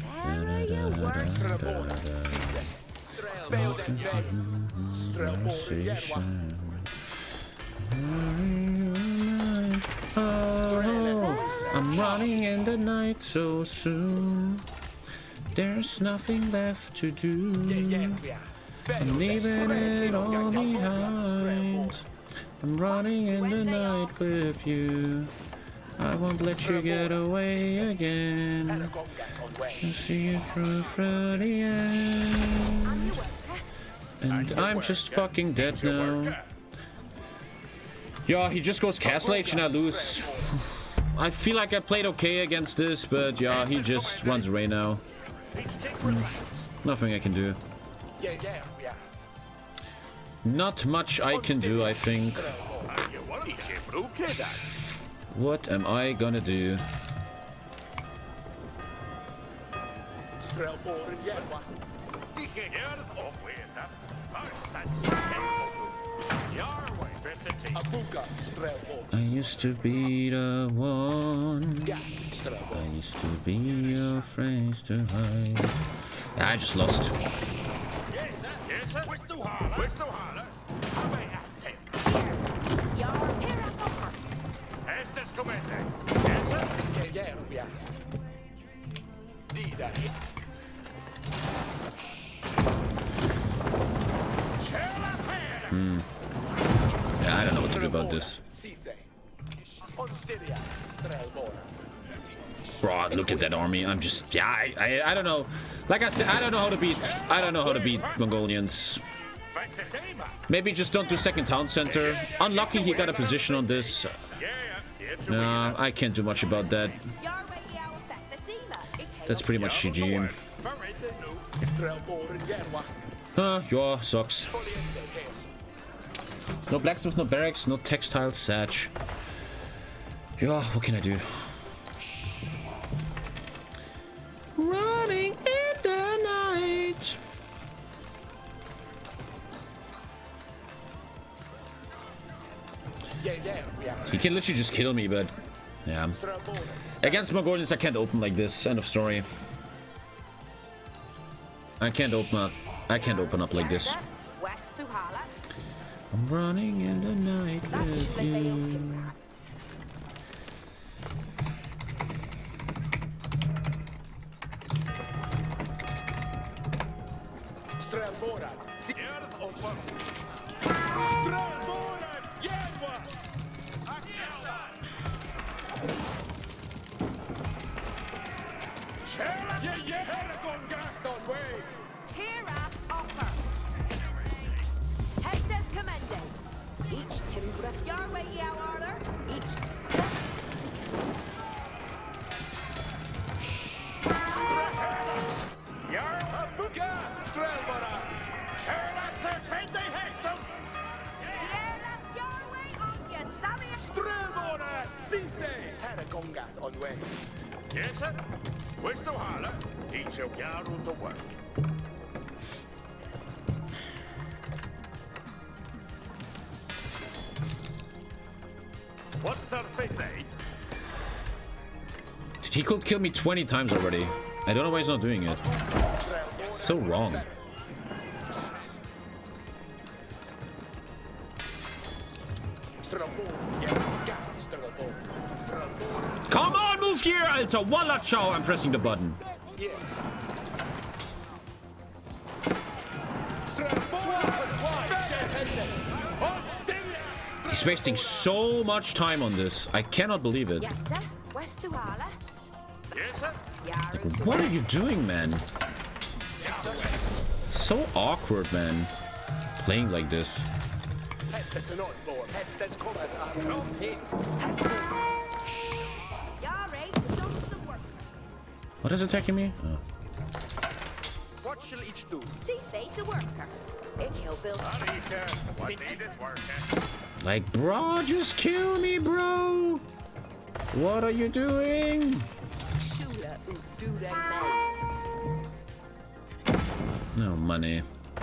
[SPEAKER 1] Oh, I'm running in the night so soon. There's nothing left to do. I'm leaving it all behind. I'm running in the night with you. I won't let you get away again. I'll see you through the end. And I'm just fucking dead now. Yeah, he just goes Castle Age and I lose. I feel like I played okay against this, but yeah, he just runs away now. Nothing I can do. Not much I can do, I think. What am I gonna do? I used to be the one. I used to be your friends to hide. I just lost. Yeah, I don't know what to do about this. Bro, look at that army. I'm just, yeah, I don't know. Like I said, I don't know how to beat Mongolians. Maybe just don't do second town center. Unlucky he got a position on this. Nah, I can't do much about that. That's pretty much GG. Yeah, sucks. No blacksmith, no barracks, no textile satch. Yeah, what can I do? Running in the night. He can literally just kill me, but yeah. Against Mongolians, I can't open like this. End of story. I can't open up like this. I'm running in the night with you. He could kill me 20 times already. I don't know why he's not doing it. So wrong. Come on, move here, Alter! Walla ciao! I'm pressing the button.
[SPEAKER 11] Yes.
[SPEAKER 1] He's wasting so much time on this. I cannot believe it. Like, what are you doing, man? So awkward, man. Playing like this. What is attacking me? Oh.
[SPEAKER 11] What shall each do? See fate to worker. Ik heel build. What needed worker?
[SPEAKER 1] Like, bro, just kill me, bro. What are you doing? No money.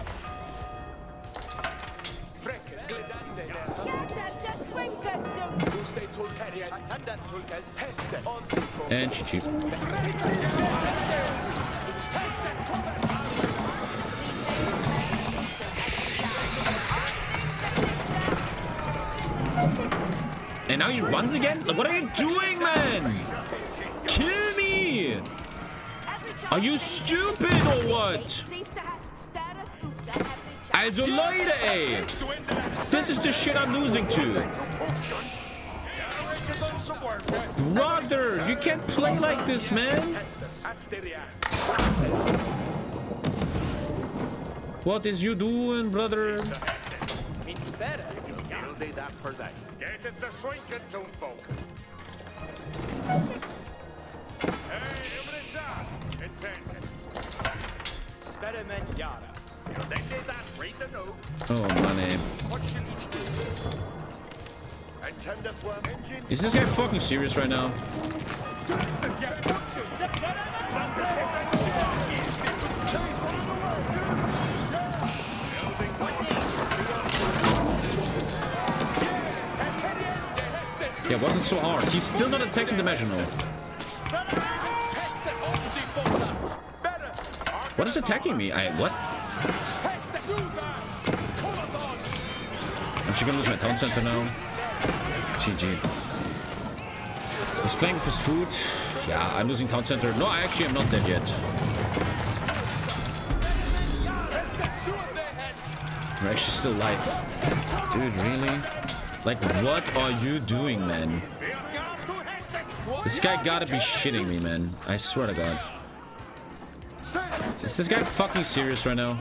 [SPEAKER 1] And cheap. And now he runs again? Like, what are you doing, man? Kill me! Are you stupid or what? Also Leute, ey! This is the shit I'm losing to. Brother, you can't play like this, man. What is you doing, brother? Oh, money. Is this guy fucking serious right now? Yeah, it wasn't so hard. He's still not attacking the Dimensional. What is attacking me? What? I'm actually gonna lose my town center now. GG. He's playing with his food. Yeah, I'm losing town center. No, I actually am not dead yet. We're actually still alive. Dude, really? Like, what are you doing, man? This guy gotta be shitting me, man. I swear to God. Is this guy fucking serious right now?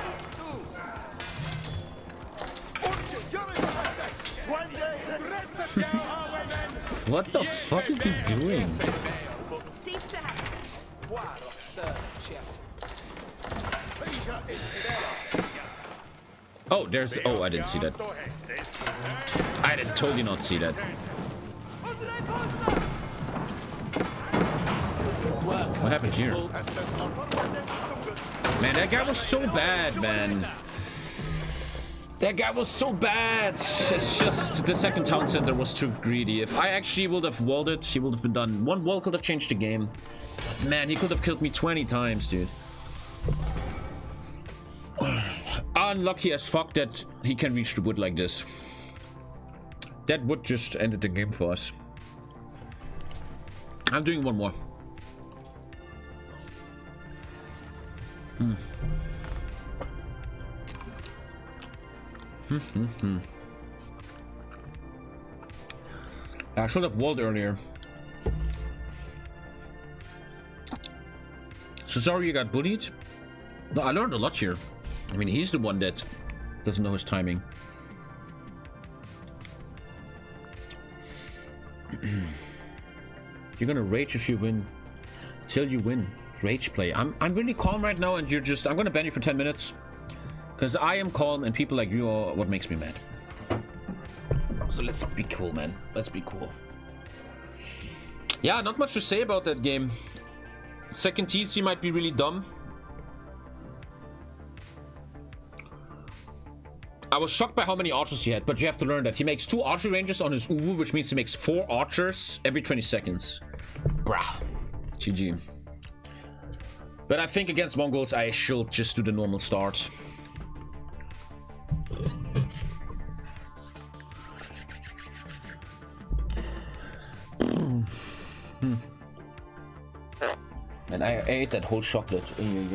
[SPEAKER 1] What the fuck is he doing? Oh, there's... Oh, I didn't see that. I did totally not see that. What happened here? Man, that guy was so bad, man. That guy was so bad. It's just the second town center was too greedy. If I actually would have walled it, he would have been done. One wall could have changed the game. Man, he could have killed me 20 times, dude. Unlucky as fuck that he can reach the wood like this. That would just ended the game for us. I'm doing one more. I should have walled earlier. So sorry you got bullied. No, I learned a lot here. I mean, he's the one that doesn't know his timing. You're gonna rage if you win. Till you win. Rage play. I'm really calm right now, and you're just... I'm gonna ban you for 10 minutes. Because I am calm, and people like you are what makes me mad. So let's be cool, man. Let's be cool. Yeah, not much to say about that game. Second TC might be really dumb. I was shocked by how many archers he had, but you have to learn that he makes 2 archer ranges on his Uwu, which means he makes 4 archers every 20 seconds. Brah. GG. But I think against Mongols, I should just do the normal start. And I ate that whole chocolate.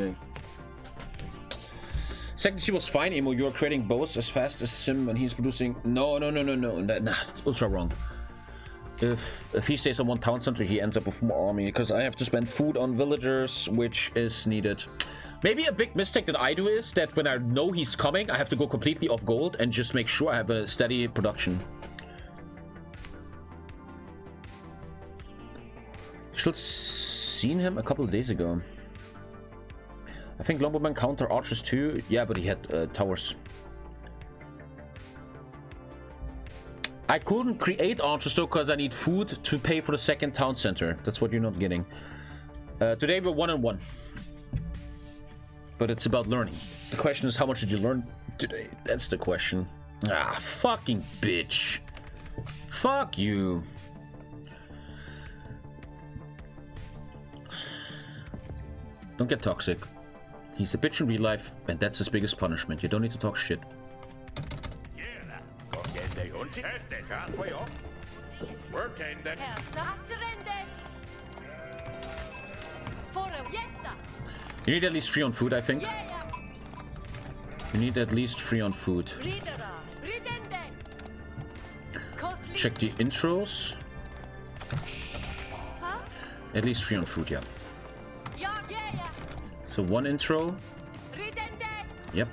[SPEAKER 1] Second C was fine, Emo. You're creating bows as fast as Sim when he's producing. No. Nah, ultra wrong. If he stays on one town center, he ends up with more army because I have to spend food on villagers, which is needed. Maybe a big mistake that I do is that when I know he's coming, I have to go completely off gold and just make sure I have a steady production. Should seen him a couple of days ago. I think Longbowmen counter archers too. Yeah, but he had towers. I couldn't create archers though because I need food to pay for the second town center. That's what you're not getting. Today we're 1-1. But it's about learning. The question is, how much did you learn today? That's the question. Ah, fucking bitch. Fuck you. Don't get toxic. He's a bitch in real life, and that's his biggest punishment. You don't need to talk shit. You need at least 3 on food, I think. You need at least 3 on food. Check the intros. At least 3 on food, yeah. So 1 intro. Yep.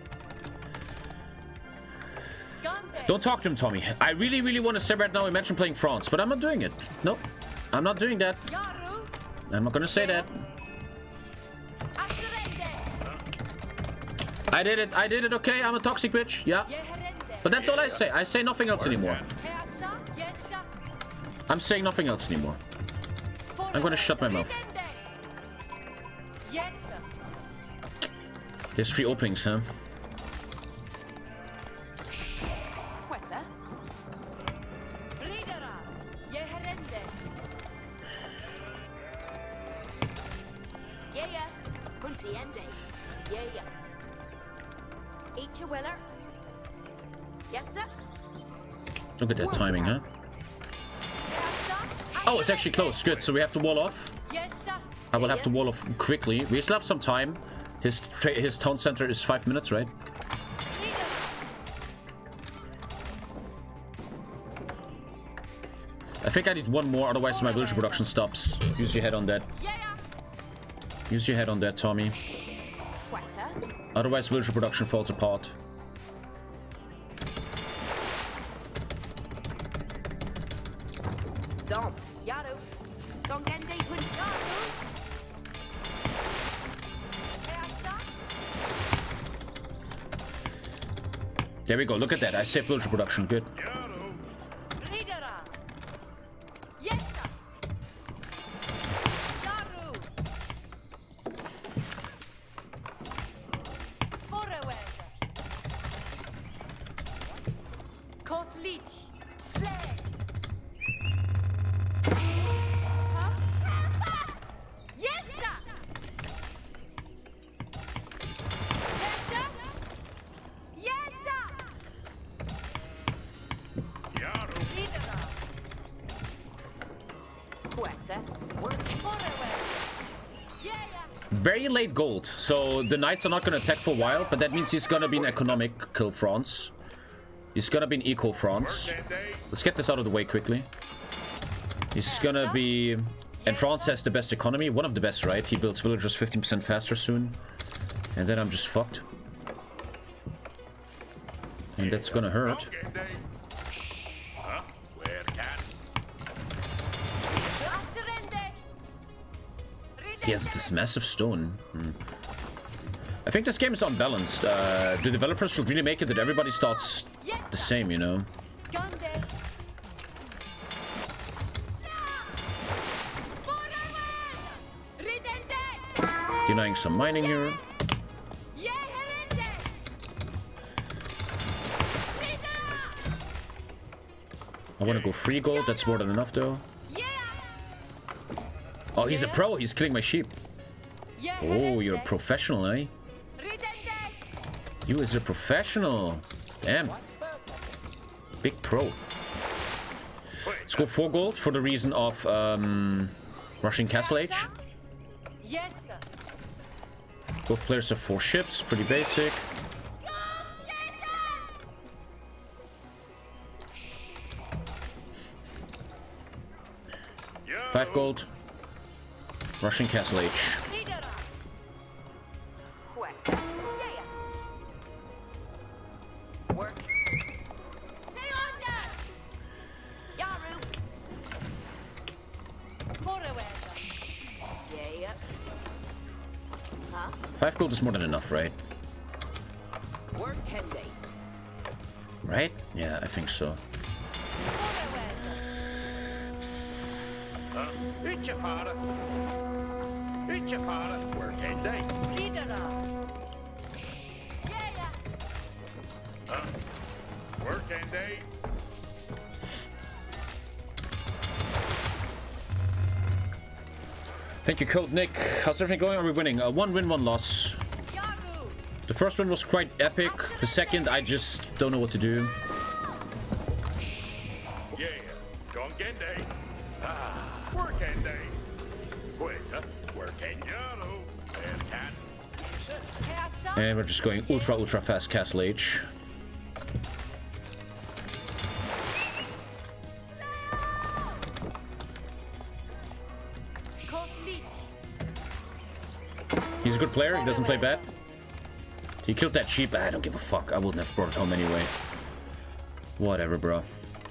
[SPEAKER 1] Don't talk to him, Tommy. I really, really want to say right now, imagine playing France, but I'm not doing it. Nope. I'm not doing that. I'm not gonna say that. I did it, okay? I'm a toxic bitch, yeah. But that's all I say. I say nothing else anymore. I'm saying nothing else anymore. I'm gonna shut my mouth. There's 3 openings, huh? Look at that timing, huh? Oh, it's actually close. Good. So we have to wall off. I will have to wall off quickly. We still have some time. His town center is 5 minutes, right? I think I need 1 more, otherwise my villager production stops. Use your head on that. Use your head on that, Tommy. Otherwise villager production falls apart. There we go. Look at that. I saved villager production. Good. Very late gold, so the knights are not going to attack for a while, but that means he's going to be an economic kill France. He's going to be an eco France. Let's get this out of the way quickly. He's going to be... And France has the best economy, one of the best, right? He builds villagers 15% faster soon. And then I'm just fucked. And that's going to hurt. He has this massive stone. I think this game is unbalanced. The developers should really make it that everybody starts the same, you know? Denying some mining here. I want to go free gold. That's more than enough, though. Oh, he's a pro. He's killing my sheep. Oh, you're a professional, eh? You is a professional. Damn. Big pro. Let's go 4 gold for the reason of rushing Castle Age. Both players have 4 ships. Pretty basic. $5 gold. Rushing Castle Age. 5 gold is more than enough, right?
[SPEAKER 10] Work Henday.
[SPEAKER 1] Right? Yeah, I think so.
[SPEAKER 11] It's your father. It's your father. Work Henday. Work Henday.
[SPEAKER 1] Thank you, Code Nick. How's everything going? Are we winning? 1 win, 1 loss. The first one was quite epic. The second, I just don't know what to do.
[SPEAKER 11] Yeah. Gone Henday. Work Henday. Quita. Work Henday.
[SPEAKER 1] And we're just going ultra fast Castle H. He's a good player. He doesn't play bad. He killed that sheep. I don't give a fuck. I wouldn't have brought it home anyway. Whatever, bro.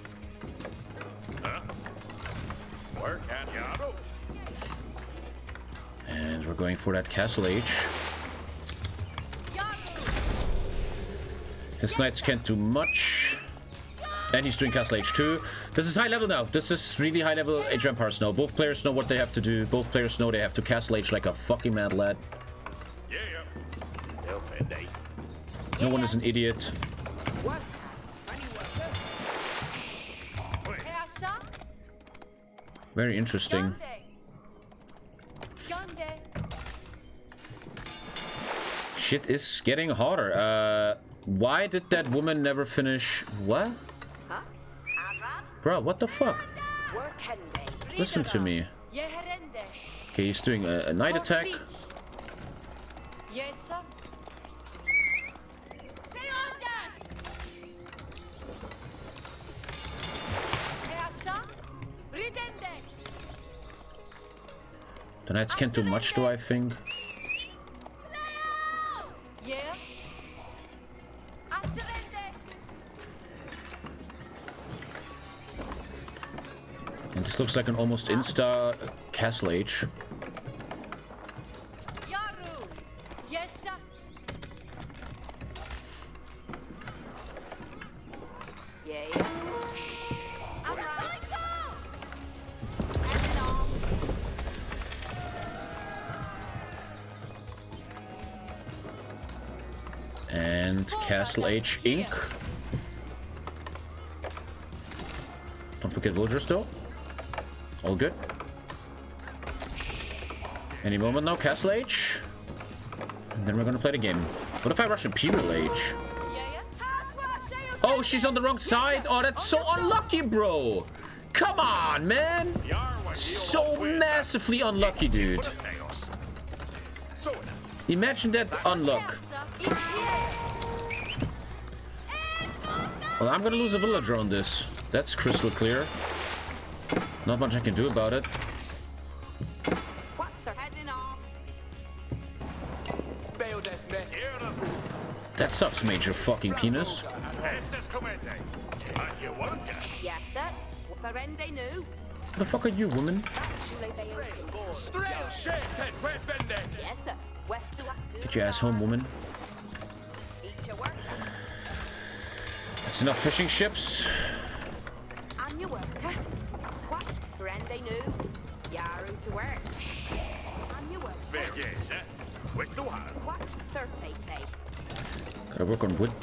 [SPEAKER 1] And we're going for that Castle H. His knights can't do much. And he's doing Castle H too. This is high level now. This is really high level Age of Empires now. Both players know what they have to do. Both players know they have to Castle H like a fucking mad lad. No one is an idiot. Very interesting. Shit is getting harder. Why did that woman never finish? What? Bro, what the fuck? Listen to me. Okay, he's doing a night attack. The knights can't do much, do I think? And this looks like an almost insta Castle H. And Castle H Inc. Don't forget villagers though. All good. Any moment now, Castle H. And then we're gonna play the game. What if I rush Imperial Age? Oh, she's on the wrong side? Oh, that's so unlucky, bro. Come on, man. So massively unlucky, dude. Imagine that unluck. Well, I'm gonna lose a villager on this. That's crystal clear. Not much I can do about it. That sucks, Major fucking penis. The fuck are you, woman? Get your ass home, woman. That's enough fishing ships. Gotta work on wood.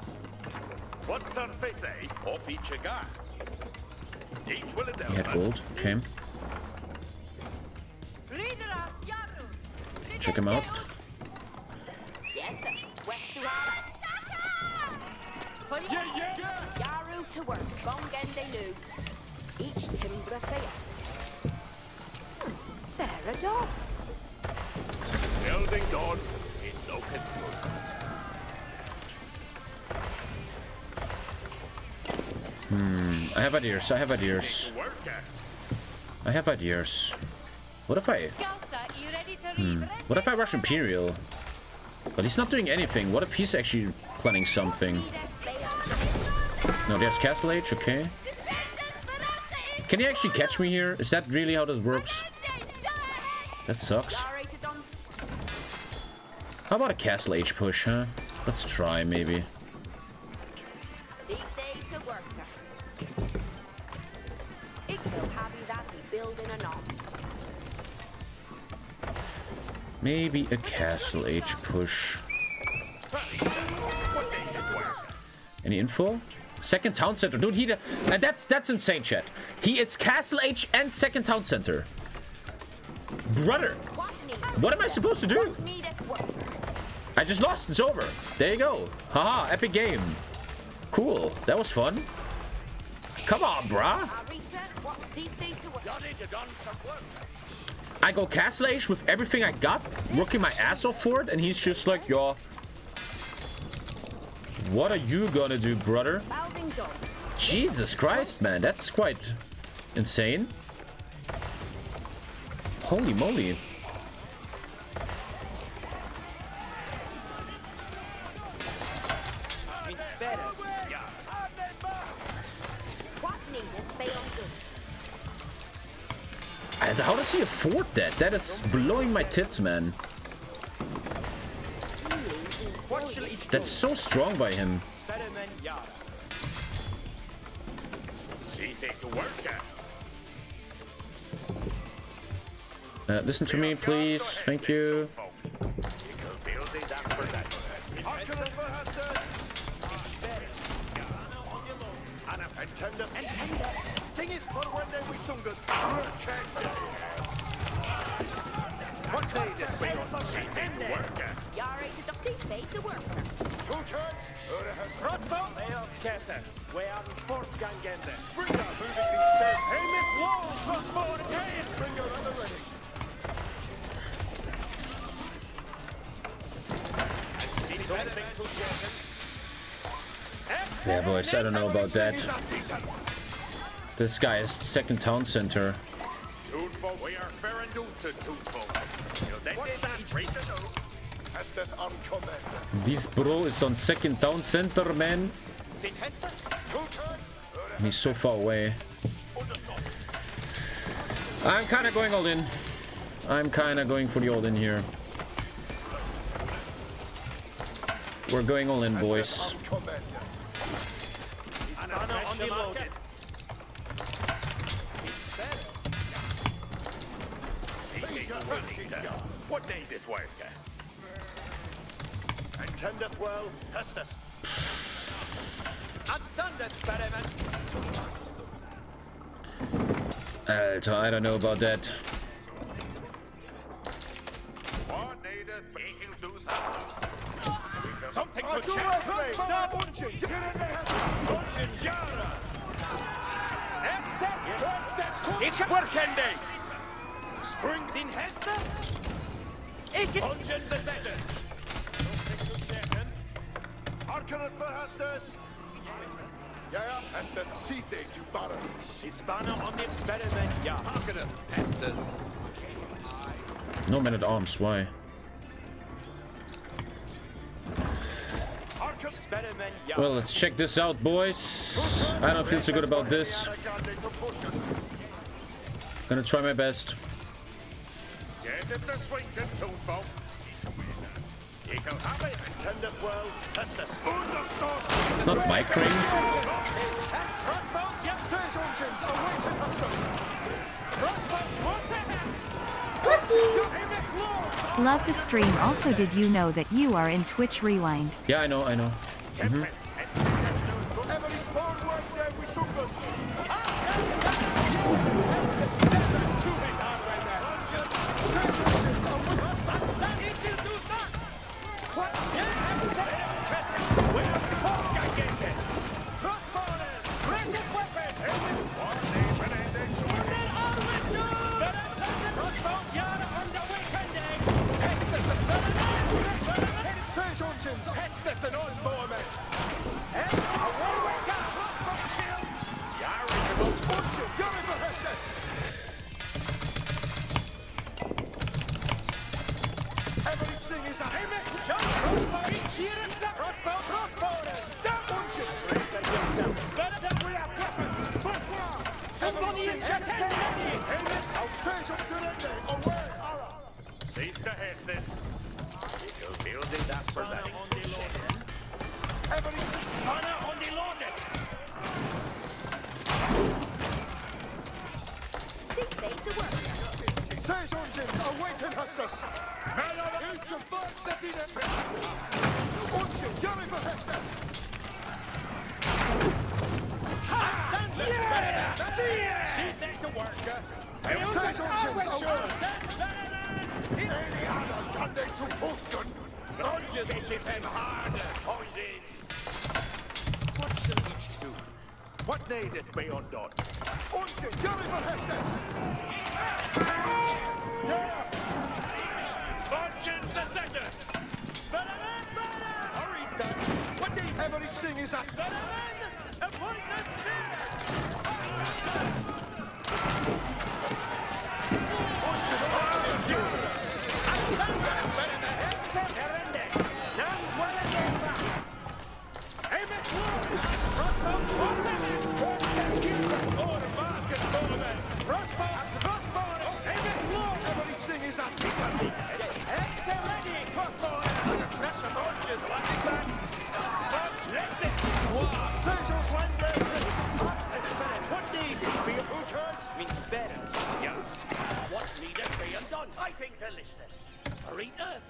[SPEAKER 1] He had gold. Okay. Check him out.
[SPEAKER 10] Yaru to work. Bongende new. Each timber face. There a dog.
[SPEAKER 11] Building done. It's no
[SPEAKER 1] I have ideas. I have ideas. I have ideas. What if I... What if I rush Imperial? But he's not doing anything. What if he's actually planning something? No, there's Castle H, okay. Can he actually catch me here? Is that really how this works? That sucks. How about a Castle Age push, huh? Let's try, maybe. Maybe a Castle Age push. Any info? Second town center, dude. That's insane, chat. He is Castle Age and second town center. Brother, what am I supposed to do? I just lost. It's over. There you go. Haha, epic game. Cool. That was fun. Come on, brah. I go Castle Age with everything I got, working my ass off for it, and he's just like, yo. What are you gonna do, brother? Jesus Christ, man. That's quite insane. Holy moly. And how does he afford that? That is blowing my tits, man. That's so strong by him. Listen to me, please. Thank you. Yeah, boys, I don't know about that. This guy is second town center. This bro is on second town center, man. And he's so far away. I'm kind of going all in. I'm kind of going for the all in here. We're going all in, boys.
[SPEAKER 11] What need this work? Attendeth well, Hestus. Outstanding experiment.
[SPEAKER 1] Alter, I don't know about that.
[SPEAKER 11] What needeth making do something to check. Workende. Springs in Hester. Ungen besetzt. Arcanet for Hestus. Ja, Hestus, seed day to Barrow. Hispano on the experiment, ja. Arcanet, Hestus.
[SPEAKER 1] No men at arms, why? Well, let's check this out, boys. I don't feel so good about this. Gonna try my best. It's not my crane.
[SPEAKER 12] Love the stream. Also, did you know that you are in Twitch Rewind?
[SPEAKER 1] Yeah, I know.
[SPEAKER 11] What needeth be undone?
[SPEAKER 13] What the average thing is that? Appointment
[SPEAKER 11] I think they're listening. Arita?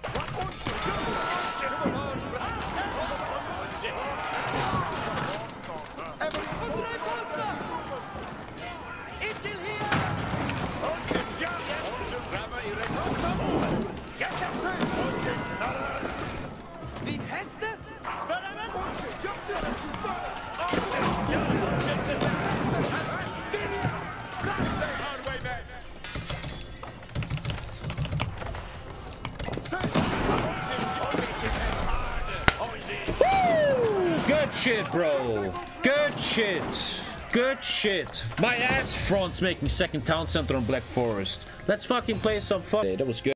[SPEAKER 1] Good shit, bro. Good shit. Good shit. My ass fronts make me second town center on Black Forest. Let's fucking play some fun. That was good.